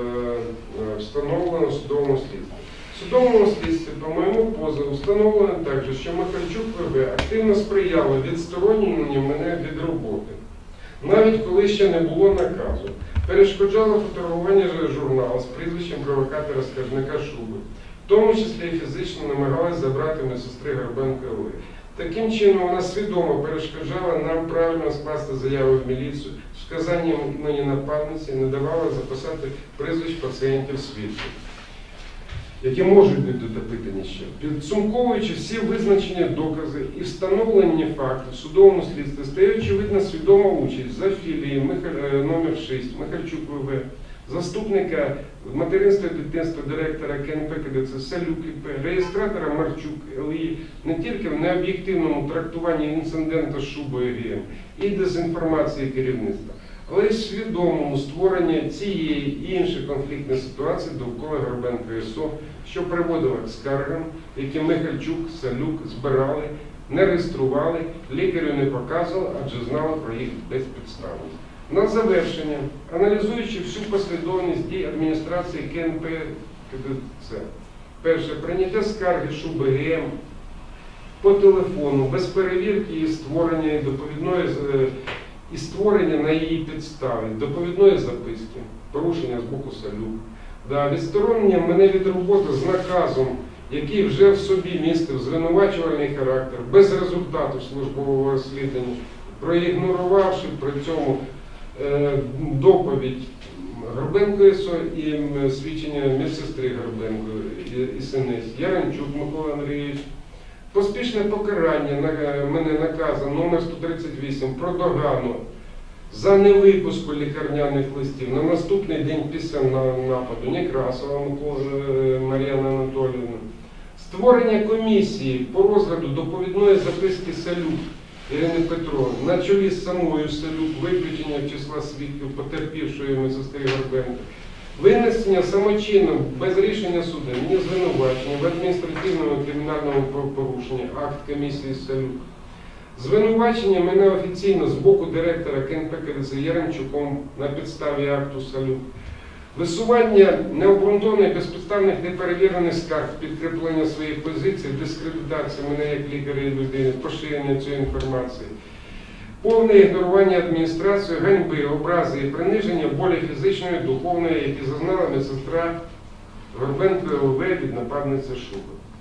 е, встановлено в судовому слідстві. В судовому слідстві по моєму позову встановлено також, що Михальчук В В активно сприяла відстороненню мене від роботи, навіть коли ще не було наказу. Перешкоджала фотографування журналу з прізвищем провокатора Скаржника Шуби. в тому числі і фізично намагалась забрати медсестри Горбенко Олег. Таким чином вона свідомо перешкоджала нам правильно скласти заяву в міліцію, з вказанням мені нападниці не давала записати прізвищ пацієнтів свідків, які можуть бути допитані ще. Підсумковуючи всі визначені докази і встановлені факти в судовому слідстві, стає очевидна свідома участь за філії Михаль... номер шість Михальчук В В, заступника материнства і дитинства директора КНП КДЦ Салюк І П, реєстратора Марчук Л І не тільки в необ'єктивному трактуванні інциденту з шубою Г М і дезінформації керівництва, але й свідомому створенні цієї і інших конфліктних ситуацій довкола Горбенко С О, що приводило к скаргам, які Михальчук, Салюк збирали, не реєстрували, лікарю не показували, адже знали про їх безпідставність. На завершення, аналізуючи всю послідовність дій адміністрації КНП КДЦ, перше, прийняття скарги шуби Г М по телефону, без перевірки і створення і доповідної і створення на її підставі доповідної записки, порушення з боку Салюк, да, відсторонення мене від роботи з наказом, який вже в собі містив звинувачувальний характер, без результату службового розслідування, проігнорувавши при цьому е, доповідь Горбенко С О і свідчення медсестри Горбенко і Синець, Яремчук Микола Андрійович, поспішне покарання на мене наказом номер сто тридцять вісім про догану за невипуску лікарняних листів на наступний день після нападу Некрасова Мар'яна Анатоліївна, створення комісії по розгляду доповідної записки Салюк Ірини Петровни на чолі з самою Салюк, виключення в числа свідків потерпівшої медсестри Горбенко, винесення самочином без рішення суду мені звинувачення в адміністративному і кримінальному порушенні акт комісії Салюк, звинувачення мене офіційно з боку директора КНП КДЦ Яремчуком на підставі акту Салюк, висування необґрунтованих, безпідставних, неперевірених скарг, підкріплення своїх позицій, дискредитація мене як лікаря і людини, поширення цієї інформації, повне ігнорування адміністрацією, ганьби, образи і приниження болі фізичної, духовної, які зазнала медсестра Горбенко Л В від нападниці Шуби.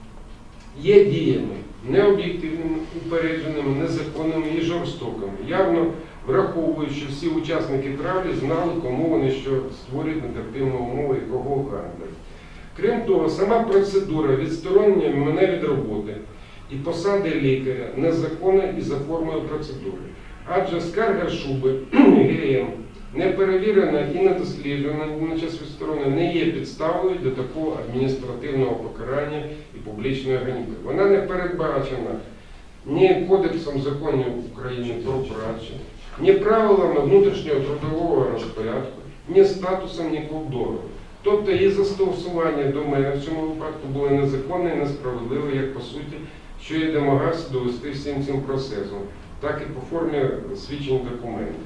Є діями необ'єктивними, упередженими, незаконними і жорстокими, явно враховуючи, що всі учасники травлі знали, кому вони що створюють нетерпимі умови і кого ганьблять. Крім того, сама процедура відсторонення мене від роботи і посади лікаря незаконна і за формою процедури. Адже скарга Шуби Г М не перевірена і не досліджена на час відсторонення не є підставою для такого адміністративного покарання і публічної ганьби. Вона не передбачена ні Кодексом законів України про працю, ні правилами внутрішнього трудового розпорядку, ні статусом, ні договору. Тобто її застосування до мене в цьому випадку було незаконне і несправедливе, як по суті, що я домагався довести всім цим процесом, так і по формі свідчень документів.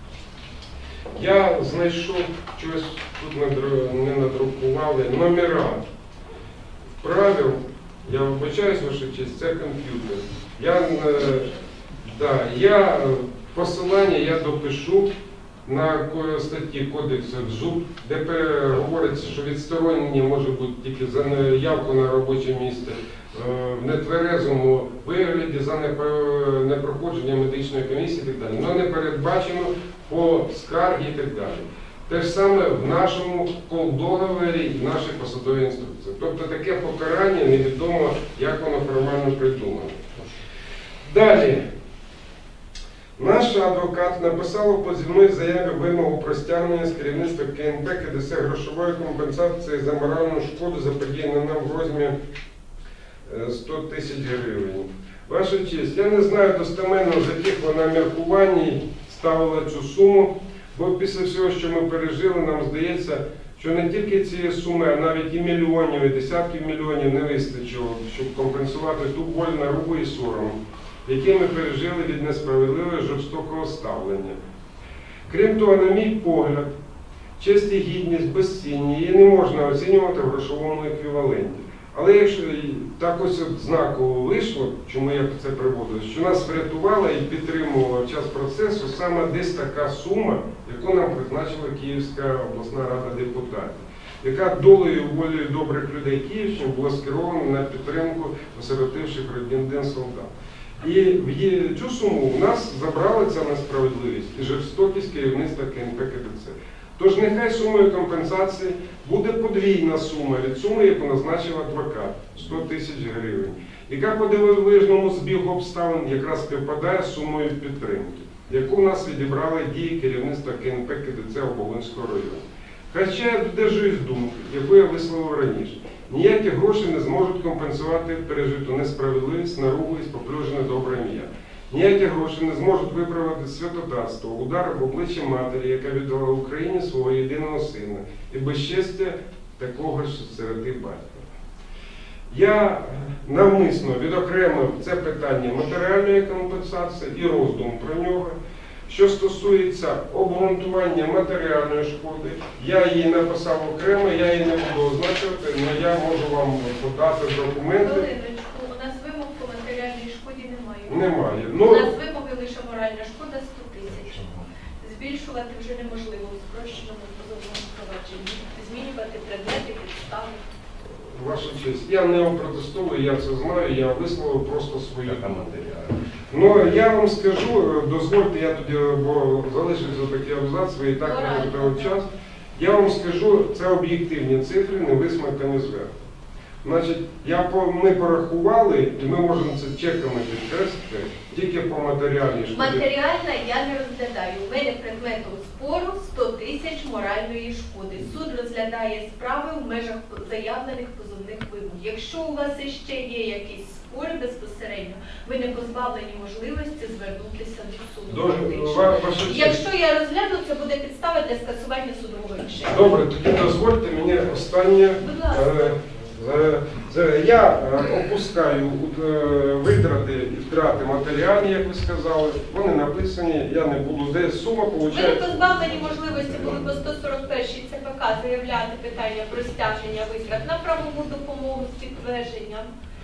Я знайшов, щось тут не надрукували, номера правил, я вибачаюсь, ваша честь, це комп'ютер. Я, да, я посилання я допишу на статті Кодексу ЗУП, де говориться, що відсторонення може бути тільки за неявку на робоче місце, в нетверезому вигляді, за непроходження медичної комісії і так далі. Воно не передбачено по скаргі і так далі. Те ж саме в нашому колдоговорі і в нашій посадовій інструкції. Тобто таке покарання невідомо, як воно формально придумано. Далі. Наш адвокат написав у позивній заяві вимогу про стягнення з керівництва КНП КДЦ грошової компенсації за моральну шкоду, заподіяну нам в розмірі сто тисяч гривень. Ваша честь, я не знаю достеменно, з яких вона міркувань ставила цю суму, бо після всього, що ми пережили, нам здається, що не тільки цієї суми, а навіть і мільйонів, і десятків мільйонів не вистачило, щоб компенсувати ту боль, наругу і сором, які ми пережили від несправедливого жорстокого ставлення. Крім того, на мій погляд, честь і гідність безцінні, її не можна оцінювати в грошовому еквіваленті. Але якщо так ось от знаково вийшло, чому я це приводив, що нас врятувала і підтримувала в час процесу саме десь така сума, яку нам призначила Київська обласна рада депутатів. яка долею волею добрих людей Київщини була скерована на підтримку осиротивших родин солдат. І в є- цю суму у нас забрали ця несправедливість і жорстокість керівництва Ка Ен Пе Ка Де Це. Тож нехай сумою компенсації буде подвійна сума від суми, яку назначив адвокат – сто тисяч гривень, яка по дивовижному збігу обставин якраз співпадає з сумою підтримки, яку у нас відібрали дії керівництва Ка Ен Пе Ка Де Це Оболонського району. Хоча я додержуюсь думки, яку я висловив раніше, ніякі гроші не зможуть компенсувати пережиту несправедливість, наругу і споплюжене добре ім'я. Ніякі гроші не зможуть виправити святотатство, удар в обличчя матері, яка віддала Україні свого єдиного сина, і безчестя такого ж сироти батька. Я навмисно відокремив це питання матеріальної компенсації і роздум про нього. Що стосується обґрунтування матеріальної шкоди, я її написав окремо, я її не буду означувати, але я можу вам подати документи. Хвилиночку, у нас вимог по матеріальній шкоді немає. Немає. У Ну, нас вимоги лише моральна шкода сто тисяч. Збільшувати вже неможливо у спрощеному позовному провадженні. Змінювати предмети, підстави. ваша честь, я не протестую, я це знаю, я висловив просто свої думки. Ну, я вам скажу, дозвольте, я тоді, бо залишився такий абзац, ви і так не дав час. Я вам скажу, це об'єктивні цифри, не висмикані зверху. Значить, я, по- ми порахували, і ми можемо це чеками підкреслити, тільки по матеріальній шкоді. Матеріальна я не розглядаю. У мене предметом спору сто тисяч моральної шкоди. Суд розглядає справи в межах заявлених позовних вимог. Якщо у вас іще є якісь спори безпосередньо, ви не позбавлені можливості звернутися до суду. Дуже, фактично. ва- ваша честь. Якщо я розгляну, це буде підстава для скасування судового рішення. Добре, тоді дозвольте мені останнє. Будь ласка. Е, е, е, Я е, опускаю е, витрати і втрати матеріальні, як ви сказали. Вони написані, я не буду. Де сума Ви не виходить? позбавлені можливості були по сто сорок першій Це Пе Ка заявляти питання про стягнення витрат на правову допомогу з підтвердженням.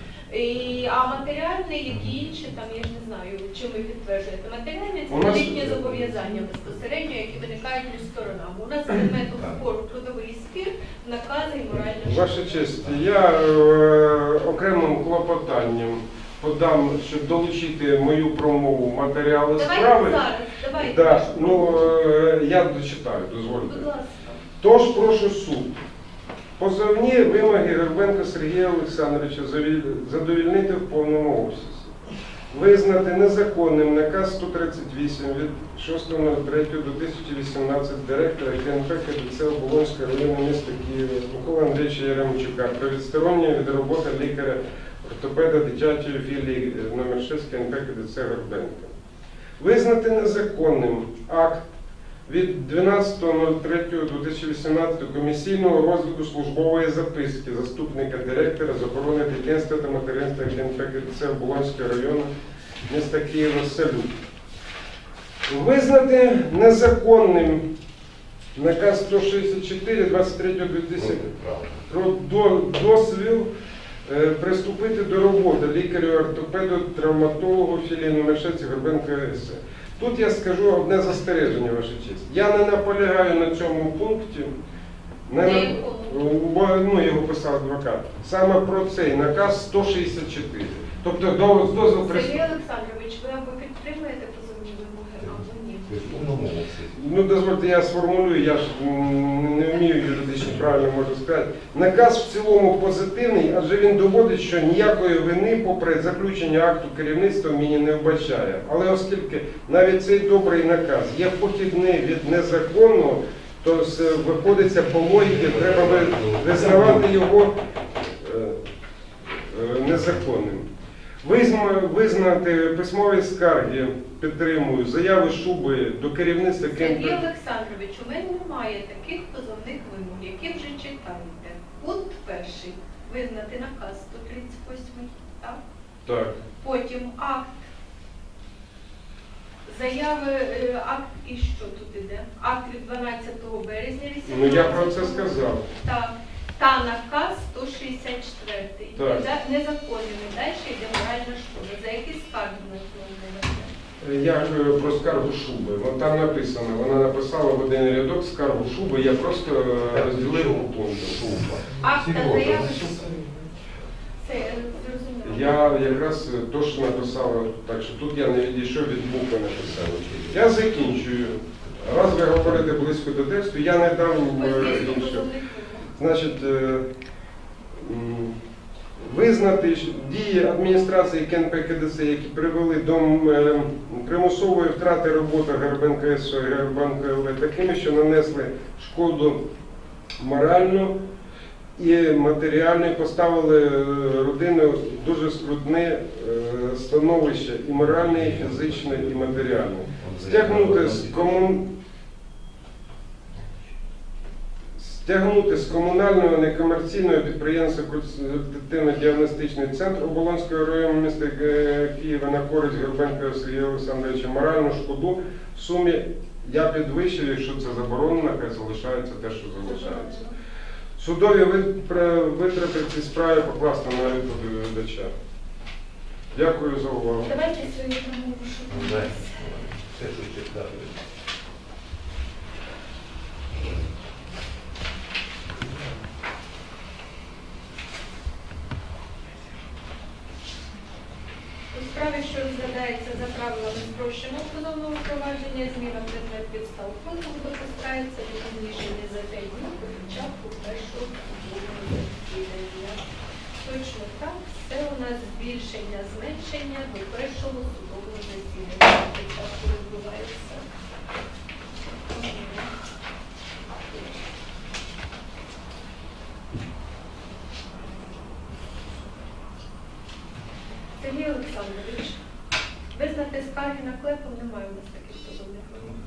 І, а матеріальний, які інші, там я ж не знаю, чим ви підтверджуєте. Матеріальний це У нас- кредитні зобов'язання безпосередньо, які виникають між сторонами. У нас предметом спору трудовий спір, накази і моральна шкода. Ваша честь, я е, окремим клопотанням подам, щоб долучити мою промову в матеріали Давайте справи. зараз, давайте. Да, вашу ну, мову. е, я дочитаю, дозвольте. Будь ласка. Тож прошу суд. Позовні вимоги Горбенка Сергія Олександровича завіль- задовільнити в повному обсязі. Визнати незаконним наказ сто тридцять вісім від шостого третього дві тисячі вісімнадцятого директора Ка Ен Пе Ка Де Це Оболонського району міста Києва Миколи Андрійовича Яремчука про відсторонення від роботи лікаря-ортопеда дитячої філії номер шість Ка Ен Пе Ка Де Це Горбенка. Визнати незаконним акт від дванадцятого третього дві тисячі вісімнадцятого комісійного розгляду службової записки заступника директора з охорони дитинства та материнства Ка Ен Пе Ка Де Це Оболонського району міста Києва Салют. Визнати незаконним наказ сто шістдесят чотири двадцять третього дві тисячі про до- дозвіл е, приступити до роботи лікарю-ортопеду, травматологу філії номер шість Горбенка С. Тут я скажу одне застереження, ваша честь. Я не наполягаю на цьому пункті, не На на- якому? бо, ну, його писав адвокат. Саме про цей наказ сто шістдесят чотири. Тобто до, дозвіл Сергій приступити. Олександрович, ви або підтримуєте позовні вимоги, або ні. Ну, дозвольте, я сформулюю, я ж м, не вмію юридично правильно можу сказати. Наказ в цілому позитивний, адже він доводить, що ніякої вини, попри заключення акту керівництва, мені не вбачає. Але оскільки навіть цей добрий наказ є похідний від незаконного, то з- виходиться по логіці, треба ви- визнавати його е, е, незаконним. Визна- Визнати письмові скарги, підтримую, заяви Шуби до керівництва Ка Ен Сергій Пе. Олександрович, у мене немає таких позовних вимог, які вже читаєте. Пункт перший. Визнати наказ сто тридцять восьмий, так? Так. Потім акт. Заяви, е, акт і що тут іде? Акт від дванадцятого березня Ну я про це вісімнадцятого. сказав. Так. Та наказ сто шістдесят четвертий. Так. Незаконними. Далі йде моральна шкода. За які скарги на цьому Я е, про скаргу Шуби. Вон там написано, вона написала в один рядок скаргу Шуби, я просто е, розділив по пунктам. Акт та заяви. Це е, зрозуміло. Я якраз то, що написала, так що тут я не відійшов від букви написав. Я закінчую. Раз ви говорите близько до тексту, я не дам е, інше. Значить, е, м, визнати що дії адміністрації КНП КДС, які привели до е, примусової втрати роботи Горбенка ес о і Горбенка ел ве такими, що нанесли шкоду моральну і матеріально, і поставили е, родину в дуже скрутне е, становище і моральне, і фізичне, і матеріальне. Стягнути з комун... Стягнути з комунального некомерційного підприємства консультативно-діагностичний центр Оболонського району міста Києва на користь Горбенка Сергія Олександровича моральну шкоду в сумі я підвищив, якщо це заборонено, хай залишається те, що залишається. Судові витрати в цій справі покласти на відповідача. Дякую за увагу. Давайте свої промови. Все, що читати. У справі, що розглядається за правилами спрощеного позовного провадження, зміна предмет підстав позову допускається до пізніше за п'ять днів до початку першого судового засідання. Точно так, це у нас збільшення, зменшення до першого судового засідання. Початку відбувається. Сергій Олександрович, визнати скарги наклепом немає у нас таких позовних вимог.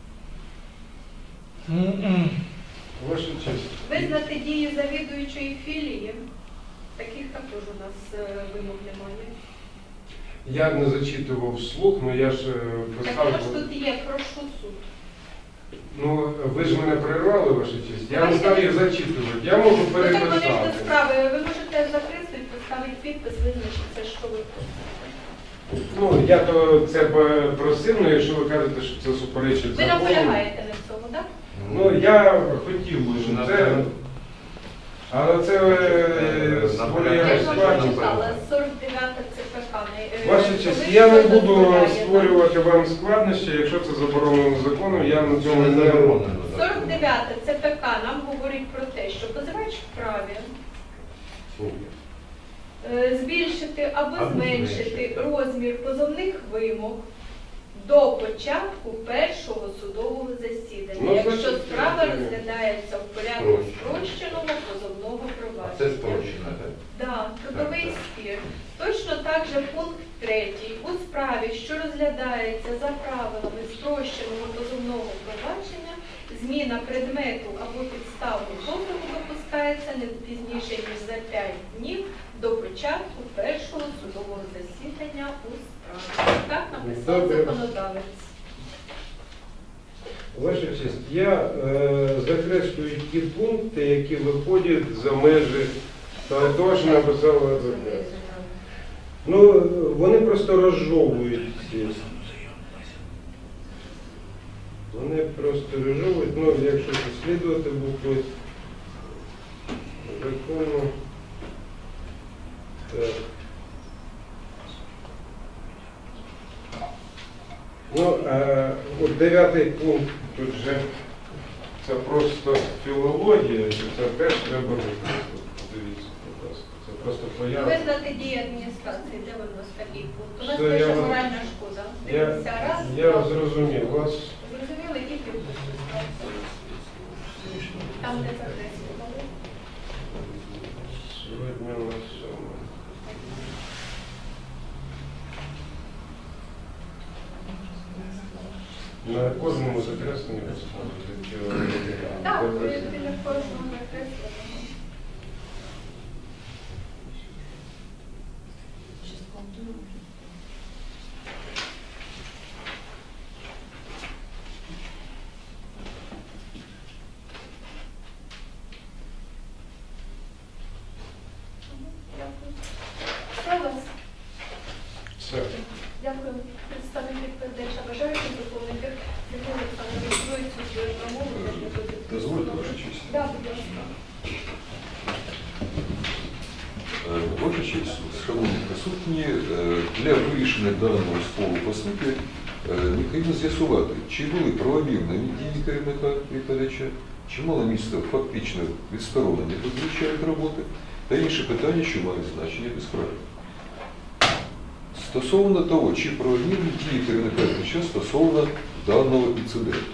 Ваша честь. Визнати дії завідуючої філії, таких також у нас е, вимог немає. Я не зачитував вслух, але я ж е, писав. Також тут є, прошу суд. Ну, ви ж мене перервали, ваша честь. Я не став їх зачитувати. Я можу Ну, так вони ж до переписати. справи, ви можете закреслити, поставити підпис, визначити, що ви просите. Ну, я то це б просив, але якщо ви кажете, що це суперечить Ви закону. наполягаєте на цьому, так? Ну, я хотів би, щоб це... Але це е, з волі Я ж вам складно. прочитала, сорок дев'ята ЦПК. е, Ваша що честь, ви я не що буду дозволяєте. створювати вам складнощі, якщо це заборонено законом, я на цьому Не не заборонено. сорок дев'ята ЦПК нам говорить про те, що позивач вправі е, збільшити або Або зменшити зменшити. розмір позовних вимог до початку першого судового засідання, Ну, якщо значить, справа е, розглядається в порядку спрощено. спрощеного позовного А це провадження. спрощено, так? Да, трудовий Так, так. спір. Точно так же пункт третій. У справі, що розглядається за правилами спрощеного позовного провадження, зміна предмету або підстави позову допускається не пізніше, ніж за п'ять днів до початку першого судового засідання у справі. Так написав Добре. законодавець. Ваша честь, я е, закреслюю ті пункти, які виходять за межі того, що написала адвокат. Ну, вони просто розжовують. Вони просто розжовують, ну, якщо послідувати букви закону. Так. Ну, а от дев'ятий пункт, тут же це просто філологія, чи це теж треба використати. Дивіться, будь ласка, це просто поява. Визнати дії адміністрації, де воно з такий пункт? У нас Це я пише вам- моральна шкода. Я, Дивіться, раз, я два. зрозумів вас. Зрозуміли, які підписи ставте? Там, де закреслювали. Сьогодні у нас сьоме. На кожному закресленні поставити. Так, ви біля кожного закреслювали. Дякую. Все у вас? Все. Дякую. Представник відповідає. честь, шановні присутні, для вирішення даного спору по суті необхідно з'ясувати, чи були правомірні дії керівника відповідача, чи мало місце фактично відсторонення від роботи, та інші питання, що мають значення без справи. Стосовно того, чи правомірні дії керівника відповідача стосовно даного інциденту.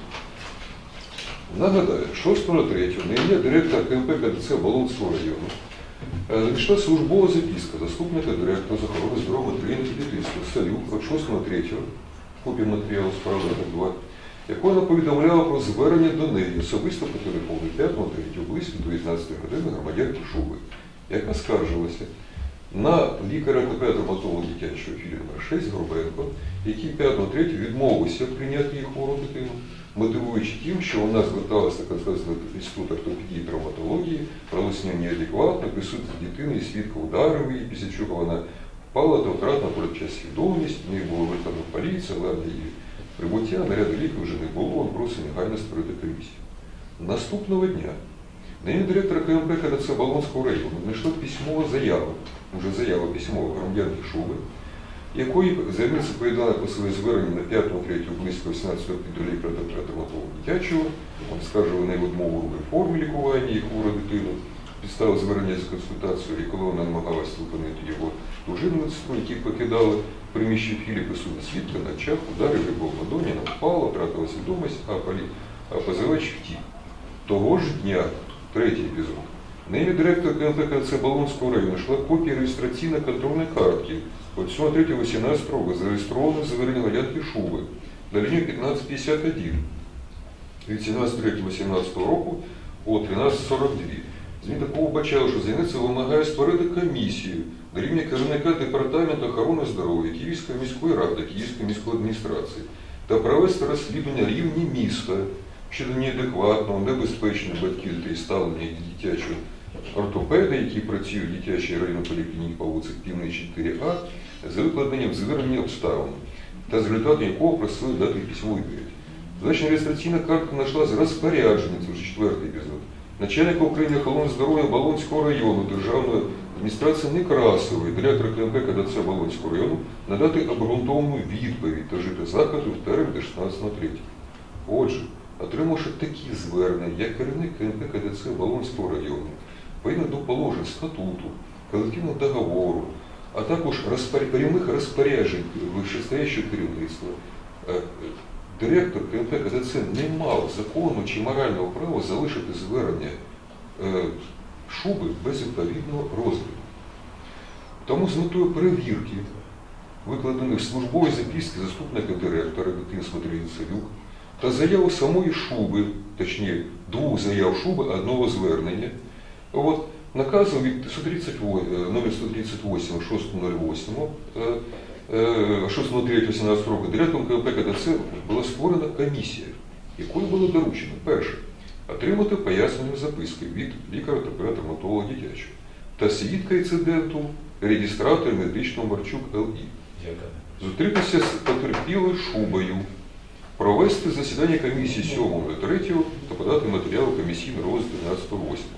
Нагадаю, шостого третього на ім'я директора КМП КДЦ Болонського району надійшла службова записка заступника директора з охорони здоров'я України і дитинства Салюк від шостого третього, копія матеріалу справи два, якою вона повідомляла про звернення до неї особисто по телефону п'ятого третього близько дев'ятнадцятої години громадянки Шуби, яка скаржилася на лікаря ортопеда-травматолога дитячого філії номер шість Горбенко, який п'ятого третього відмовився прийняти її хвору дитину, мотивуючи тим, що вона зверталася до Інституту ортопедії і травматології, проголосив неадекватно, присутність дитини і свідка ударив її, після чого вона впала та втратила перед час свідомість, в неї було викликано поліція, але її прибуття, наряду ліків вже не було, він просив негайно створити комісію. Наступного дня на ім'я директора КМП КДЦ Болонського району знайшла письмова заява, вже заява письмова громадянки Шуби, якої заявниця повідала про своє звернення на п'ятого третього близько вісімнадцятого до лікаря травматолога дитячого, він скаржив на відмову в реформі лікування і хвору дитину, підставив звернення за консультацією, і коли вона намагалася зупинити його дружинництво, які покидали приміщення філії присутні свідка на очах, ударив його в ладоні, вона впала, втратила свідомість, а, полі... а позивач втік. Того ж дня, третій епізод, на ім'я директора КМП КДЦ Болонського району йшла копія реєстраційно-контрольної картки від сьомого третього вісімнадцятого року, зареєстрована звернення громадянки Шуби на лінію п'ятнадцять п'ятдесят один від сімнадцятого третього вісімнадцятого року о тринадцять сорок два. Змін такого вбачало, що заявниця вимагає створити комісію на рівні керівника департаменту охорони здоров'я Київської міської ради, Київської міської адміністрації та провести розслідування рівні міста щодо неадекватного, небезпечного батьків дітей ставлення дитячого ортопеда, які працюють в дитячій районній поліклініці по вулиці Півний чотири А, за викладенням звернення обставин, та з результатом якого просили дати письмову відповідь. Значна реєстраційна картка знайшла з розпорядження, це вже четвертий епізод, начальника управління охорони здоров'я Болонського району Державної адміністрації Некрасової, директора КМП КДЦ Болонського району, надати обґрунтовану відповідь та вжити заходу в термін до шістнадцятого третього. Отже, отримавши такі звернення, як керівник КМП КДЦ Болонського району, відповідно до положень статуту, колективного договору, а також розпор... прямих розпоряджень вищестоящого керівництва, директор КМП КДЦ не мав законного чи морального права залишити звернення е, Шуби без відповідного розгляду. Тому з метою перевірки, викладених в службовій записці заступника директора дитинства Тріни Салюк та заяву самої Шуби, точніше двох заяв Шуби, одного звернення, от, наказом від номер сто тридцять вісім шостого восьмого шостого третього вісімнадцятого року директором КМП КДЦ була створена комісія, якою було доручено, перше, отримати пояснення записки від лікаря-травматолога дитячого та свідка інциденту, реєстратора медичного Марчук Л І. Зустрітися з потерпілою Шубою, провести засідання комісії сьомого третього та подати матеріали комісійного розгляду дванадцятого восьмого.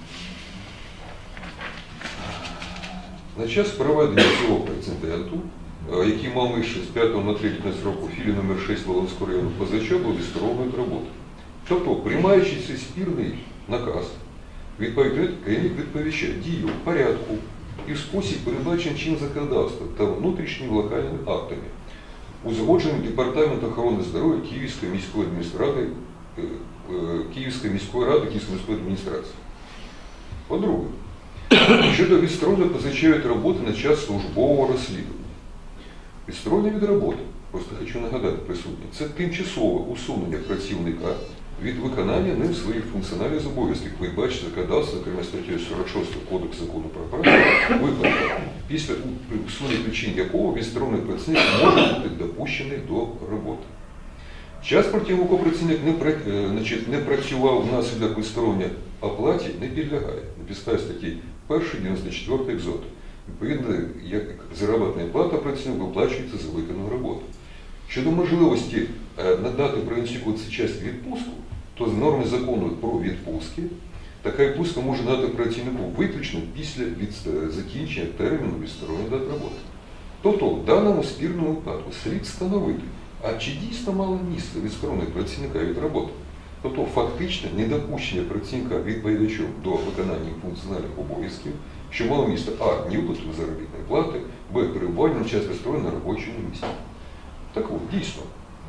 На час проведення цього прецеденту, який мав місце з п'ятого на третє року філії номер шість Волинського району, позначав був відсторонений від роботи. Тобто, приймаючи цей спірний наказ, керівник відповідача діяв в порядку і в спосіб, передбачений чинним законодавством та внутрішніми локальними актами, узгодженим Департаментом охорони здоров'я Київської міської адміністрації, Київської міської ради, Київської міської адміністрації. По-друге, щодо відсторонення позначають роботи на час службового розслідування. Відсторонення від роботи, просто хочу нагадати присутнім, це тимчасове усунення працівника від виконання ним своїх функціональних зобов'язків, передбачить законодавство, зокрема статтею сорок шість Кодексу закону про працю, випадку, після усунення причин якого відсторонений працівник може бути допущений до роботи. Час, протягом якого працівник не, значить, не працював внаслідок відсторонення оплаті, не підлягає на підставі статті першої дев'яносто четвертої екзоту. Відповідно, як заробітна плата працівнику виплачується за виконану роботу. Щодо можливості надати працівнику цей час відпустку, то з норми закону про відпустки така відпустка може надати працівнику виключно після від- закінчення терміну відсторонення дати роботи. Тобто, в даному спірному випадку слід встановити, а чи дійсно мало місце відсторонення працівника від роботи. Тобто, фактичне недопущення працівника відповідачом до виконання функціональних обов'язків, що мало місце а. невиплату заробітної плати, б. перебування на час відсторонення на робочому місці. Так от, дійсно,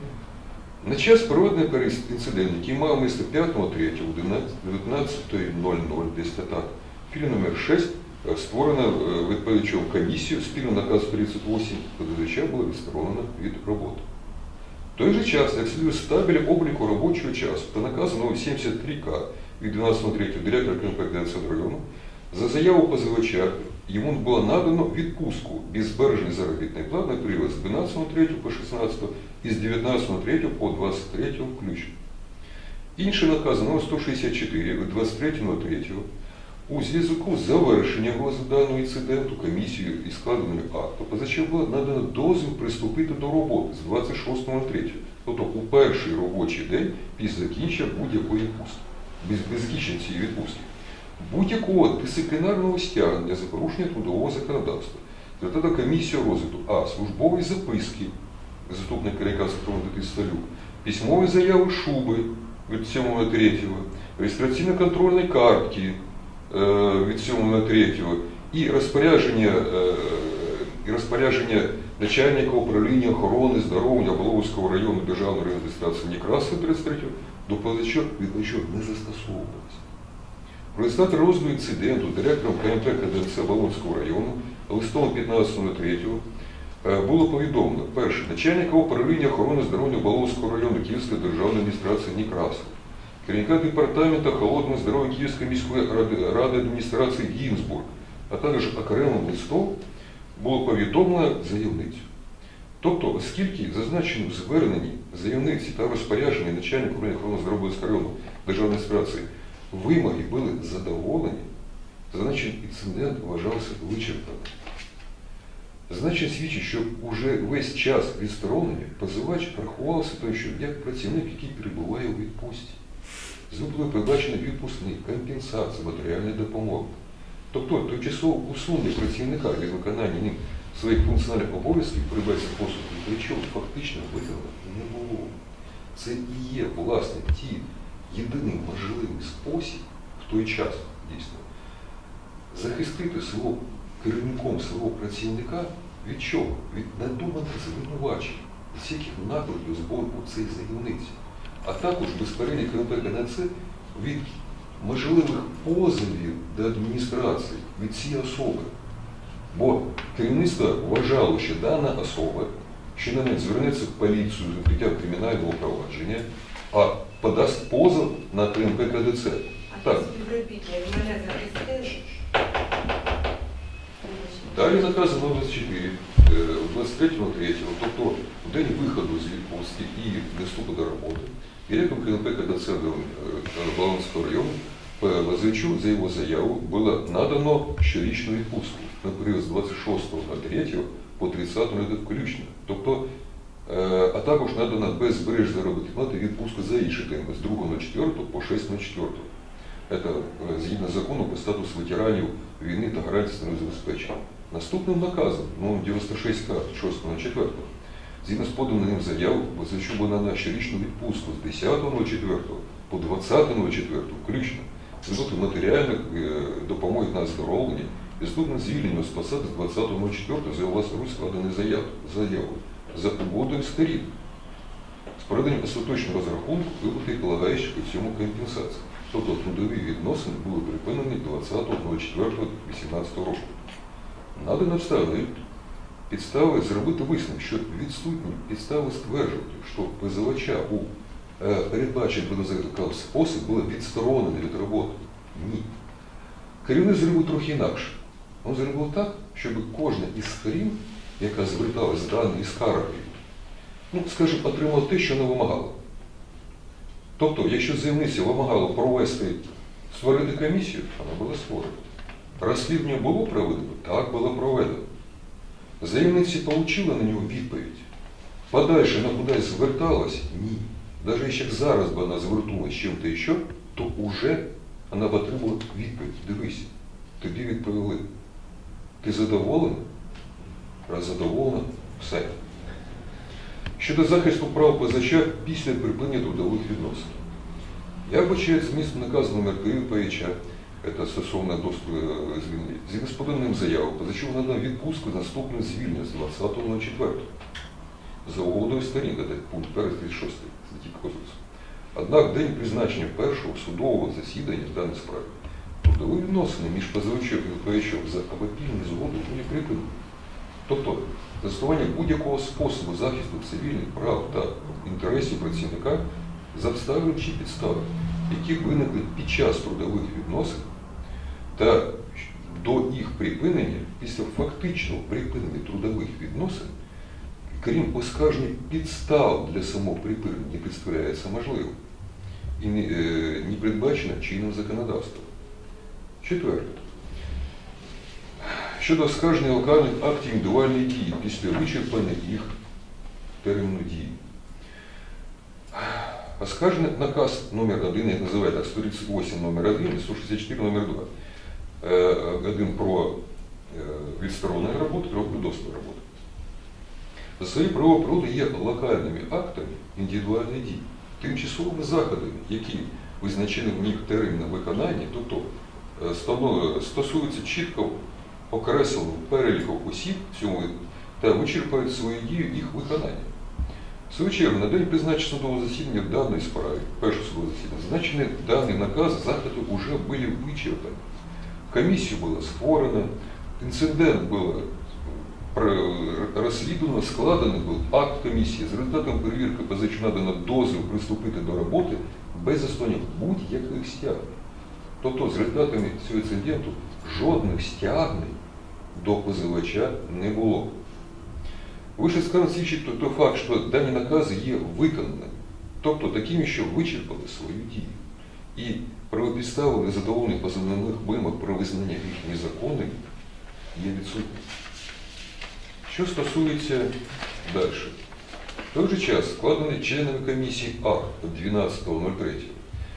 на час проведення інциденту, який мав місце п'ятого третього дев'ятнадцятого нуль нуль, десь так, філі номер шість створена відповідачом комісію, спільно наказ тридцять вісім, подавача було відсторонено від роботи. В той же час, як слідує з табеля обліку робочого часу та наказу номер сімдесят три К від дванадцятого третього директора КНП Кадаційного району, за заяву позивача йому було надано відпустку без збереження заробітної плати на період з дванадцятого третього по шістнадцятого і з дев'ятнадцятого третього по двадцять третього включно. Інший наказ номер сто шістдесят чотири від двадцять третього третього у зв'язку з завершенням розгляду даного інциденту комісією і складеними акту позивача було надано дозвіл приступити до роботи з двадцять шостого третього, тобто у перший робочий день після закінчення будь-якої відпустки, без, без закінчення цієї відпустки. Будь-якого дисциплінарного стягнення за порушення трудового законодавства звертати комісію розгляду а. службової записки заступника керівника Сахарова Сталюк, письмові заяви Шуби від сьомого третього, реєстраційно-контрольної картки від сьомого третього і розпорядження, е, і розпорядження начальника управління охорони здоров'я Боловського району Державної адміністрації Некрасова тридцять третього до позичок не застосовувалося. Про результати розгляду інциденту директором КНП КДЦ Болонського району листом п'ятнадцятого третього було повідомлено: перше, начальника управління охорони здоров'я Болонського району Київської державної адміністрації Некрасова, керівника департаменту охорони здоров'я Київської міської ради, ради адміністрації Гінзбург, а також окремим листом було повідомлено заявницю. Тобто, оскільки зазначено в зверненні заявниці та розпорядження начальника управління охорони здоров'я Болонського району державної адміністрації вимоги були задоволені, зазначений інцидент вважався вичерпаним. Значить, свідчить, що вже весь час відсторонення позивач рахувався той, що як працівник, який перебуває у відпустці. З ним були передбачені відпускні, компенсації, матеріальної допомоги. Тобто, тимчасово усунення працівника від виконання ним своїх функціональних обов'язків передбачення послуг відповідачів фактично виконано не було. Це і є, власне, ті єдиний можливий спосіб в той час, дійсно, захистити свого керівником свого працівника від чого? Від надуманих звинувачень, від всяких накликів з боку цих заявниць, а також безпередньо КНП КНЦ від можливих позовів до адміністрації від цієї особи. Бо керівництво вважало, що дана особа, що на неї звернеться в поліцію з відкриттям кримінального провадження, а подасть позов на КНП КДЦ. А Так. співробітник мене захистили? Далі наказ номер двадцять чотири, двадцять третього третього, тобто в день виходу з відпустки і вступу до роботи, директором КНП КДЦ Болонського району позивачу за його заяву було надано щорічну відпустку на період з двадцять шостого третього по тридцятого включно. Тобто, а також надано без збереження заробітної плати відпустку за інші теми з другого четвертого по шостого четвертого. Це згідно закону про статус ветеранів війни та гарантії соціального забезпечення. Наступним наказом, номер дев'яносто шість К шостого четвертого, згідно з поданим заявою, позивачу було надано щорічну відпустку з десятого четвертого по двадцятого четвертого включно, з метою матеріальних допомоги на оздоровлення і здобне звільнення з посади з двадцятого четвертого за власну руч складеної заяви за угодою сторін з проведенням остаточного розрахунку виплати полагаючих при цьому компенсації. Тобто трудові відносини були припинені двадцятого четвертого вісімнадцятого року. Надано обставини підстави зробити висновок, що відсутні підстави стверджувати, що позивача у е, передбачений спосіб було відсторонено від роботи. Ні. Керівник зробив трохи інакше. Він зробив так, щоб кожна із сторін, яка зверталась з даною скаргою, ну, скажімо, отримала те, що вона вимагала. Тобто, якщо заявниця вимагала провести, створити комісію, вона була створена. Розслідування було проведено? Так, було проведено. Заявниця отримала на нього відповідь. Подальше вона кудись зверталась? Ні. Навіть якщо зараз би вона звернулася з чим-то ще, то вже вона б отримала відповідь. Дивись, тобі відповіли. Ти задоволений? Раз задоволена, все. Щодо захисту прав позича після припинення трудових відносин. Я вбачаю зміст наказу номер три ПІЧ, це стосовно доступу звільнення. Зі господинним заявою позичу надав відпустку наступне звільнення з двадцятого четвертого. За угодою сторін, це пункт перший тридцять шостий статті Кодексу. Однак день призначення першого судового засідання в даній справі трудові відносини між позивачем і відповідачем за обопільну згоду були припинені. Тобто, застосування будь-якого способу захисту цивільних прав та інтересів працівника з обставин чи підстав, які виникли під час трудових відносин та до їх припинення після фактичного припинення трудових відносин, крім оскарження підстав для самого припинення, не представляється можливим і не, е, не передбачено чинним законодавством. Четверте. Щодо оскарження локальних актів індивідуальної дії після вичерпання їх терміну дії. Оскаржений наказ номер один, як називає так, сто тридцять вісім номер один і сто шістдесят чотири номер два. Один про відсторонення роботи, другий про доступ роботи. За своєю правовою природою є локальними актами індивідуальної дії, тимчасовими заходами, які визначені в них терміни виконання, тобто стосуються чітко окресленого переліку осіб в цьому та вичерпають свою дію їх виконання. В свою чергу, на день призначення судового засідання в даній справі, першого судового засідання, зазначений даний наказ заходу вже були вичерпані. Комісія була створена, інцидент був розслідувано, складений був акт комісії. За результатом перевірки позичу надано дозвіл приступити до роботи без застосування будь-яких стягнень. Тобто, з результатами цього інциденту жодних стягнень до позивача не було. Вище сказано свідчить той факт, що дані накази є виконаними, тобто такими, що вичерпали свою дію. І правопідстави незадоволених позовних вимог про визнання їх незаконними є відсутні. Що стосується далі. В той же час складений членами комісії акт від дванадцятого нуль третього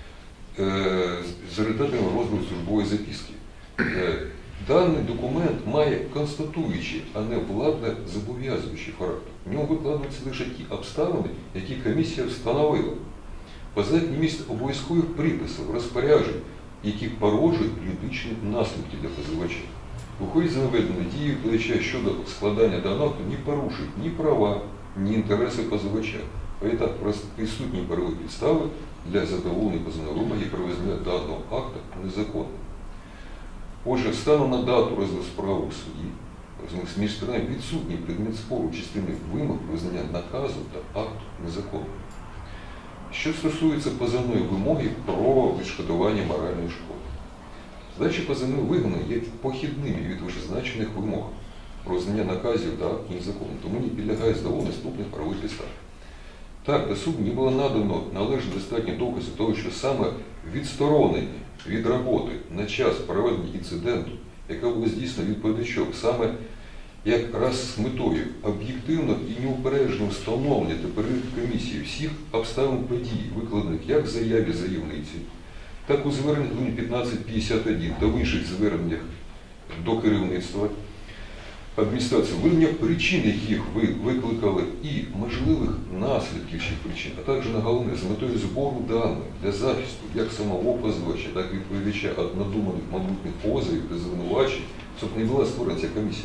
за результатами розгляду службової записки. Даний документ має констатуючий, а не владно зобов'язуючий характер. В ньому викладаються лише ті обставини, які комісія встановила. Позначення містить обов'язкових приписів, розпоряджень, які породжують юридичні наслідки для позивача. Виходить за наведення дії відповідача щодо складання даного акту не порушують ні права, ні інтереси позивача. Відтак присутні правові підстави для задоволення позовної вимоги про визнання даного акту незаконним. Отже, станом на дату розгляду справи в суді, з між сторонами відсутній предмет спору частини вимог про визнання наказу та акту незаконним. Що стосується позовної вимоги про відшкодування моральної шкоди. Задачі позовної вимоги є похідними від вищезазначених вимог про визнання наказів та актів незаконним, тому не підлягає здаву наступних правових підстав. Так, до суду не було надано належно достатньо доказів того, що саме відсторонення від роботи на час проведення інциденту, яке було здійснено відповідачом, саме якраз з метою об'єктивно і неупереджено встановлення та перевірки комісії всіх обставин подій, викладених як в заяві заявниці, так у зверненні п'ятнадцять п'ятдесят один та в інших зверненнях до керівництва адміністрації, виявлення причин, яких ви викликали, і можливих наслідків цих причин, а також на головне, з метою збору даних для захисту як самого позивача, так і відповідача від надуманих майбутніх позовів та звинувачень, щоб не була створена ця комісія.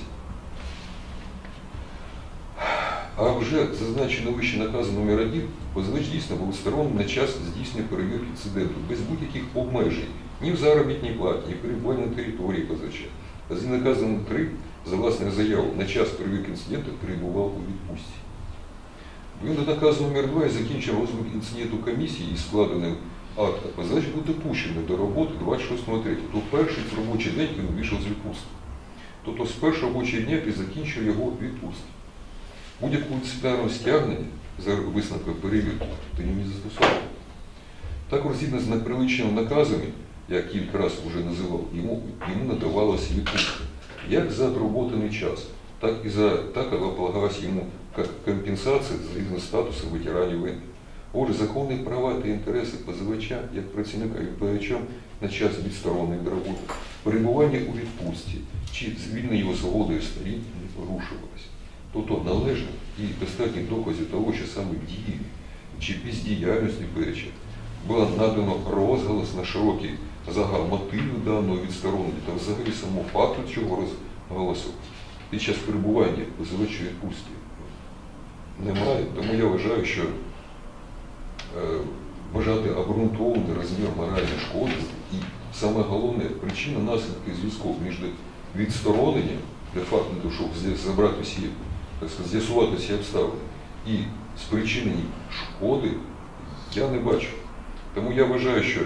А вже зазначено вище наказу номер один, позивач дійсно був відсторонений на час здійснення перевірки інциденту, без будь-яких обмежень, ні в заробітній платі, ні в перебуванні на території позивача. За наказом три за власною заявою на час перевірки інциденту перебував у відпустці. Він до наказу номер два і закінчив розгляд інциденту комісії із складеним актом. Позивач був допущений до роботи двадцять шостого третього, то в перший робочий день він вийшов з відпустки. Тобто з першого робочого дня він закінчив його відпустки. Будь-якого дисциплінарного стягнення за висновком перевірки то їм не застосовував. Також згідно з неприличними наказами, як кілька разів вже називав, йому, йому надавалася відпустка. Як за отработаний час, так і за так полагалась йому компенсація згідно статусу ветеранів війни. Отже, законні права та інтереси позивача як працівника відповідачам на час відсторонення від роботи, перебування у відпустці чи звільнення його згодою сторін не порушувалося. Тобто належно і достатньо доказів того, що саме дії чи бездіяльність відповідача було надано розголос на широкий загал мотивів даного відсторонення та взагалі самого факту цього розголосу під час перебування позивача у відпустці немає. Тому я вважаю, що е, вважати обґрунтований розмір моральної шкоди і саме головне причина наслідки зв'язку між відстороненням, де факт не що забрати всі, так сказати, з'ясувати всі обставини, і спричинені шкоди я не бачу. Тому я вважаю, що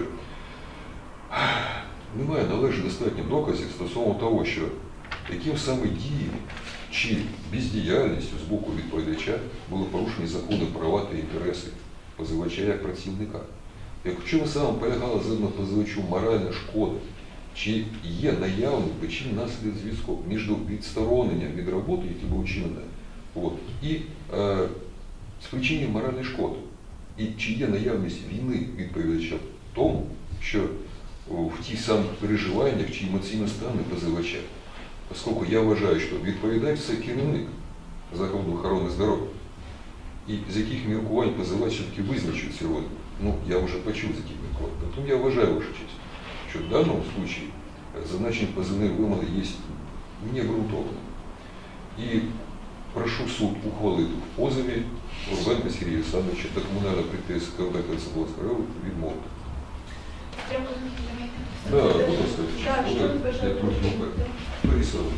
немає належно достатньо доказів стосовно того, що яким саме діями чи бездіяльністю з боку відповідача були порушені законні права та інтереси позивача як працівника. Якщо саме полягала задана позивачу моральна шкода, чи є наявний причин наслідок зв'язку між відстороненням від роботи, яке було вчинено, от, і е, спричиненням моральної шкоди. І чи є наявність вини відповідача в тому, що в тих самих переживаннях чи емоційному стані позивача, оскільки я вважаю, що відповідач – це керівник закладу охорони здоров'я, і з яких міркувань позивач все-таки визначив сьогодні, ну, я вже почув з яких міркувань. Тому я вважаю, ваша честь, що в даному випадку зазначені позивні вимоги є необґрунтовані. І прошу суд ухвалити в позові Урбенка Сергія Олександровича та комунального підприємства КБ Консерватської ради відмовити. Дякую. Да, будь ласка, Так, що ви бажаєте? Борисович.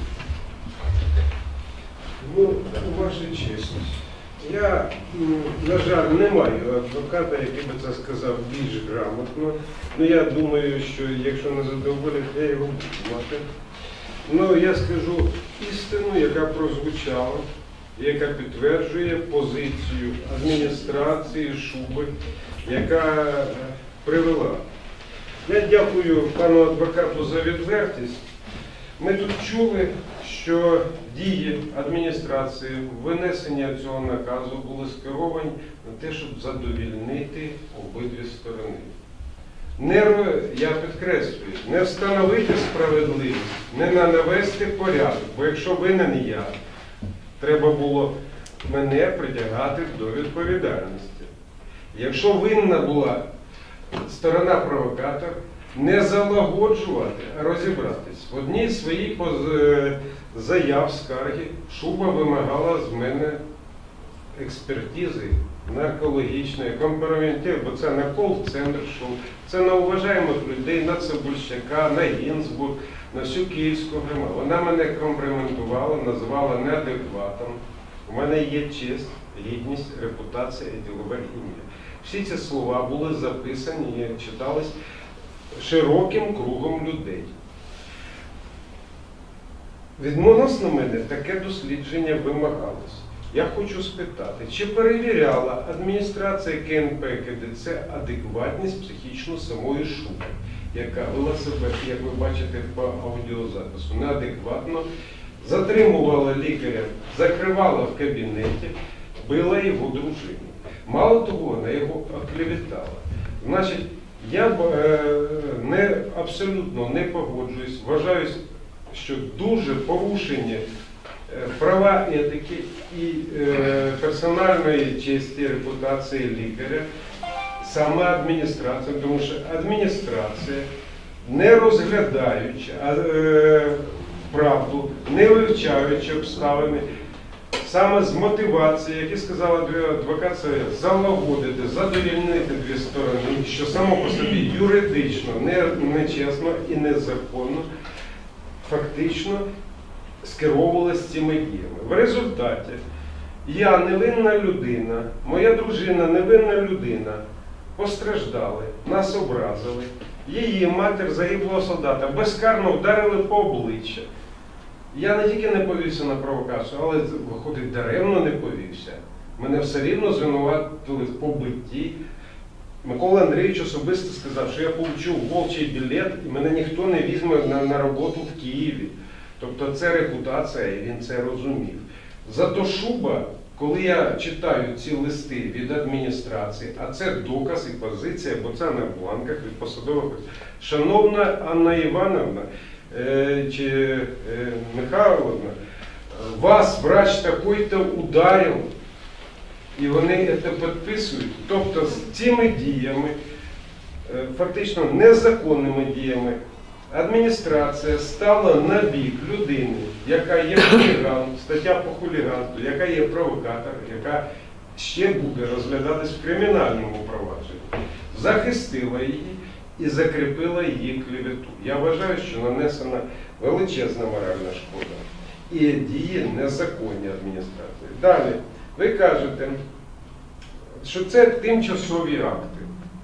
Ну, ваша честь, я, м, на жаль, не маю адвоката, який би це сказав більш грамотно. Ну, я думаю, що якщо не задоволять, я його буду мати. Ну, я скажу істину, яка прозвучала, яка підтверджує позицію адміністрації Шуби, яка е, привела. Я дякую пану адвокату за відвертість. Ми тут чули, що дії адміністрації, винесення цього наказу були скеровані на те, щоб задовільнити обидві сторони. Не, я підкреслюю, не встановити справедливість, не навести порядок, бо якщо винен я, треба було мене притягати до відповідальності. Якщо винна була сторона-провокатор, не залагоджувати, а розібратись. В одній з своїх заяв скарги Шуба вимагала з мене експертизи наркологічної, компроментів, бо це на кол-центр Шуб, це на уважаємих людей, на Цибульщака, на Гінзбург, на всю Київську громаду. Вона мене компліментувала, назвала неадекватом. У мене є честь, гідність, репутація і ділове ім'я. Всі ці слова були записані і читались широким кругом людей. Відносно мене таке дослідження вимагалось. Я хочу спитати, чи перевіряла адміністрація КНП КДЦ адекватність психічну самої Шуби, яка вела себе, як ви бачите по аудіозапису, неадекватно, затримувала лікаря, закривала в кабінеті, била його дружину. Мало того, вона його оклеветала. Значить, я е, не, абсолютно не погоджуюсь, вважаю, що дуже порушені е, права етики і е, персональної честі, репутації лікаря, саме адміністрація, тому що адміністрація, не розглядаючи а, е, правду, не вивчаючи обставини, саме з мотивації, як і сказала адвокат, це залагодити, задовільнити дві сторони, що само по собі юридично, нечесно і незаконно, фактично скеровувалися цими діями. В результаті я, невинна людина, моя дружина, невинна людина, постраждали, нас образили, її матір загиблого солдата безкарно вдарили по обличчя. Я не тільки не повівся на провокацію, але, виходить, даремно не повівся. Мене все рівно звинуватили в побитті. Микола Андрійович особисто сказав, що я получив волчий білет і мене ніхто не візьме на, на роботу в Києві. Тобто це репутація, і він це розумів. Зато Шуба коли я читаю ці листи від адміністрації, а це доказ і позиція, бо це на бланках від посадових осіб. Шановна Анна Івановна е, чи е, Михайловна, вас врач такой-то ударив, і вони це підписують. Тобто з цими діями, е, фактично незаконними діями, адміністрація стала на бік людини, яка є хуліган, стаття по хуліганству, яка є провокатор, яка ще буде розглядатись в кримінальному провадженні, захистила її і закріпила її клевету. Я вважаю, що нанесена величезна моральна шкода і дії незаконні адміністрації. Далі, ви кажете, що це тимчасові акти.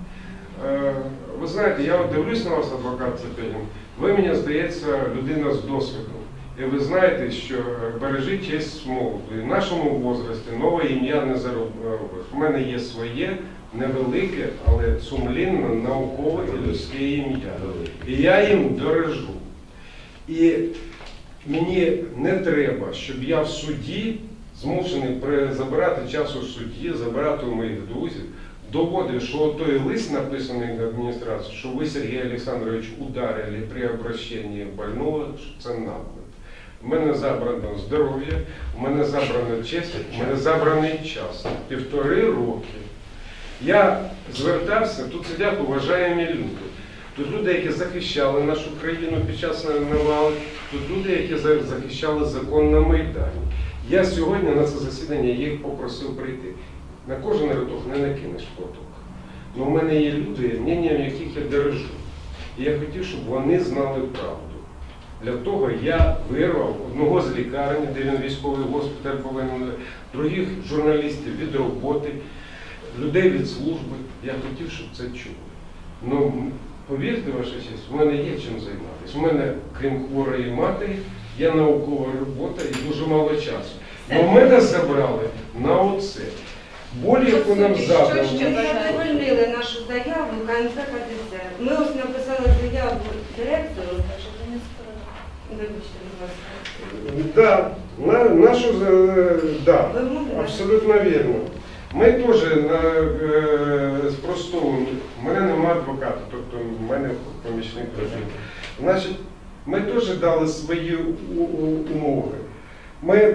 Ви знаєте, я от дивлюсь на вас, адвокат Цепелін, ви, мені здається, людина з досвідом. І ви знаєте, що бережи честь молоду. І в нашому возрасті нове ім'я не заробиш. У мене є своє, невелике, але сумлінне, наукове і людське ім'я. І я їм дорожу. І мені не треба, щоб я в суді змушений забирати час у суді, забирати у моїх друзів, доводив, що той лист, написаний на адміністрацію, що ви, Сергій Олександрович, ударили при обращенні больного, що це наклеп. У мене забрано здоров'я, у мене забрана честь, у мене забраний час. Півтори роки. Я звертався, тут сидять уважаємі люди. Тут люди, які захищали нашу країну під час навали, тут люди, які захищали закон на Майдані. Я сьогодні на це засідання їх попросив прийти. На кожен рядок не накинеш платок. Але в мене є люди, мненням яких я дорожу. І я хотів, щоб вони знали правду. Для того я вирвав одного з лікарень, де він військовий госпіталь повинен, других журналістів від роботи, людей від служби. Я хотів, щоб це чули. Ну, повірте, ваша честь, у мене є чим займатися. У мене, крім хворої матері, є наукова робота і дуже мало часу. Але мене забрали на оце. Болі, яку нам задали. Ми задовольнили нашу заяву КНП ПДЦ. Ми ось написали заяву директору. Вибачте, будь ласка. Да, на, нашу, е, да, Ви могли? абсолютно вірно. Ми теж на, е, спростовуємо. У мене немає адвоката, тобто в мене помічник працює. Значить, ми теж дали свої у, у, умови. Ми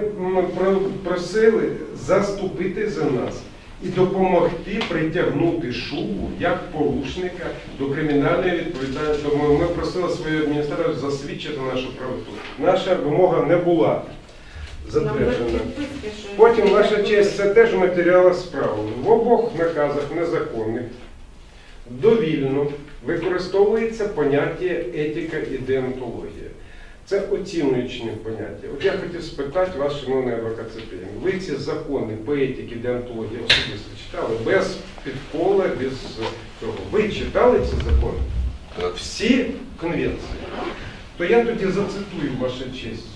просили заступити за нас і допомогти притягнути Шубу як порушника до кримінальної відповідальності. Тому ми просили свою адміністрацію засвідчити нашу правоту. Наша вимога не була затверджена. Потім, ваша честь, це теж в матеріалах справи. В обох наказах незаконних довільно використовується поняття етика і деонтологія. Це оцінюючне поняття. От я хотів спитати вас, шановний адвокат Цепелін, ви ці закони по етиці, деонтології особисто читали? Без підкола, без цього. Ви читали ці закони? Всі конвенції? То я тоді зацитую, ваша честь.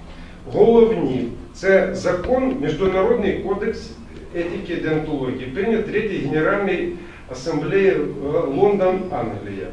Головні. Це закон, Міжнародний кодекс етики і деонтології, прийнят третьей Генеральной Ассамблеей Лондон, Англия.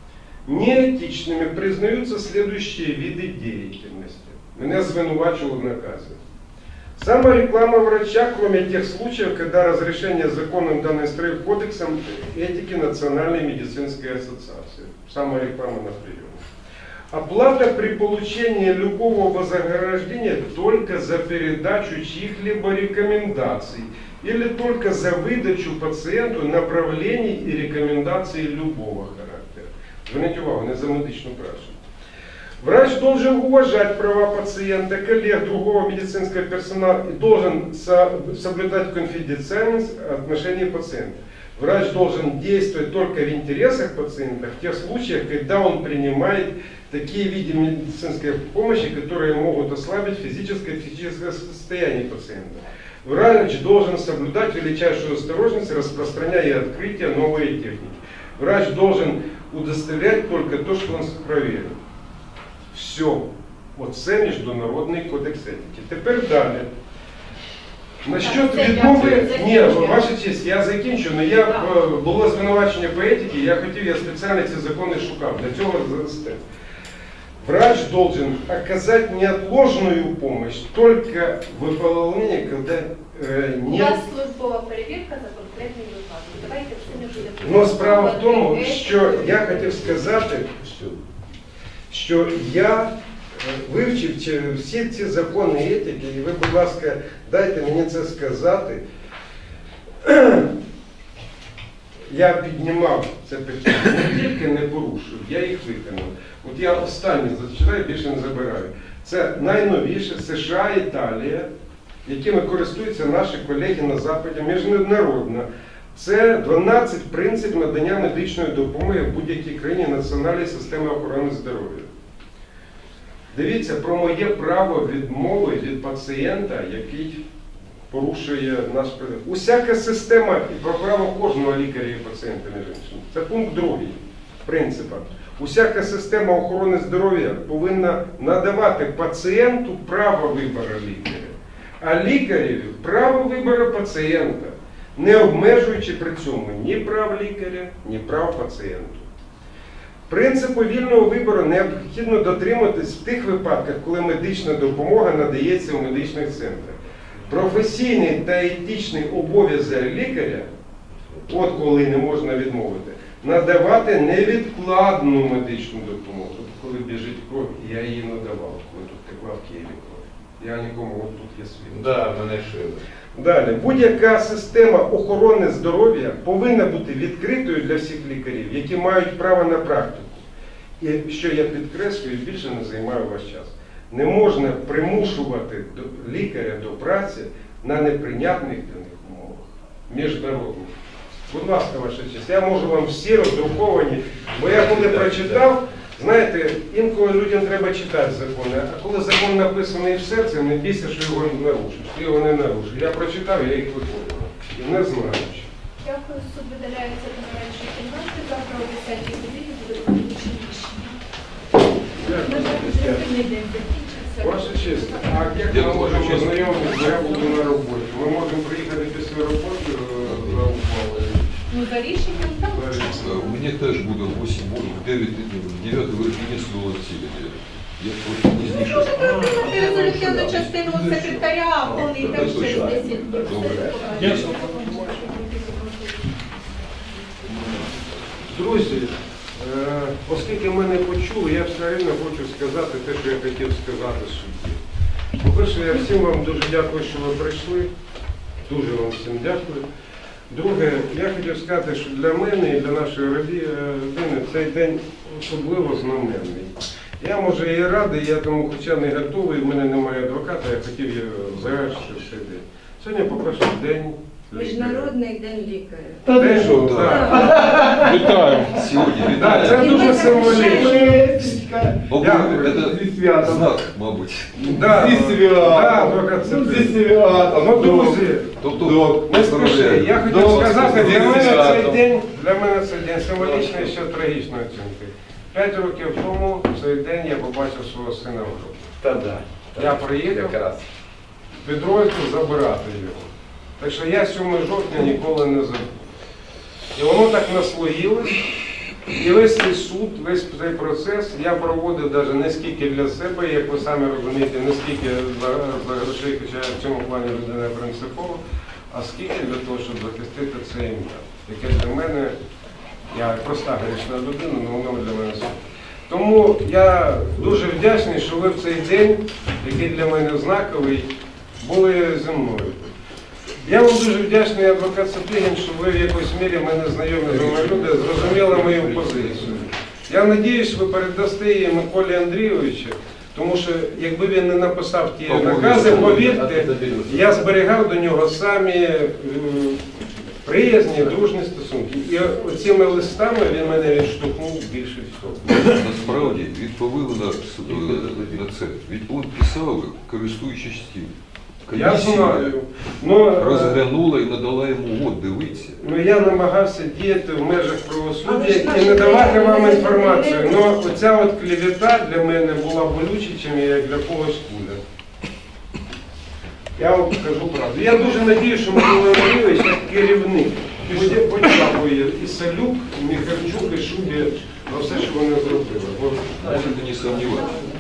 Неэтичными признаются следующие виды деятельности. Меня звинувачивали в наказе. Самореклама врача, кроме тех случаев, когда разрешение законом данной страны кодексом этики Национальной медицинской ассоциации. Самореклама на приеме. Оплата при получении любого вознаграждения только за передачу чьих-либо рекомендаций или только за выдачу пациенту направлений и рекомендаций любого характера. Зверніть увагу, не за медичную працу. Врач должен уважать права пациента, коллег, другого медицинского персонала и должен соблюдать конфиденциальность в отношении пациента. Врач должен действовать только в интересах пациента в тех случаях, когда он принимает такие виды медицинской помощи, которые могут ослабить физическое и психическое состояние пациента. Врач должен соблюдать величайшую осторожность, распространяя открытие новой техники. Врач должен удостоверять только то, что он проверил. Все. Оце Міжнародний кодекс етики. Тепер далі. Насчет відмови, ні, ваша честь, я закінчу, але я, було звинувачення по етиці, я хотів, я спеціально ці закони шукав, для цього застав. Врач должен оказать неотложную помощь только в выполнении, когда Е, У ні. вас службова перевірка за конкретний випадок. Давайте все не будемо. Ну, справа в тому, етику. що я хотів сказати, що я е, вивчив чи- всі ці закони етики, і ви, будь ласка, дайте мені це сказати. Я піднімав це питання, не тільки не порушив, я їх виконав. От я останнє зачитаю, більше не забираю. Це найновіше США, Італія, якими користуються наші колеги на Западі, міжнародна. Це дванадцять принципів надання медичної допомоги в будь-якій країні національної системи охорони здоров'я. Дивіться про моє право відмови від пацієнта, який порушує наш предмет. Усяка система і про право кожного лікаря і пацієнта, між іншим. Це пункт другий принципа. Усяка система охорони здоров'я повинна надавати пацієнту право вибору лікаря, а лікареві право вибору пацієнта, не обмежуючи при цьому ні прав лікаря, ні прав пацієнту. Принципу вільного вибору необхідно дотримуватись в тих випадках, коли медична допомога надається у медичних центрах. Професійний та етичний обов'язок лікаря, от коли не можна відмовити, надавати невідкладну медичну допомогу. Тобто, коли біжить кров, я її надавав, коли тут текла в Києві кров. Я нікому, от тут є світ. Да, мене шили. Далі, будь-яка система охорони здоров'я повинна бути відкритою для всіх лікарів, які мають право на практику. І що я підкреслюю, більше не займаю ваш час. Не можна примушувати лікаря до праці на неприйнятних для них умовах, міжнародних. Будь ласка, ваша честь, я можу вам всі роздруковані, бо я коли прочитав, знаєте, інколи людям треба читати закони, а коли закон написаний в серці, не бійся, що його нарушиш, ти його не нарушиш. Я прочитав, я їх виконував. І не знаю. Дякую, суд видаляється до меншої кімнати. Завтра о десятій годині буде визначені рішення. На жаль, вже сьогодні день закінчився. Ваша честь, а як ми можемо ознайомитися, я буду на роботі? Ми можемо приїхати після роботи е, за ухвалою? Ну, за рішенням так. У меня теж буде в восемь, в девять, в девять верхні судового засідання. Я просто не Ну, знаю, можете отримати резолютивну частину секретаря, а повний текст через десять днів. Добре. Друзі, е, оскільки ми не почули, я все рівно хочу сказати те, що я хотів сказати судді. По-перше, я всім вам дуже дякую, що ви прийшли. Дуже вам всім дякую. Друге, я хотів сказати, що для мене і для нашої родини цей день особливо знаменний. Я, може, і радий, я тому, хоча не готовий, в мене немає адвоката, я хотів завершити цей день. Сьогодні, по-перше, день лікаря. Міжнародний день лікаря. День, що, так. Вітаю! Сьогодні Так, це вітаю. дуже символічно. Бабу, це знак, мабуть. Да, Зі святом. да, адвокат це Зі ти. святом. Ну, друзі, Тобто, не спіши. Я хотів Добре. сказати, для мене цей Святом. день, для мене цей день символічний, ще трагічною оцінкою. П'ять років тому, в цей день, я побачив свого сина в групі. Та да. Я приїхав Якраз. в підрозділ забирати його. Так що я сьомого жовтня ніколи не забув. І воно так наслоїлось. І весь цей суд, весь цей процес я проводив навіть не скільки для себе, як ви самі розумієте, не скільки за, за грошей, хоча я в цьому плані людина принципова, а скільки для того, щоб захистити це ім'я, яке для мене, я проста грішна людина, але воно для мене суд. Тому я дуже вдячний, що ви в цей день, який для мене знаковий, були зі мною. Я вам дуже вдячний, адвокат Сапігін, що ви в якійсь мірі мене знайомі з вами люди, зрозуміли мою позицію. Я сподіваюся, ви передасте її Миколі Андрійовичу, тому що якби він не написав ті накази, повірте, я зберігав до нього самі е, приязні, дружні стосунки. І оцими листами він мене відштовхнув більше всього. насправді відповіли на, на це. Відповідь писали, користуючись тим. Я знаю. Но, Розглянула і надала йому, от, дивіться. ну, я намагався діяти в межах правосуддя Але ж і наші не давати колеги вам не інформацію. зробили. Но оця от клевета для мене була болючичим, як для когось куля. Я вам кажу правду. Я дуже сподіваюся, що Микола Андрійович, як керівник, подякує і Салюк, і Міхарчук, і Шубі за все, що вони зробили. Бо Можете не сумніватися.